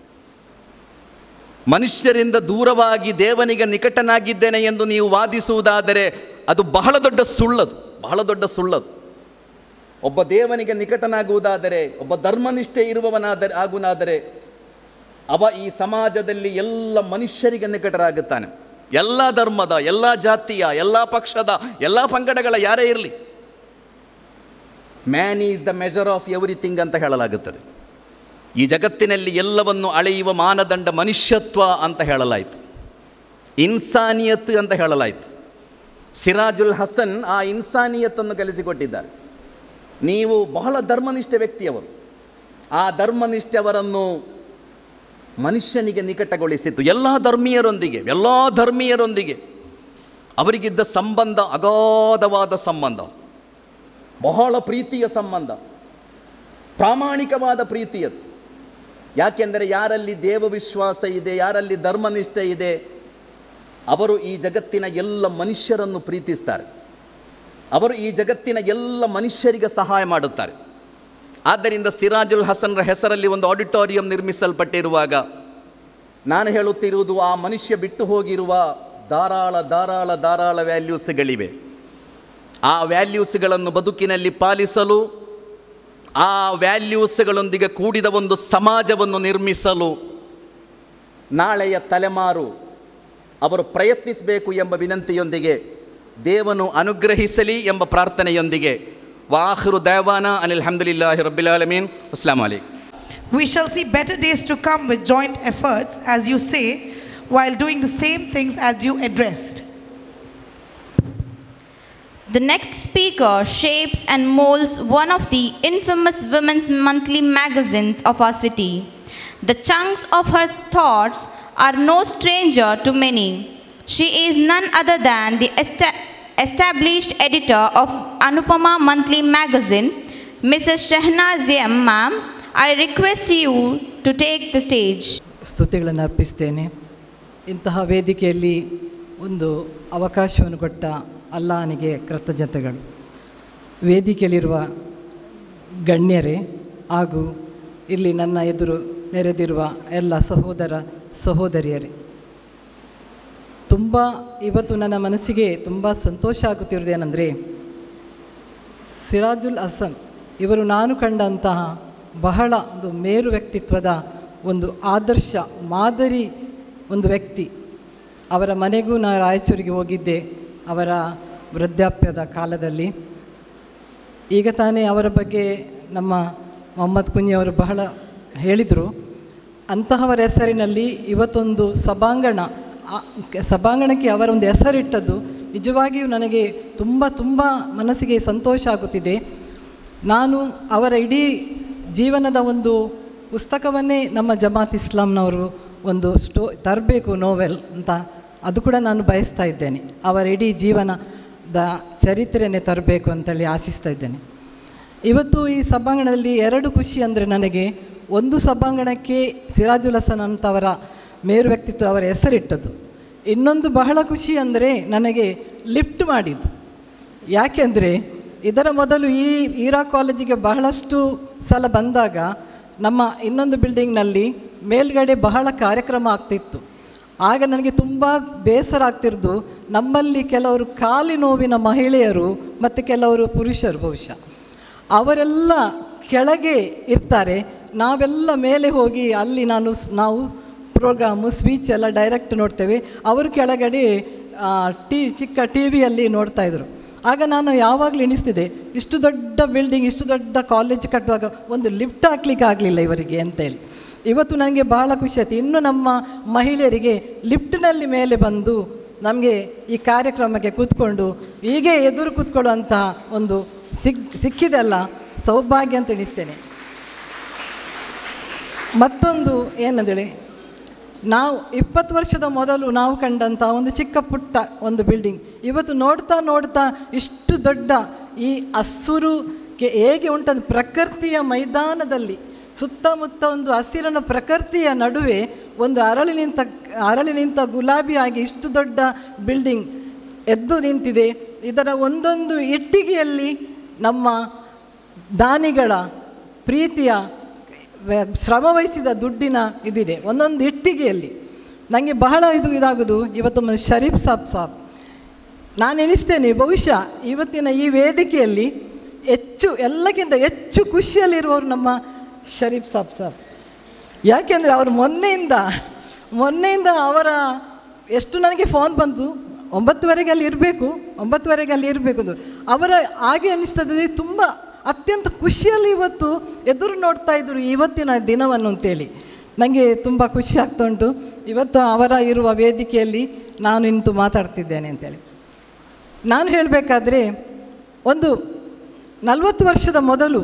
ಮನುಷ್ಯರಿಂದ ದೂರವಾಗಿ ದೇವನಿಗೆ ನಿಕಟನಾಗಿದ್ದೇನೆ ಎಂದು ನೀವು ವಾದಿಸುವುದಾದರೆ ಅದು ಬಹಳ ದೊಡ್ಡ ಸುಳ್ಳದು, ಬಹಳ ದೊಡ್ಡ ಸುಳ್ಳದು. ಒಬ್ಬ ದೇವನಿಗೆ ನಿಕಟನಾಗುವುದಾದರೆ, ಒಬ್ಬ ಧರ್ಮನಿಷ್ಠೆ ಇರುವವನಾದರೆ ಆಗುವುದಾದರೆ ಅವ ಈ ಸಮಾಜದಲ್ಲಿ ಎಲ್ಲ ಮನುಷ್ಯರಿಗೆ ನಿಕಟರಾಗುತ್ತಾನೆ. ಎಲ್ಲ ಧರ್ಮದ, ಎಲ್ಲ ಜಾತಿಯ, ಎಲ್ಲ ಪಕ್ಷದ, ಎಲ್ಲ ಪಂಗಡಗಳ ಯಾರೇ ಇರಲಿ. Man is the measure of everything ಅಂತ ಹೇಳಲಾಗುತ್ತದೆ. ಈ ಜಗತ್ತಿನಲ್ಲಿ ಎಲ್ಲವನ್ನು ಅಳೆಯುವ ಮಾನದಂಡ ಮನುಷ್ಯತ್ವ ಅಂತ ಹೇಳಲಾಯಿತು, ಇನ್ಸಾನಿಯತ್ ಅಂತ ಹೇಳಲಾಯಿತು. ಸಿರಾಜುಲ್ ಹಸನ್ ಆ ಇನ್ಸಾನಿಯತ್ತನ್ನು ಕಲಿಸಿಕೊಟ್ಟಿದ್ದಾರೆ. ನೀವು ಬಹಳ ಧರ್ಮನಿಷ್ಠ ವ್ಯಕ್ತಿಯವರು, ಆ ಧರ್ಮನಿಷ್ಠೆ ಅವರನ್ನು ಮನುಷ್ಯನಿಗೆ ನಿಕಟಗೊಳಿಸಿತು. ಎಲ್ಲ ಧರ್ಮೀಯರೊಂದಿಗೆ ಎಲ್ಲ ಧರ್ಮೀಯರೊಂದಿಗೆ ಅವರಿಗಿದ್ದ ಸಂಬಂಧ ಅಗಾಧವಾದ ಸಂಬಂಧ, ಬಹಳ ಪ್ರೀತಿಯ ಸಂಬಂಧ, ಪ್ರಾಮಾಣಿಕವಾದ ಪ್ರೀತಿಯದು. ಯಾಕೆಂದರೆ ಯಾರಲ್ಲಿ ದೇವವಿಶ್ವಾಸ ಇದೆ, ಯಾರಲ್ಲಿ ಧರ್ಮನಿಷ್ಠೆ ಇದೆ, ಅವರು ಈ ಜಗತ್ತಿನ ಎಲ್ಲ ಮನುಷ್ಯರನ್ನು ಪ್ರೀತಿಸ್ತಾರೆ, ಅವರು ಈ ಜಗತ್ತಿನ ಎಲ್ಲ ಮನುಷ್ಯರಿಗೆ ಸಹಾಯ ಮಾಡುತ್ತಾರೆ. ಆದ್ದರಿಂದ ಸಿರಾಜುಲ್ ಹಸನ್ರ ಹೆಸರಲ್ಲಿ ಒಂದು ಆಡಿಟೋರಿಯಂ ನಿರ್ಮಿಸಲ್ಪಟ್ಟಿರುವಾಗ ನಾನು ಹೇಳುತ್ತಿರುವುದು, ಆ ಮನುಷ್ಯ ಬಿಟ್ಟು ಹೋಗಿರುವ ಧಾರಾಳ ಧಾರಾಳ ಧಾರಾಳ ವ್ಯಾಲ್ಯೂಸ್ಗಳಿವೆ. ಆ ವ್ಯಾಲ್ಯೂಸ್ಗಳನ್ನು ಬದುಕಿನಲ್ಲಿ ಪಾಲಿಸಲು, ಆ ವ್ಯಾಲ್ಯೂಸ್ಗಳೊಂದಿಗೆ ಕೂಡಿದ ಒಂದು ಸಮಾಜವನ್ನು ನಿರ್ಮಿಸಲು ನಾಳೆಯ ತಲೆಮಾರು ಅವರು ಪ್ರಯತ್ನಿಸಬೇಕು ಎಂಬ ವಿನಂತಿಯೊಂದಿಗೆ, ದೇವನು ಅನುಗ್ರಹಿಸಲಿ ಎಂಬ ಪ್ರಾರ್ಥನೆಯೊಂದಿಗೆ, ವಾಖಿರು ದಅವಾನಾ Anil ಹಮ್ದುಲಿಲ್ಲಾಹಿ ರಬ್ಬಿಲ್ Al-Ameen. ಅಸ್ಸಲಾಮು ಅಲೈಕುಂ. We shall see better days to come with joint efforts, as you say, while doing the same things as you addressed. The next speaker shapes and molds one of the infamous women's monthly magazines of our city. The chunks of her thoughts are no stranger to many. She is none other than the esta- established editor of Anupama monthly magazine, Missus Shehnaz M. Ma'am. I request you to take the stage. ಸ್ತುತಿಗಳನ್ನು ಅರ್ಪಿಸ್ತೇನೆ. ಇಂತಹ ವೇದಿಕೆಯಲ್ಲಿ ಒಂದು ಅವಕಾಶವನ್ನು ಕೊಟ್ಟ ಅಲ್ಲಾಹನಿಗೆ ಕೃತಜ್ಞತೆಗಳು. ವೇದಿಕೆಯಲ್ಲಿರುವ ಗಣ್ಯರೇ ಹಾಗೂ ಇಲ್ಲಿ ನನ್ನ ಎದುರು ನೆರೆದಿರುವ ಎಲ್ಲ ಸಹೋದರ ಸಹೋದರಿಯರೇ, ತುಂಬ ಇವತ್ತು ನನ್ನ ಮನಸ್ಸಿಗೆ ತುಂಬ ಸಂತೋಷ ಆಗುತ್ತಿರುವುದೇನೆಂದರೆ, ಸಿರಾಜುಲ್ ಹಸನ್ ಇವರು ನಾನು ಕಂಡಂತಹ ಬಹಳ ಒಂದು ಮೇರು ವ್ಯಕ್ತಿತ್ವದ ಒಂದು ಆದರ್ಶ ಮಾದರಿ ಒಂದು ವ್ಯಕ್ತಿ. ಅವರ ಮನೆಗೂ ನಾನು ರಾಯಚೂರಿಗೆ ಹೋಗಿದ್ದೆ ಅವರ ವೃದ್ಧಾಪ್ಯದ ಕಾಲದಲ್ಲಿ. ಈಗ ತಾನೇ ಅವರ ಬಗ್ಗೆ ನಮ್ಮ ಮೊಹಮ್ಮದ್ ಕುಂಜಿಯವರು ಬಹಳ ಹೇಳಿದರು. ಅಂತಹವರ ಹೆಸರಿನಲ್ಲಿ ಇವತ್ತೊಂದು ಸಭಾಂಗಣ, ಸಭಾಂಗಣಕ್ಕೆ ಅವರ ಒಂದು ಹೆಸರಿಟ್ಟದ್ದು ನಿಜವಾಗಿಯೂ ನನಗೆ ತುಂಬ ತುಂಬ ಮನಸ್ಸಿಗೆ ಸಂತೋಷ ಆಗುತ್ತಿದೆ. ನಾನು ಅವರ ಇಡೀ ಜೀವನದ ಒಂದು ಪುಸ್ತಕವನ್ನೇ ನಮ್ಮ ಜಮಾತ್ ಇಸ್ಲಾಂನವರು ಒಂದು ಸ್ಟೋ ತರಬೇಕು ನೋವೆಲ್ ಅಂತ, ಅದು ಕೂಡ ನಾನು ಬಯಸ್ತಾ ಇದ್ದೇನೆ. ಅವರ ಇಡೀ ಜೀವನದ ಚರಿತ್ರೆಯನ್ನೇ ತರಬೇಕು ಅಂತೇಳಿ ಆಶಿಸ್ತಾ ಇದ್ದೇನೆ. ಇವತ್ತು ಈ ಸಭಾಂಗಣದಲ್ಲಿ ಎರಡು ಖುಷಿ ಅಂದರೆ ನನಗೆ, ಒಂದು ಸಭಾಂಗಣಕ್ಕೆ ಸಿರಾಜುಲ್ ಹಸನ್ ಅಂತವರ ಮೇರು ವ್ಯಕ್ತಿತ್ವ ಅವರ ಹೆಸರಿಟ್ಟದ್ದು. ಇನ್ನೊಂದು ಬಹಳ ಖುಷಿ ಅಂದರೆ ನನಗೆ ಲಿಫ್ಟ್ ಮಾಡಿದ್ದು. ಯಾಕೆಂದರೆ ಇದರ ಮೊದಲು ಈ ಈರಾ ಕಾಲೇಜಿಗೆ ಬಹಳಷ್ಟು ಸಲ ಬಂದಾಗ ನಮ್ಮ ಇನ್ನೊಂದು ಬಿಲ್ಡಿಂಗ್ನಲ್ಲಿ ಮೇಲ್ಗಡೆ ಬಹಳ ಕಾರ್ಯಕ್ರಮ ಆಗ್ತಿತ್ತು. ಆಗ ನನಗೆ ತುಂಬ ಬೇಸರ ಆಗ್ತಿರೋದು, ನಮ್ಮಲ್ಲಿ ಕೆಲವರು ಕಾಲಿ ನೋವಿನ ಮಹಿಳೆಯರು ಮತ್ತು ಕೆಲವರು ಪುರುಷರು ಬಹುಶಃ ಅವರೆಲ್ಲ ಕೆಳಗೆ ಇರ್ತಾರೆ, ನಾವೆಲ್ಲ ಮೇಲೆ ಹೋಗಿ ಅಲ್ಲಿ ನಾನು ನಾವು ಪ್ರೋಗ್ರಾಮು ಸ್ಪೀಚ್ ಎಲ್ಲ ಡೈರೆಕ್ಟ್ ನೋಡ್ತೇವೆ, ಅವರು ಕೆಳಗಡೆ ಟಿ ಚಿಕ್ಕ ಟಿ ವಿಯಲ್ಲಿ ನೋಡ್ತಾಯಿದ್ರು. ಆಗ ನಾನು ಯಾವಾಗಲೂ ಎಣಿಸ್ತಿದ್ದೆ, ಇಷ್ಟು ದೊಡ್ಡ ಬಿಲ್ಡಿಂಗ್, ಇಷ್ಟು ದೊಡ್ಡ ಕಾಲೇಜ್ ಕಟ್ಟುವಾಗ ಒಂದು ಲಿಫ್ಟ್ ಹಾಕ್ಲಿಕ್ಕೆ ಆಗಲಿಲ್ಲ ಇವರಿಗೆ ಅಂತೇಳಿ. ಇವತ್ತು ನನಗೆ ಬಹಳ ಖುಷಿ ಆಯ್ತು. ಇನ್ನು ನಮ್ಮ ಮಹಿಳೆಯರಿಗೆ ಲಿಫ್ಟ್ನಲ್ಲಿ ಮೇಲೆ ಬಂದು ನಮಗೆ ಈ ಕಾರ್ಯಕ್ರಮಕ್ಕೆ ಕೂತ್ಕೊಂಡು ಹೀಗೆ ಎದುರು ಕೂತ್ಕೊಳ್ಳುವಂತಹ ಒಂದು ಸಿಕ್ ಸಿಕ್ಕಿದೆಲ್ಲ ಸೌಭಾಗ್ಯ ಅಂತ ಎಣಿಸ್ತೇನೆ. ಮತ್ತೊಂದು ಏನಂದೇಳಿ, ನಾವು ಇಪ್ಪತ್ತು ವರ್ಷದ ಮೊದಲು ನಾವು ಕಂಡಂಥ ಒಂದು ಚಿಕ್ಕ ಪುಟ್ಟ ಒಂದು ಬಿಲ್ಡಿಂಗ್ ಇವತ್ತು ನೋಡ್ತಾ ನೋಡ್ತಾ ಇಷ್ಟು ದೊಡ್ಡ ಈ ಹಸುರುಗೆ ಹೇಗೆ ಉಂಟಂದು ಪ್ರಕೃತಿಯ ಮೈದಾನದಲ್ಲಿ ಸುತ್ತಮುತ್ತ ಒಂದು ಹಸಿರನ ಪ್ರಕೃತಿಯ ನಡುವೆ ಒಂದು ಅರಳಿ ನಿಂತ ಅರಳಿ ನಿಂತ ಗುಲಾಬಿ ಆಗಿ ಇಷ್ಟು ದೊಡ್ಡ ಬಿಲ್ಡಿಂಗ್ ಎದ್ದು ನಿಂತಿದೆ. ಇದರ ಒಂದೊಂದು ಇಟ್ಟಿಗೆಯಲ್ಲಿ ನಮ್ಮ ದಾನಿಗಳ ಪ್ರೀತಿಯ ಶ್ರಮವಹಿಸಿದ ದುಡ್ಡಿನ ಇದಿದೆ ಒಂದೊಂದು ಇಟ್ಟಿಗೆಯಲ್ಲಿ. ನನಗೆ ಬಹಳ ಇದು ಇದಾಗೋದು ಇವತ್ತು ಶರೀಫ್ ಸಾಬ್ ಸಾಬ್ ನಾನು ಎಣಿಸ್ತೇನೆ, ಬಹುಶಃ ಇವತ್ತಿನ ಈ ವೇದಿಕೆಯಲ್ಲಿ ಹೆಚ್ಚು ಎಲ್ಲಕ್ಕಿಂತ ಹೆಚ್ಚು ಖುಷಿಯಲ್ಲಿರುವವರು ನಮ್ಮ ಶರೀಫ್ ಸಾಬ್ ಸಾಬ್. ಯಾಕೆಂದರೆ ಅವರು ಮೊನ್ನೆಯಿಂದ ಮೊನ್ನೆಯಿಂದ ಅವರ ಎಷ್ಟು ನನಗೆ ಫೋನ್ ಬಂತು, ಒಂಬತ್ತುವರೆಗೆ ಅಲ್ಲಿ ಇರಬೇಕು ಒಂಬತ್ತುವರೆಗೆ ಅಲ್ಲಿ ಇರಬೇಕು ಅದು ಅವರ ಹಾಗೆ ಅನ್ನಿಸ್ತದೆ. ತುಂಬ ಅತ್ಯಂತ ಖುಷಿಯಲ್ಲಿ ಇವತ್ತು ಎದುರು ನೋಡ್ತಾ ಇದ್ದರು ಇವತ್ತಿನ ದಿನವನ್ನು ಅಂತೇಳಿ. ನನಗೆ ತುಂಬ ಖುಷಿ ಆಗ್ತಾ ಉಂಟು ಇವತ್ತು ಅವರ ಇರುವ ವೇದಿಕೆಯಲ್ಲಿ ನಾನು ನಿಂತು ಮಾತಾಡ್ತಿದ್ದೇನೆ ಅಂತೇಳಿ. ನಾನು ಹೇಳಬೇಕಾದ್ರೆ ಒಂದು ನಲವತ್ತು ವರ್ಷದ ಮೊದಲು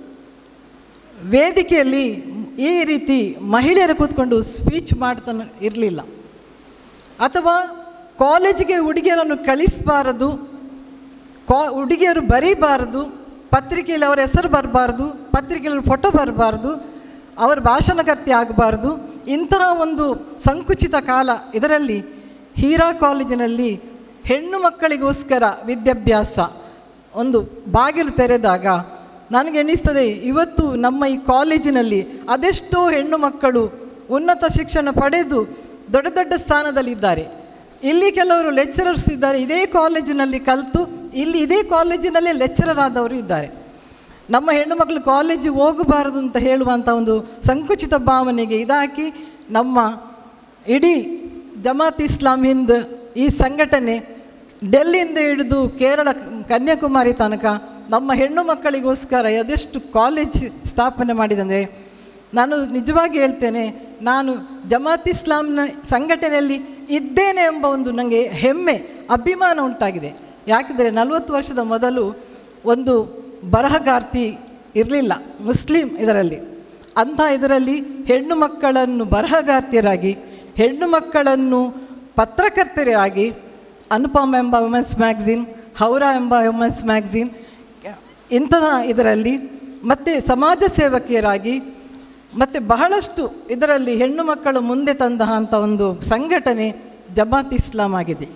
ವೇದಿಕೆಯಲ್ಲಿ ಈ ರೀತಿ ಮಹಿಳೆಯರು ಕೂತ್ಕೊಂಡು ಸ್ಪೀಚ್ ಮಾಡ್ತಾನೆ ಇರಲಿಲ್ಲ, ಅಥವಾ ಕಾಲೇಜಿಗೆ ಹುಡುಗಿಯರನ್ನು ಕಳಿಸಬಾರದು, ಕಾ ಹುಡುಗಿಯರು ಬರೀಬಾರದು, ಪತ್ರಿಕೆಯಲ್ಲಿ ಅವರ ಹೆಸರು ಬರಬಾರ್ದು, ಪತ್ರಿಕೆಯಲ್ಲಿ ಫೋಟೋ ಬರಬಾರ್ದು, ಅವರ ಭಾಷಣಕರ್ತಿ ಆಗಬಾರ್ದು. ಇಂತಹ ಒಂದು ಸಂಕುಚಿತ ಕಾಲ ಇದರಲ್ಲಿ ಹೀರಾ ಕಾಲೇಜಿನಲ್ಲಿ ಹೆಣ್ಣು ಮಕ್ಕಳಿಗೋಸ್ಕರ ವಿದ್ಯಾಭ್ಯಾಸ ಒಂದು ಬಾಗಿಲು ತೆರೆದಾಗ ನನಗೆ ಎಣಿಸ್ತದೆ, ಇವತ್ತು ನಮ್ಮ ಈ ಕಾಲೇಜಿನಲ್ಲಿ ಅದೆಷ್ಟೋ ಹೆಣ್ಣು ಮಕ್ಕಳು ಉನ್ನತ ಶಿಕ್ಷಣ ಪಡೆದು ದೊಡ್ಡ ದೊಡ್ಡ ಸ್ಥಾನದಲ್ಲಿದ್ದಾರೆ. ಇಲ್ಲಿ ಕೆಲವರು ಲೆಕ್ಚರರ್ಸ್ ಇದ್ದಾರೆ, ಇದೇ ಕಾಲೇಜಿನಲ್ಲಿ ಕಲಿತು ಇಲ್ಲಿ ಇದೇ ಕಾಲೇಜಿನಲ್ಲೇ ಲೆಕ್ಚರರ್ ಆದವರು ಇದ್ದಾರೆ. ನಮ್ಮ ಹೆಣ್ಣು ಮಕ್ಕಳು ಕಾಲೇಜಿಗೆ ಹೋಗಬಾರದು ಅಂತ ಹೇಳುವಂಥ ಒಂದು ಸಂಕುಚಿತ ಭಾವನೆಗೆ ಇದಾಕಿ ನಮ್ಮ ಇಡೀ ಜಮಾತ್ ಇಸ್ಲಾಂ ಹಿಂದ್ ಈ ಸಂಘಟನೆ ಡೆಲ್ಲಿಯಿಂದ ಹಿಡಿದು ಕೇರಳ ಕನ್ಯಾಕುಮಾರಿ ತನಕ ನಮ್ಮ ಹೆಣ್ಣು ಮಕ್ಕಳಿಗೋಸ್ಕರ ಅದೆಷ್ಟು ಕಾಲೇಜ್ ಸ್ಥಾಪನೆ ಮಾಡಿದಂದರೆ, ನಾನು ನಿಜವಾಗಿ ಹೇಳ್ತೇನೆ, ನಾನು ಜಮಾತ್ ಇಸ್ಲಾಂನ ಸಂಘಟನೆಯಲ್ಲಿ ಇದ್ದೇನೆ ಎಂಬ ಒಂದು ನನಗೆ ಹೆಮ್ಮೆ ಅಭಿಮಾನ ಉಂಟಾಗಿದೆ. ಯಾಕೆಂದರೆ ನಲವತ್ತು ವರ್ಷದ ಮೊದಲು ಒಂದು ಬರಹಗಾರ್ತಿ ಇರಲಿಲ್ಲ ಮುಸ್ಲಿಂ ಇದರಲ್ಲಿ. ಅಂಥ ಇದರಲ್ಲಿ ಹೆಣ್ಣು ಮಕ್ಕಳನ್ನು ಬರಹಗಾರ್ತಿಯರಾಗಿ, ಹೆಣ್ಣು ಮಕ್ಕಳನ್ನು ಪತ್ರಕರ್ತರಾಗಿ ಅನುಪಮ ಎಂಬ ವುಮೆನ್ಸ್ ಮ್ಯಾಗ್ಝಿನ್, ಹೌರಾ ಎಂಬ ವುಮೆನ್ಸ್ ಮ್ಯಾಗ್ಝಿನ್ ಇಂತಹ ಇದರಲ್ಲಿ ಮತ್ತು ಸಮಾಜ ಸೇವಕಿಯರಾಗಿ ಮತ್ತು ಬಹಳಷ್ಟು ಇದರಲ್ಲಿ ಹೆಣ್ಣು ಮಕ್ಕಳು ಮುಂದೆ ತಂದ ಅಂಥ ಒಂದು ಸಂಘಟನೆ ಜಮಾತ್ ಇಸ್ಲಾಂ ಆಗಿದೆ.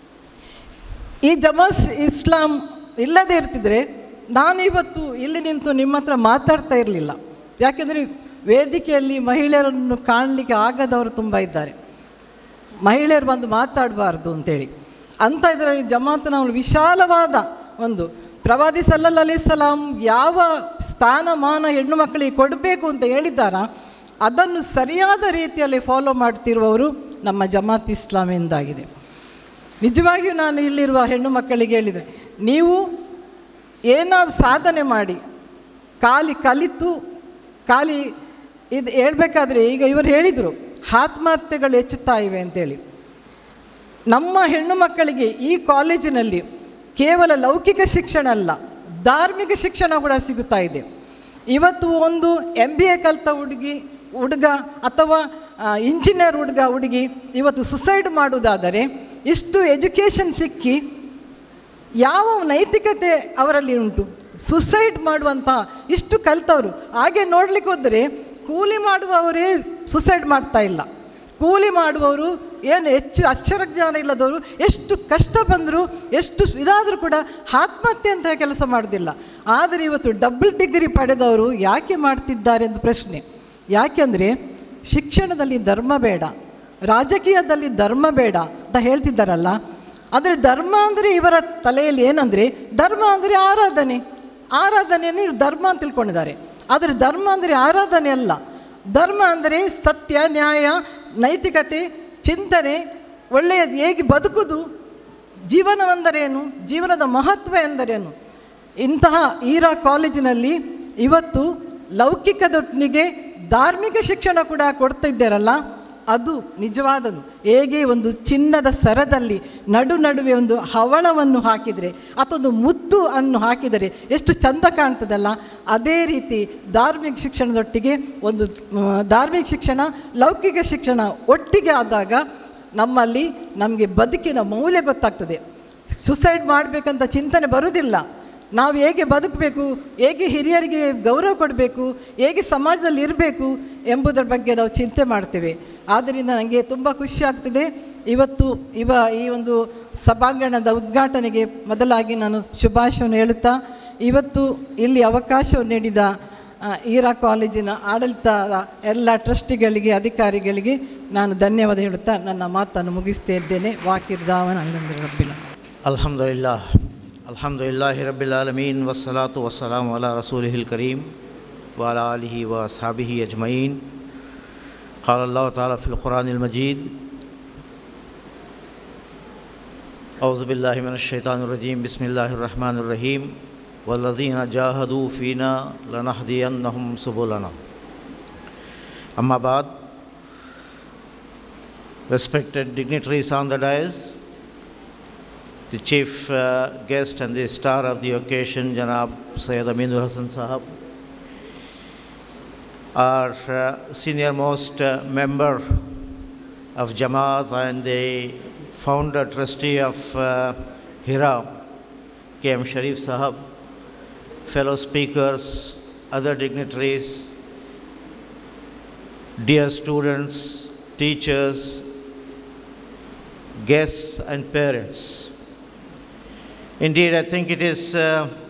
ಈ ಜಮಾತ್ ಇಸ್ಲಾಂ ಇಲ್ಲದೇ ಇರ್ತಿದ್ರೆ ನಾನು ಇವತ್ತು ಇಲ್ಲಿ ನಿಂತು ನಿಮ್ಮ ಹತ್ರ ಮಾತಾಡ್ತಾ ಇರಲಿಲ್ಲ. ಯಾಕೆಂದರೆ ವೇದಿಕೆಯಲ್ಲಿ ಮಹಿಳೆಯರನ್ನು ಕಾಣಲಿಕ್ಕೆ ಆಗದವರು ತುಂಬ ಇದ್ದಾರೆ, ಮಹಿಳೆಯರು ಬಂದು ಮಾತಾಡಬಾರ್ದು ಅಂತೇಳಿ. ಅಂಥ ಇದರಲ್ಲಿ ಜಮಾತ್ನ ಒಂದು ವಿಶಾಲವಾದ ಒಂದು ಪ್ರವಾದಿ ಸಲ್ಲಲ್ಲಾಹು ಅಲೈಹಿ ವಸಲ್ಲಂ ಯಾವ ಸ್ಥಾನಮಾನ ಹೆಣ್ಣು ಮಕ್ಕಳಿಗೆ ಕೊಡಬೇಕು ಅಂತ ಹೇಳಿದ್ದಾರ ಅದನ್ನು ಸರಿಯಾದ ರೀತಿಯಲ್ಲಿ ಫಾಲೋ ಮಾಡ್ತಿರುವವರು ನಮ್ಮ ಜಮಾತ್ ಇಸ್ಲಾಮಿಂದಾಗಿದೆ. ನಿಜವಾಗಿಯೂ ನಾನು ಇಲ್ಲಿರುವ ಹೆಣ್ಣು ಮಕ್ಕಳಿಗೆ ಹೇಳಿದೆ, ನೀವು ಏನಾದರೂ ಸಾಧನೆ ಮಾಡಿ ಖಾಲಿ ಕಲಿತು ಖಾಲಿ ಇದು ಹೇಳಬೇಕಾದ್ರೆ, ಈಗ ಇವರು ಹೇಳಿದರು ಆತ್ಮಹತ್ಯೆಗಳು ಹೆಚ್ಚುತ್ತಾ ಇವೆ ಅಂತೇಳಿ. ನಮ್ಮ ಹೆಣ್ಣು ಮಕ್ಕಳಿಗೆ ಈ ಕಾಲೇಜಿನಲ್ಲಿ ಕೇವಲ ಲೌಕಿಕ ಶಿಕ್ಷಣ ಅಲ್ಲ, ಧಾರ್ಮಿಕ ಶಿಕ್ಷಣ ಕೂಡ ಸಿಗುತ್ತಾ ಇದೆ. ಇವತ್ತು ಒಂದು ಎಮ್ ಬಿ ಎ ಕಲಿತ ಹುಡುಗಿ ಹುಡುಗ ಅಥವಾ ಇಂಜಿನಿಯರ್ ಹುಡುಗ ಹುಡುಗಿ ಇವತ್ತು ಸುಸೈಡ್ ಮಾಡುವುದಾದರೆ ಇಷ್ಟು ಎಜುಕೇಷನ್ ಸಿಕ್ಕಿ ಯಾವ ನೈತಿಕತೆ ಅವರಲ್ಲಿ ಉಂಟು? ಸುಸೈಡ್ ಮಾಡುವಂಥ ಇಷ್ಟು ಕಲಿತವರು. ಹಾಗೆ ನೋಡಲಿಕ್ಕೆ ಹೋದರೆ ಕೂಲಿ ಮಾಡುವವರೇ ಸುಸೈಡ್ ಮಾಡ್ತಾ ಇಲ್ಲ. ಕೂಲಿ ಮಾಡುವವರು ಏನು ಹೆಚ್ಚು ಅಕ್ಷರಜ್ಞಾನ ಇಲ್ಲದವರು ಎಷ್ಟು ಕಷ್ಟ ಬಂದರೂ ಎಷ್ಟು ಇದಾದರೂ ಕೂಡ ಆತ್ಮಹತ್ಯೆ ಅಂತ ಕೆಲಸ ಮಾಡೋದಿಲ್ಲ. ಆದರೆ ಇವತ್ತು ಡಬಲ್ ಡಿಗ್ರಿ ಪಡೆದವರು ಯಾಕೆ ಮಾಡ್ತಿದ್ದಾರೆ ಎಂದು ಪ್ರಶ್ನೆ. ಯಾಕೆಂದರೆ ಶಿಕ್ಷಣದಲ್ಲಿ ಧರ್ಮ ಬೇಡ, ರಾಜಕೀಯದಲ್ಲಿ ಧರ್ಮ ಬೇಡ ಅಂತ ಹೇಳ್ತಿದ್ದಾರಲ್ಲ. ಆದರೆ ಧರ್ಮ ಅಂದರೆ ಇವರ ತಲೆಯಲ್ಲಿ ಏನಂದರೆ ಧರ್ಮ ಅಂದರೆ ಆರಾಧನೆ, ಆರಾಧನೆಯನ್ನು ಧರ್ಮ ಅಂತ ತಿಳ್ಕೊಂಡಿದ್ದಾರೆ. ಆದರೆ ಧರ್ಮ ಅಂದರೆ ಆರಾಧನೆ ಅಲ್ಲ. ಧರ್ಮ ಅಂದರೆ ಸತ್ಯ, ನ್ಯಾಯ, ನೈತಿಕತೆ, ಚಿಂತನೆ, ಒಳ್ಳೆಯದು ಹೇಗೆ ಬದುಕುವುದು, ಜೀವನವೆಂದರೇನು, ಜೀವನದ ಮಹತ್ವ ಎಂದರೇನು. ಇಂತಹ ಈರಾ ಕಾಲೇಜಿನಲ್ಲಿ ಇವತ್ತು ಲೌಕಿಕದೊಟ್ಟಿಗೆ ಧಾರ್ಮಿಕ ಶಿಕ್ಷಣ ಕೂಡ ಕೊಡ್ತಾ ಇದ್ದಾರಲ್ಲ, ಅದು ನಿಜವಾದದು. ಹೇಗೆ ಒಂದು ಚಿನ್ನದ ಸರದಲ್ಲಿ ನಡು ನಡುವೆ ಒಂದು ಹವಳವನ್ನು ಹಾಕಿದರೆ ಅಥವಾ ಒಂದು ಮುತ್ತು ಅನ್ನು ಹಾಕಿದರೆ ಎಷ್ಟು ಚಂದ ಕಾಣ್ತದಲ್ಲ, ಅದೇ ರೀತಿ ಧಾರ್ಮಿಕ ಶಿಕ್ಷಣದೊಟ್ಟಿಗೆ ಒಂದು ಧಾರ್ಮಿಕ ಶಿಕ್ಷಣ ಲೌಕಿಕ ಶಿಕ್ಷಣ ಒಟ್ಟಿಗೆ ಆದಾಗ ನಮ್ಮಲ್ಲಿ ನಮಗೆ ಬದುಕಿನ ಮೌಲ್ಯ ಗೊತ್ತಾಗ್ತದೆ. ಸುಸೈಡ್ ಮಾಡಬೇಕಂತ ಚಿಂತನೆ ಬರುವುದಿಲ್ಲ. ನಾವು ಹೇಗೆ ಬದುಕಬೇಕು, ಹೇಗೆ ಹಿರಿಯರಿಗೆ ಗೌರವ ಕೊಡಬೇಕು, ಹೇಗೆ ಸಮಾಜದಲ್ಲಿ ಇರಬೇಕು ಎಂಬುದರ ಬಗ್ಗೆ ನಾವು ಚಿಂತೆ ಮಾಡ್ತೇವೆ. ಆದ್ದರಿಂದ ನನಗೆ ತುಂಬ ಖುಷಿ ಆಗ್ತಿದೆ. ಇವತ್ತು ಇವ ಈ ಒಂದು ಸಭಾಂಗಣದ ಉದ್ಘಾಟನೆಗೆ ಮೊದಲಾಗಿ ನಾನು ಶುಭಾಶಯವನ್ನು ಹೇಳುತ್ತಾ, ಇವತ್ತು ಇಲ್ಲಿ ಅವಕಾಶವನ್ನು ನೀಡಿದ ಈರಾ ಕಾಲೇಜಿನ ಆಡಳಿತದ ಎಲ್ಲ ಟ್ರಸ್ಟಿಗಳಿಗೆ, ಅಧಿಕಾರಿಗಳಿಗೆ ನಾನು ಧನ್ಯವಾದ ಹೇಳುತ್ತಾ ನನ್ನ ಮಾತನ್ನು ಮುಗಿಸ್ತಾ ಇದ್ದೇನೆ. ವಾಕಿರ್ ದಾವನ್ ಅಲ್ಹಮ್ದು ರಬ್ಬಿಲ್ ಅಲ್ಹಮ್ದುಲಿಲ್ಲಾಹ್ ಅಲ್ಹಮ್ದುಲಿಲ್ಲಾಹಿ ರಬ್ಬಿಲ್ ಆಲಮೀನ್ ವಸ್ಸಲಾತು ವಸ್ಸಲಾಮು ಅಲಾ ರಸೂಲಿಹಿಲ್ ಕರೀಮ್ ವ ಅಲಾ ಆಲಿಹಿ ವ ಅಸ್ಹಾಬಿಹಿ ಅಜ್ಮഈನ್. قال الله تعالى في القرآن المجيد أعوذ بالله من الشيطان الرجيم بسم الله الرحمن الرحيم والذين جاهدوا فينا لنهدينهم سبلنا. أما بعد, respected dignitaries on the dais, the chief uh, guest and the star of the occasion, Janab Sayyid Aminul Hasan Sahab, our uh, senior most uh, member of Jamaat and the founder trustee of uh, Hira, K M Sharif Sahab, fellow speakers, other dignitaries, dear students, teachers, guests and parents. Indeed, I think it is uh,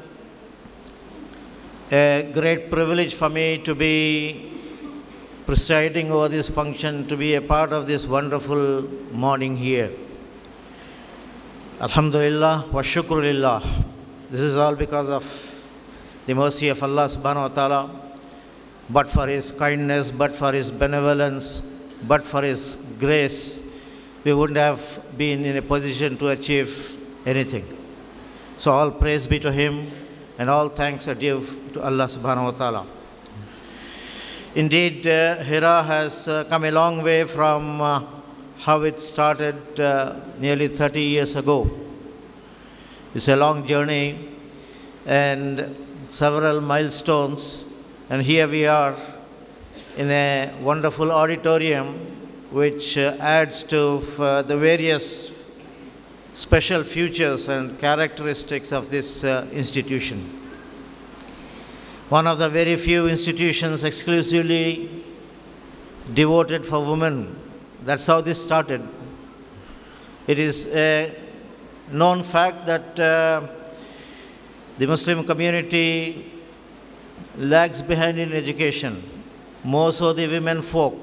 a great privilege for me to be presiding over this function, to be a part of this wonderful morning here. Alhamdulillah wa shukrulillah. This is all because of the mercy of Allah subhanahu wa ta'ala, but for His kindness, but for His benevolence, but for His grace, we wouldn't have been in a position to achieve anything. So all praise be to Him and all thanks are due to Allah subhanahu wa ta'ala. Indeed, uh, Hira has uh, come a long way from uh, how it started uh, nearly thirty years ago. It's a long journey and several milestones, and here we are in a wonderful auditorium which uh, adds to uh, the various special features and characteristics of this uh, institution. One of the very few institutions exclusively devoted for women. That's how this started. It is a known fact that uh, the Muslim community lags behind in education, more so the women folk.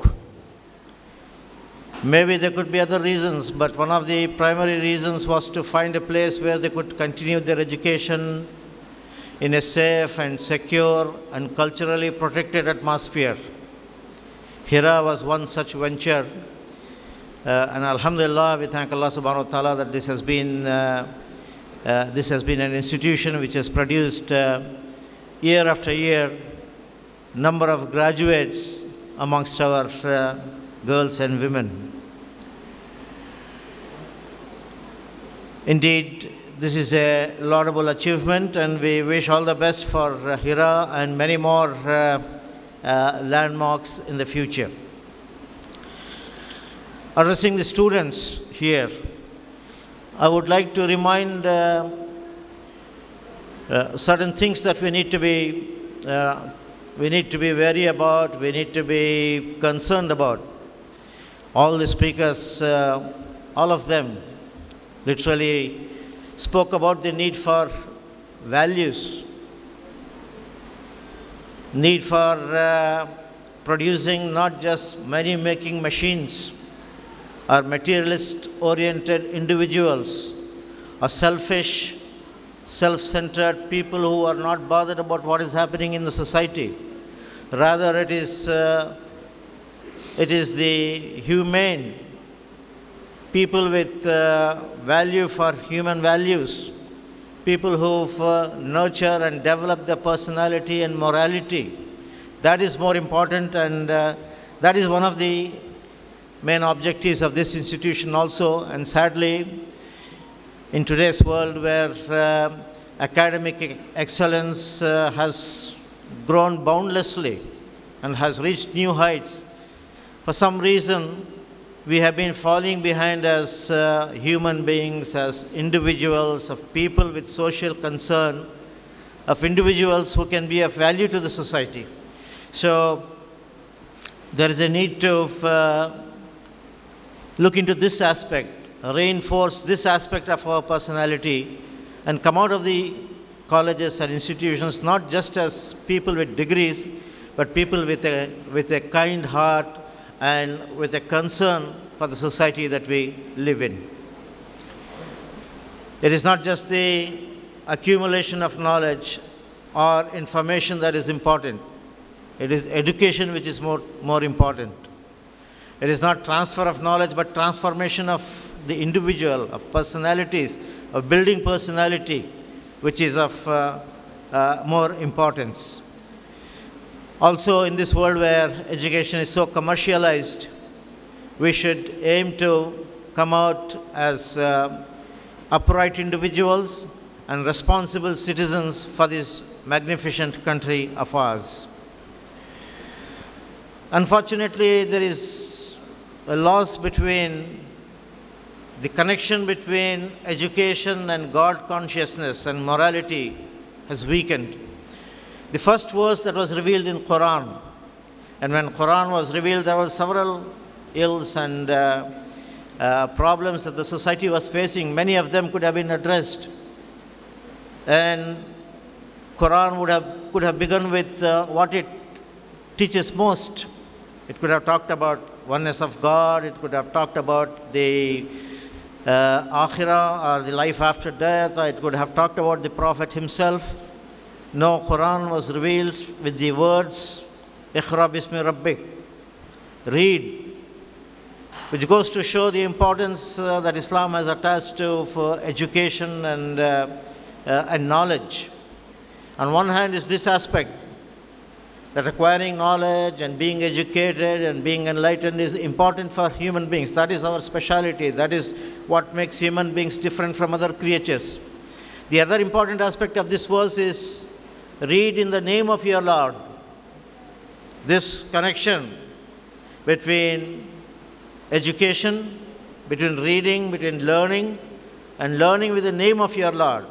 Maybe there could be other reasons, but one of the primary reasons was to find a place where they could continue their education in a safe and secure and culturally protected atmosphere. Hira was one such venture, uh, and alhamdulillah, we thank Allah subhanahu wa ta'ala that this has been uh, uh, this has been an institution which has produced uh, year after year number of graduates amongst our uh, girls and women. Indeed, this is a laudable achievement, and we wish all the best for uh, Hira and many more uh, uh, landmarks in the future. Addressing the students here, I would like to remind uh, uh, certain things that we need to be uh, we need to be wary about, we need to be concerned about. All the speakers, uh, all of them literally spoke about the need for values, need for uh, producing not just money-making machines or materialist-oriented individuals or selfish, self-centered people who are not bothered about what is happening in the society. Rather, it is, uh, it is the humane people with uh, value for human values, people who uh, nurture and develop their personality and morality. That is more important, and uh, that is one of the main objectives of this institution also. And sadly, in today's world where uh, academic excellence uh, has grown boundlessly and has reached new heights, for some reason we have been falling behind as uh, human beings, as individuals, of people with social concern, of individuals who can be of value to the society. So there is a need to uh, look into this aspect, reinforce this aspect of our personality, and come out of the colleges and institutions not just as people with degrees, but people with a, with a kind heart and with a concern for the society that we live in. It is not just the accumulation of knowledge or information that is important. It is education which is more, more important. It is not transfer of knowledge, but transformation of the individual, of personalities, of building personality, which is of uh, uh, more importance. Also, in this world where education is so commercialized, we should aim to come out as uh, upright individuals and responsible citizens for this magnificent country of ours. Unfortunately, there is a loss between the connection between education and God consciousness and morality has weakened. The first verse that was revealed in Quran, and when Quran was revealed, there were several ills and uh, uh, problems that the society was facing. Many of them could have been addressed, and Quran would have could have begun with uh, what it teaches most. It could have talked about oneness of God. It could have talked about the uh, akhirah, or the life after death, or it could have talked about the Prophet himself. No, Quran was revealed with the words, Iqra bismi rabbik, read, which goes to show the importance uh, that Islam has attached to for education and, uh, uh, and knowledge. On one hand is this aspect, that acquiring knowledge and being educated and being enlightened is important for human beings. That is our speciality. That is what makes human beings different from other creatures. The other important aspect of this verse is, read in the name of your Lord. This connection between education, between reading, between learning, and learning with the name of your Lord.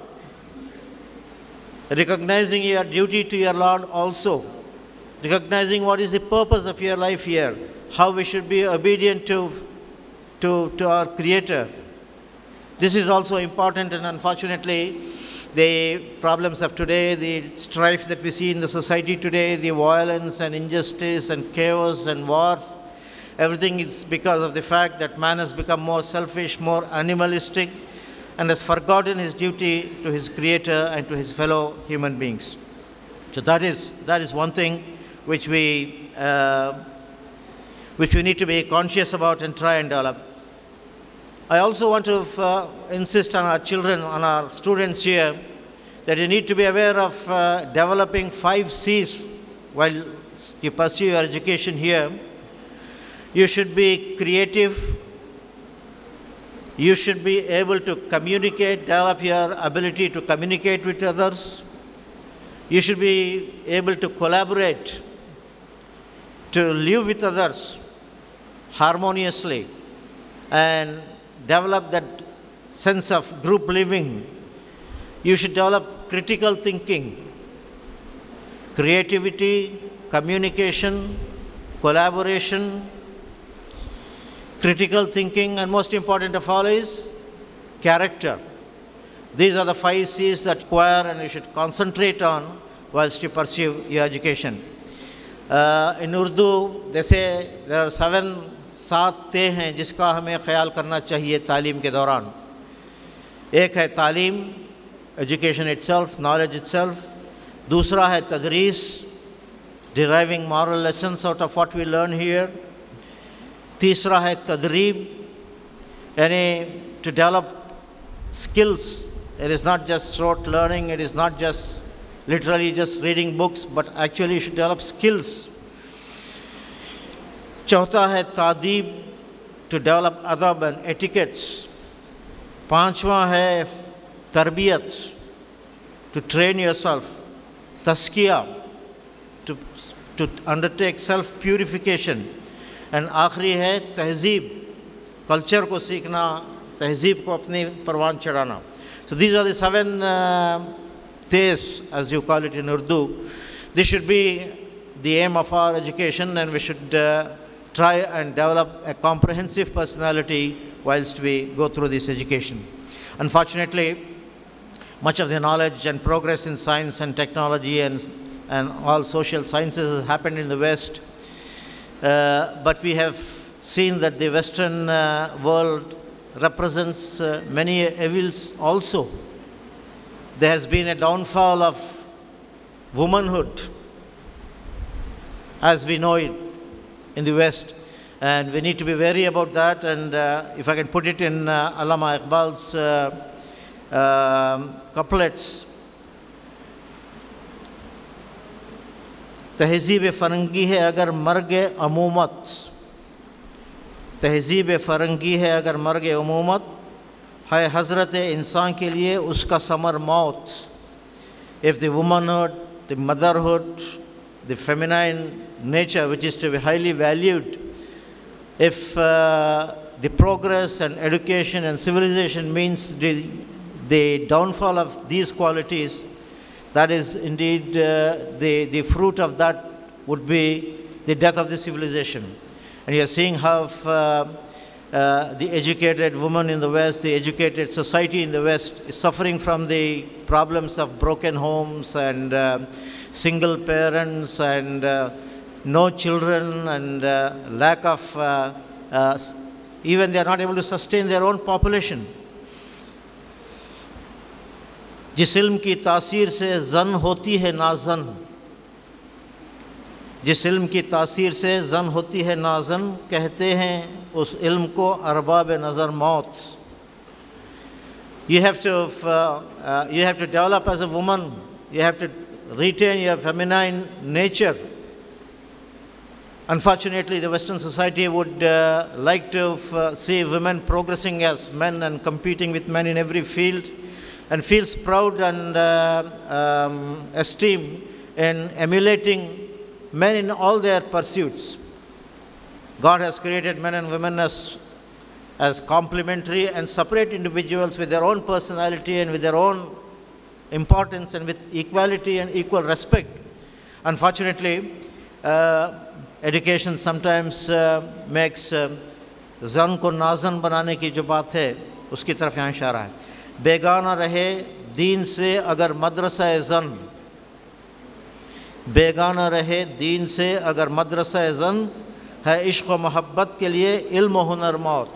Recognizing your duty to your Lord also. Recognizing what is the purpose of your life here. How we should be obedient to, to, to our Creator. This is also important, and unfortunately, the problems of today, the strife that we see in the society today, the violence and injustice and chaos and wars, everything is because of the fact that man has become more selfish, more animalistic, and has forgotten his duty to his Creator and to his fellow human beings. So that is, that is one thing which we, uh, which we need to be conscious about and try and develop. I also want to uh, insist on our children, on our students here, that you need to be aware of uh, developing five C's while you pursue your education here. You should be creative. You should be able to communicate, develop your ability to communicate with others. You should be able to collaborate, to live with others harmoniously, and develop that sense of group living. You should develop critical thinking, creativity, communication, collaboration, critical thinking, and most important of all is character. These are the five C's that acquire and you should concentrate on whilst you pursue your education. Uh, in Urdu, they say there are seven सात ते हैं जिसका हमें ख्याल करना चाहिए तालीम के दौरान. एक है तालीम, education itself, knowledge itself. दूसरा है तदरीस, deriving moral lessons out of what we learn here. तीसरा है तदरीब, any to develop skills. It is not just rote learning, it is not just literally just reading books, but actually you should develop skills. चौथा है तादीब, to develop adab and etiquettes. पांचवा है तरबियत, to train yourself. तस्किया, to, to undertake self-purification. And आखिरी है तहजीब, culture को सीखना, तहजीब को अपनी परवान चढ़ाना. So these are the seven uh, tastes, as you call it in Urdu. This should be the aim of our education, and we should uh, try and develop a comprehensive personality whilst we go through this education. Unfortunately, much of the knowledge and progress in science and technology and, and all social sciences has happened in the West, uh, but we have seen that the Western uh, world represents uh, many evils also. There has been a downfall of womanhood as we know it in the West, and we need to be wary about that. And uh, if I can put it in uh, Allama Iqbal's uh, uh, couplets, तहज़ीब फ़रंगी है अगर मर्ग अमूमत, तहज़ीब फ़रंगी है अगर मर्ग अमूमत, है हज़रत इंसान के लिए उसका समर मौत. If the womanhood, the motherhood, the feminine nature which is to be highly valued, if uh, the progress and education and civilization means the, the downfall of these qualities, that is indeed uh, the, the fruit of that would be the death of the civilization. And you are seeing how uh, uh, the educated woman in the West, the educated society in the West is suffering from the problems of broken homes and uh, single parents and uh, no children and uh, lack of, uh, uh, even they are not able to sustain their own population. जिस इल्म की तासीर से जन होती है नाजन, जिस इल्म की तासीर से जन होती है नाजन, कहते हैं उस इल्म को अरबाब नज़र मौत. You have to, uh, uh, you have to develop as a woman, you have to retain your feminine nature. Unfortunately, the Western society would uh, like to uh, see women progressing as men and competing with men in every field, and feels proud and uh, um, esteem in emulating men in all their pursuits. God has created men and women as, as complementary and separate individuals with their own personality and with their own importance and with equality and equal respect. Unfortunately, uh, education sometimes uh, makes uh, zan ko nazan banane ki jo baat hai, uski taraf yahan ishara hai. बेगाना रहे दीन से अगर मदरसा ज़न, बेगाना रहे दीन से अगर मदरसा ज़न, है इश्क़ व मोहब्बत के लिए इल्म व हुनर मौत.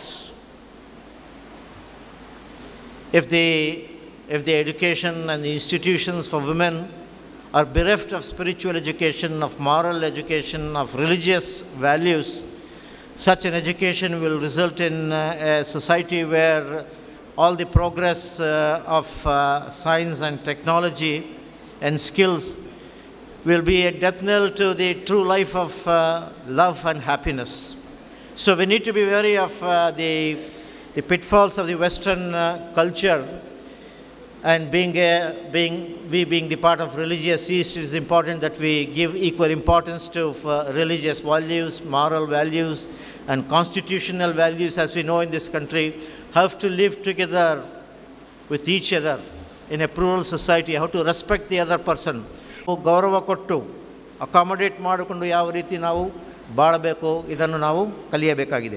If the, if the education and the institutions for women are bereft of spiritual education, of moral education, of religious values, such an education will result in uh, a society where all the progress uh, of uh, science and technology and skills will be a death knell to the true life of uh, love and happiness. So we need to be wary of uh, the, the pitfalls of the Western uh, culture, and being, a, being, we being the part of religious East, it is important that we give equal importance to uh, religious values, moral values, and constitutional values. As we know in this country, have to live together with each other in a plural society, how to respect the other person. ಗೌರವ ಕೊಟ್ಟು accommodate ಮಾಡಿಕೊಂಡು ಯಾವ ರೀತಿ ನಾವು ಬಾಳಬೇಕು ಇದನ್ನು ನಾವು ಕಲಿಯಬೇಕಾಗಿದೆ.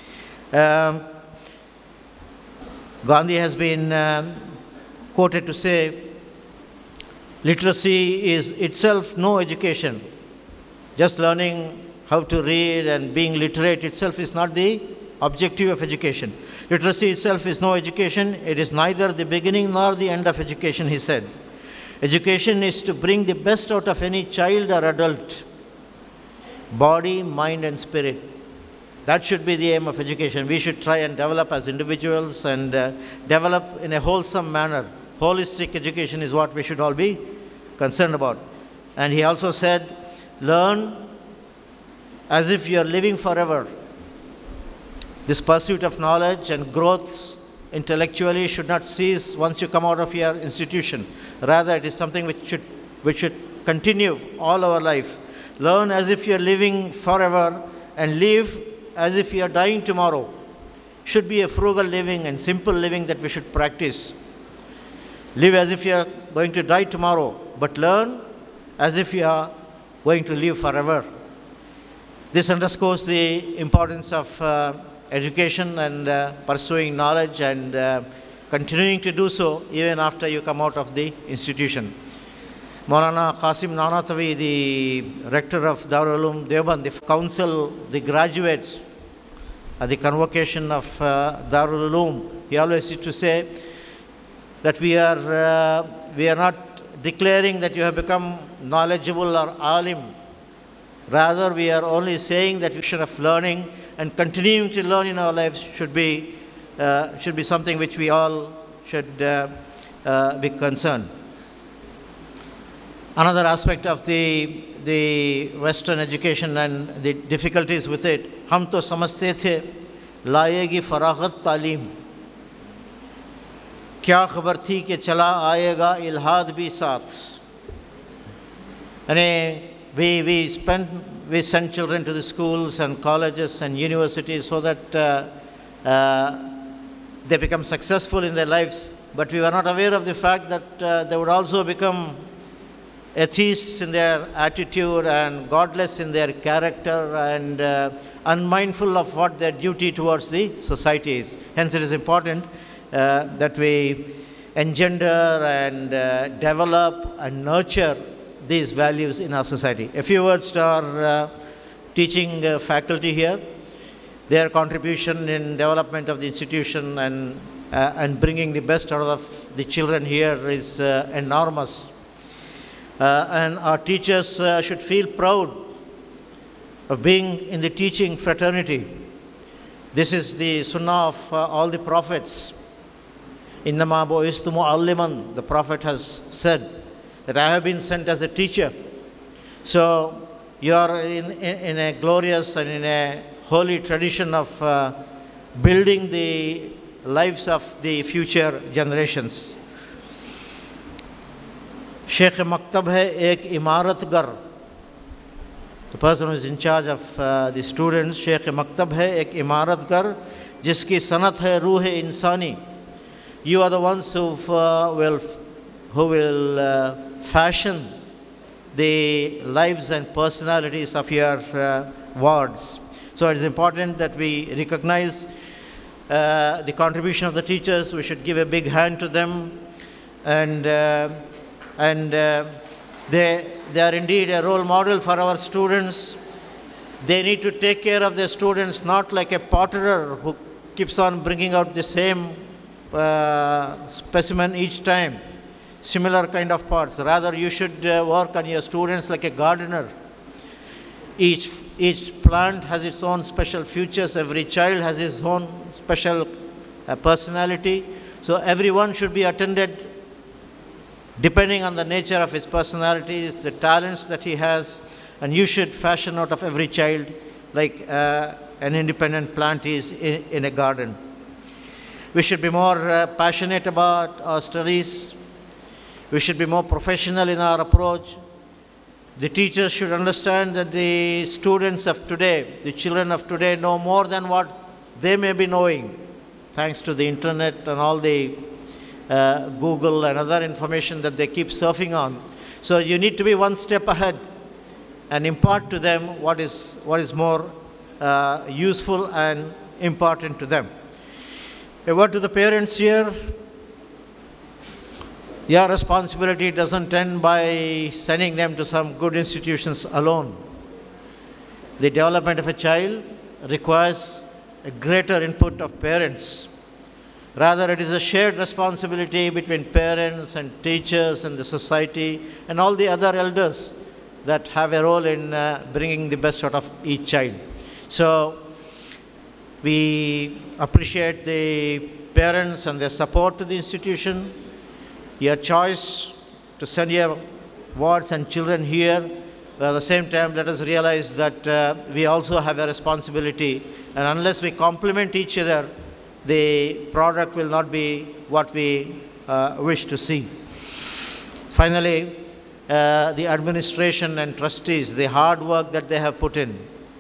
Gandhi has been um, quoted to say, literacy is itself no education. Just learning how to read and being literate itself is not the objective of education. Literacy itself is no education. It is neither the beginning nor the end of education, he said. Education is to bring the best out of any child or adult, body, mind and spirit. That should be the aim of education. We should try and develop as individuals and uh, develop in a wholesome manner. Holistic education is what we should all be concerned about. And he also said, learn as if you are living forever. This pursuit of knowledge and growth intellectually should not cease once you come out of your institution. Rather, it is something which should, which should continue all our life. Learn as if you are living forever and live as if you are dying tomorrow. Should be a frugal living and simple living that we should practice. Live as if you are going to die tomorrow, but learn as if you are going to live forever. This underscores the importance of uh, education and uh, pursuing knowledge and uh, continuing to do so even after you come out of the institution. Maulana Qasim Nanatawi, the rector of Darul Uloom Deoband, the council, the graduates at the convocation of uh, Darul Uloom, he always used to say that we are, uh, we are not declaring that you have become knowledgeable or alim. Rather, we are only saying that we should have learning, and continuing to learn in our lives should be, uh, should be something which we all should uh, uh, be concerned. Another aspect of the, the Western education and the difficulties with it, हम तो समझते थे लाएगी फरागत तालीम, क्या खबर थी कि चला आएगा इल्हाद भी साथ. And we, we spend, we send children to the schools and colleges and universities so that uh, uh, they become successful in their lives. But we were not aware of the fact that uh, they would also become atheists in their attitude and godless in their character and uh, unmindful of what their duty towards the society is. Hence it is important uh, that we engender and uh, develop and nurture these values in our society. A few words to our uh, teaching uh, faculty here. Their contribution in development of the institution and, uh, and bringing the best out of the children here is uh, enormous. Uh, and our teachers uh, should feel proud of being in the teaching fraternity. This is the sunnah of uh, all the prophets. Innama bu'istu mu'alliman, the Prophet has said that I have been sent as a teacher. So you are in, in, in a glorious and in a holy tradition of uh, building the lives of the future generations. Sheikh Maktab hai ek imarat gar. The person who is in charge of uh, the students, Sheikh Maktab hai ek imarat gar, jiski sanat hai ruh insani. You are the ones who uh, will, who will uh, fashion the lives and personalities of your uh, wards. So it is important that we recognize uh, the contribution of the teachers. We should give a big hand to them, and uh, and uh, they they are indeed a role model for our students. They need to take care of their students, not like a potterer who keeps on bringing out the same uh, specimen each time, similar kind of parts. Rather, you should uh, work on your students like a gardener. Each, each plant has its own special features. Every child has his own special uh, personality. So everyone should be attended depending on the nature of his personalities, the talents that he has. And you should fashion out of every child like uh, an independent plant is in, in a garden. We should be more uh, passionate about our studies. We should be more professional in our approach. The teachers should understand that the students of today, the children of today, know more than what they may be knowing, thanks to the internet and all the uh, Google and other information that they keep surfing on. So you need to be one step ahead and impart to them what is, what is more uh, useful and important to them. A word to the parents here. Your responsibility doesn't end by sending them to some good institutions alone. The development of a child requires a greater input of parents. Rather, it is a shared responsibility between parents and teachers and the society and all the other elders that have a role in uh, bringing the best out of each child. So, We appreciate the parents and their support to the institution, your choice to send your wards and children here. But at the same time, let us realize that uh, we also have a responsibility, and unless we complement each other, the product will not be what we uh, wish to see. Finally, uh, the administration and trustees, the hard work that they have put in,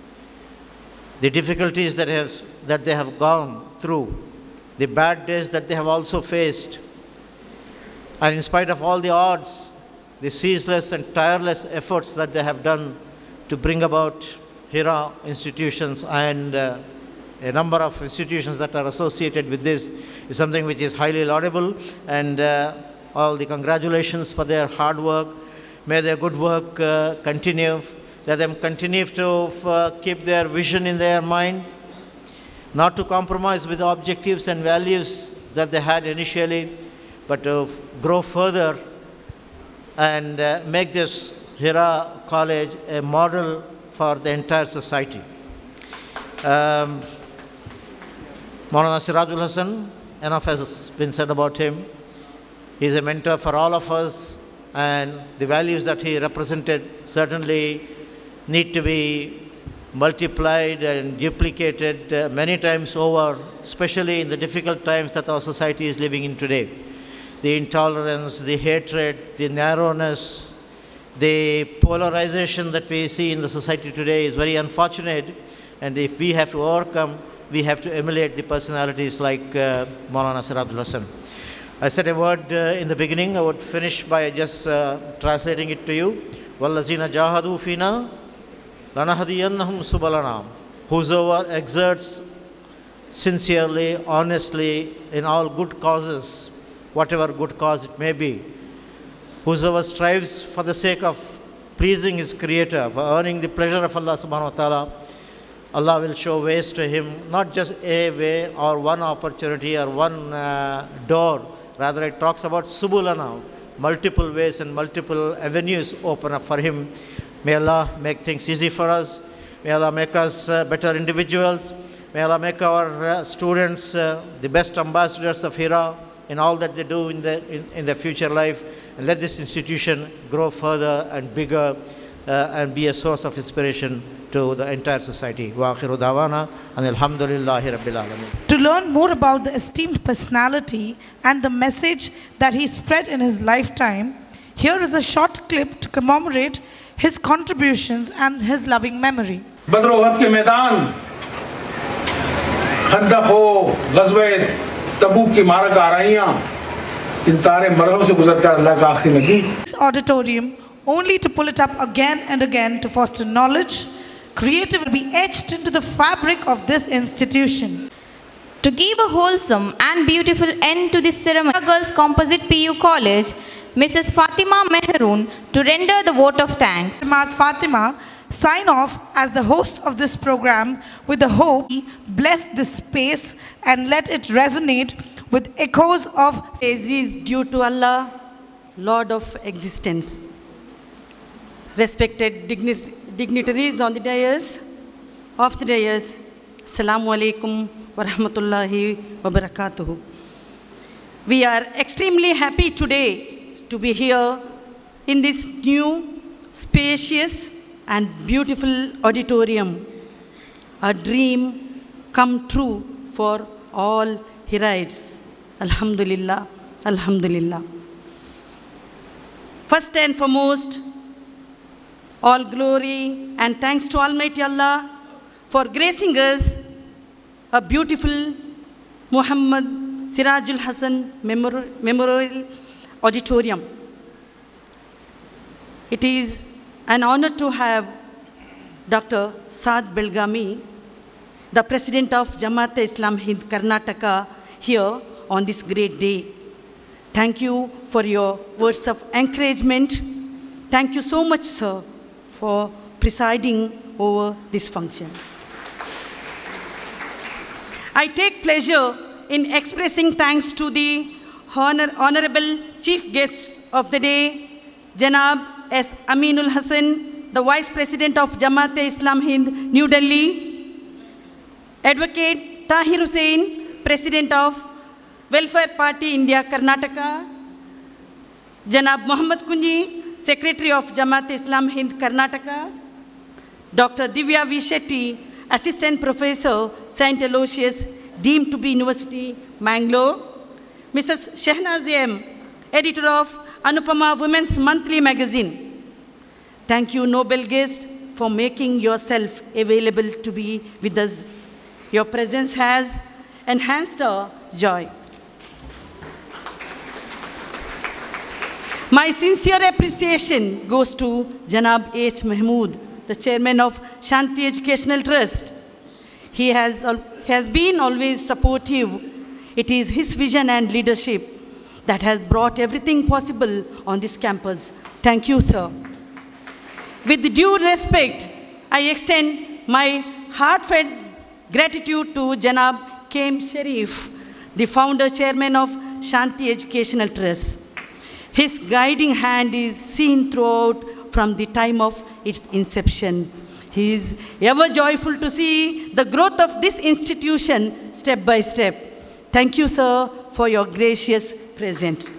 the difficulties that, have, that they have gone through, the bad days that they have also faced, and in spite of all the odds, the ceaseless and tireless efforts that they have done to bring about Hira institutions and uh, a number of institutions that are associated with this is something which is highly laudable, and uh, all the congratulations for their hard work. May their good work uh, continue. Let them continue to uh, keep their vision in their mind, not to compromise with the objectives and values that they had initially, but to grow further and uh, make this Hira College a model for the entire society. Um, Maulana Sirajul Hasan, enough has been said about him. He is a mentor for all of us, and the values that he represented certainly need to be multiplied and duplicated uh, many times over, especially in the difficult times that our society is living in today. The intolerance, the hatred, the narrowness, the polarization that we see in the society today is very unfortunate, and if we have to overcome, we have to emulate the personalities like uh, Maulana Sirajul Hasan. I said a word uh, in the beginning. I would finish by just uh, translating it to you. وَالَّذِينَ جَاهَدُوا فِينَا لَنَهْدِيَنَّهُمْ سُبُلَنَا. Whosoever exerts sincerely, honestly, in all good causes, whatever good cause it may be, whosoever strives for the sake of pleasing his Creator, for earning the pleasure of Allah subhanahu wa ta'ala, Allah will show ways to him, not just a way or one opportunity or one uh, door. Rather, it talks about subulana, multiple ways and multiple avenues open up for him. May Allah make things easy for us. May Allah make us uh, better individuals. May Allah make our uh, students uh, the best ambassadors of Hira in all that they do in, the, in, in their future life. And let this institution grow further and bigger uh, and be a source of inspiration to the entire society. Wa akhiru dawana and alhamdulillahi rabbil alamin. To learn more about the esteemed personality and the message that he spread in his lifetime, here is a short clip to commemorate his contributions and his loving memory. बदर उहद के मैदान, खंदक हो, ग़ज़वे तबूक की मारक आराइयाँ, इन तारे मरहब से गुज़रकर अल्लाह का आखिरी नबी. This auditorium, only to pull it up again and again to foster knowledge, creative will be etched into the fabric of this institution. To give a wholesome and beautiful end to this ceremony, Girls Composite P U College, Missus Fatima Mehroon, to render the vote of thanks. Jamaat Fatima sign off as the host of this program with the hope bless this space and let it resonate with echoes of praise is due to Allah, Lord of existence. Respected digni dignitaries on the dais, of the dais, Assalamu alaikum wa rahmatullahi wa barakatuhu. We are extremely happy today to be here in this new, spacious and beautiful auditorium, a dream come true for all Hiraites. Alhamdulillah, Alhamdulillah. First and foremost, all glory and thanks to Almighty Allah for gracing us a beautiful Muhammad Sirajul Hasan Memorial Auditorium. It is an honor to have Doctor Saad Belgami, the President of Jamaat Islam Hind Karnataka, here on this great day. Thank you for your words of encouragement. Thank you so much, sir, for presiding over this function. I take pleasure in expressing thanks to the honor, Honorable Chief Guests of the day, Janab S. Aminul Hasan, the Vice President of Jamaat Islam Hind, New Delhi, Advocate Tahir Hussain, President of Welfare Party India, Karnataka. Janab Muhammad Kunji, Secretary of Jamaat Islam Hind, Karnataka. Doctor Divya V. Shetty, Assistant Professor, Saint Aloysius, deemed to be University, Mangalore. Missus Shehnaz M., Editor of Anupama Women's Monthly Magazine. Thank you, Nobel guest, for making yourself available to be with us. Your presence has enhanced our joy. My sincere appreciation goes to Janab H. Mahmood, the Chairman of Shanti Educational Trust. He has, has been always supportive. It is his vision and leadership that has brought everything possible on this campus. Thank you, sir. With due respect, I extend my heartfelt gratitude to Janab K M Sharif, the founder chairman of Shanti Educational Trust. His guiding hand is seen throughout from the time of its inception. He is ever joyful to see the growth of this institution step by step. Thank you, sir, for your gracious presence.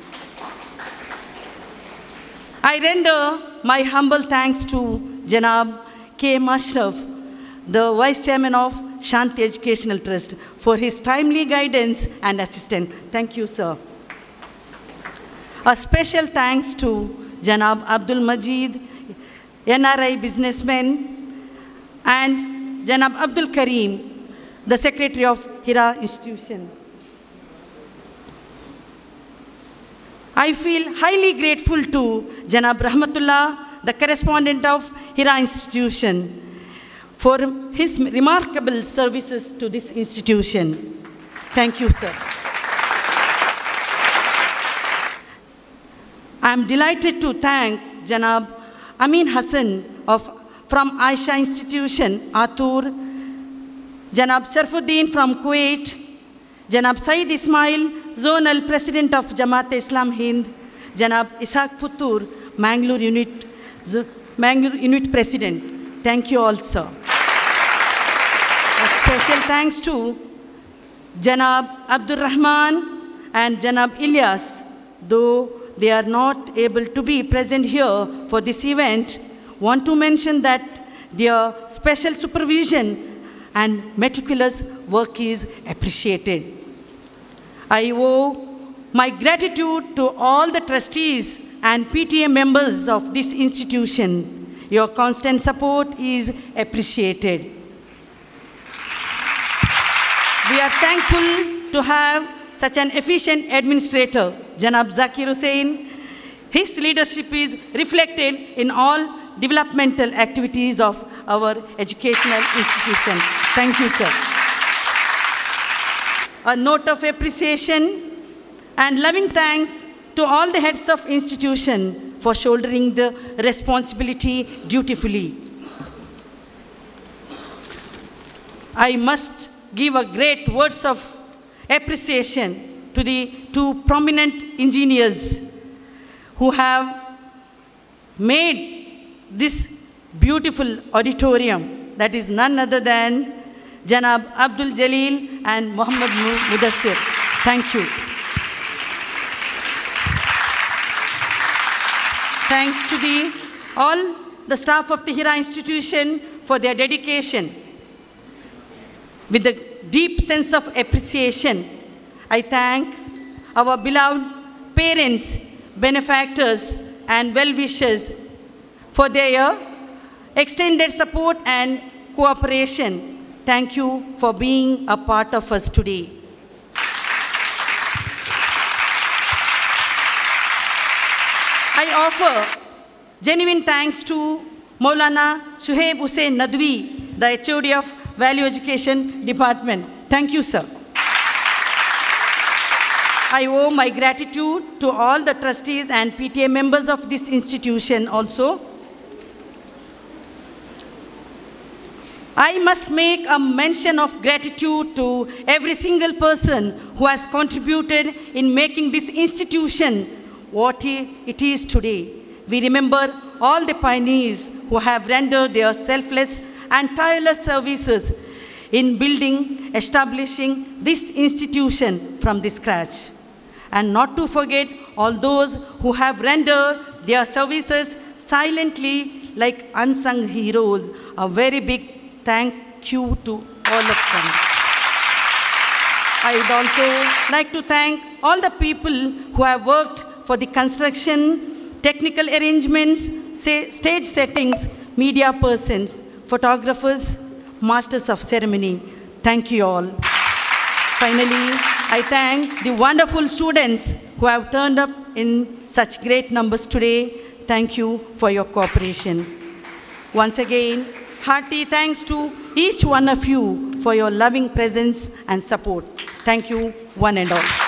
I render my humble thanks to Janab K M Ashraf, the Vice Chairman of Shanti Educational Trust, for his timely guidance and assistance. Thank you, sir. A special thanks to Janab Abdul Majid, N R I businessman, and Janab Abdul Karim, the Secretary of Hira Institution. I feel highly grateful to Janab Rahmatullah, the correspondent of Hira Institution, for his remarkable services to this institution. Thank you, sir. I am delighted to thank Janab Amin Hassan of, from Aisha Institution, Atur, Janab Sharfuddin from Kuwait, Janab Saeed Ismail, Zonal President of Jamaat Islam Hind, Janab Ishaq Puttur, Mangalore Unit, Mangalore Unit President. Thank you all, sir. A special thanks to Janab Abdur Rahman and Janab Ilyas, though they are not able to be present here for this event. Want to mention that their special supervision and meticulous work is appreciated. I owe my gratitude to all the trustees and P T A members of this institution. Your constant support is appreciated. We are thankful to have such an efficient administrator, Janab Zakir Hussain. His leadership is reflected in all developmental activities of our educational institution. Thank you, sir. A note of appreciation and loving thanks to all the heads of institution for shouldering the responsibility dutifully. I must give a great words of appreciation to the two prominent engineers who have made this beautiful auditorium, that is none other than Janab Abdul Jalil and Muhammad Mudassir. Thank you. Thanks to the, all the staff of the Hira Institution for their dedication. With a deep sense of appreciation, I thank our beloved parents, benefactors, and well-wishers for their extended support and cooperation. Thank you for being a part of us today. I offer genuine thanks to Maulana Shuhaib Hussain Nadwi, the H O D of Value Education Department. Thank you, sir. I owe my gratitude to all the trustees and P T A members of this institution also. I must make a mention of gratitude to every single person who has contributed in making this institution what it is today. We remember all the pioneers who have rendered their selfless and tireless services in building, establishing this institution from the scratch. And not to forget all those who have rendered their services silently like unsung heroes. A very big thank you to all of them. I would also like to thank all the people who have worked for the construction, technical arrangements, say, stage settings, media persons, photographers, masters of ceremony. Thank you all. Finally, I thank the wonderful students who have turned up in such great numbers today. Thank you for your cooperation. Once again, hearty thanks to each one of you for your loving presence and support. Thank you, one and all.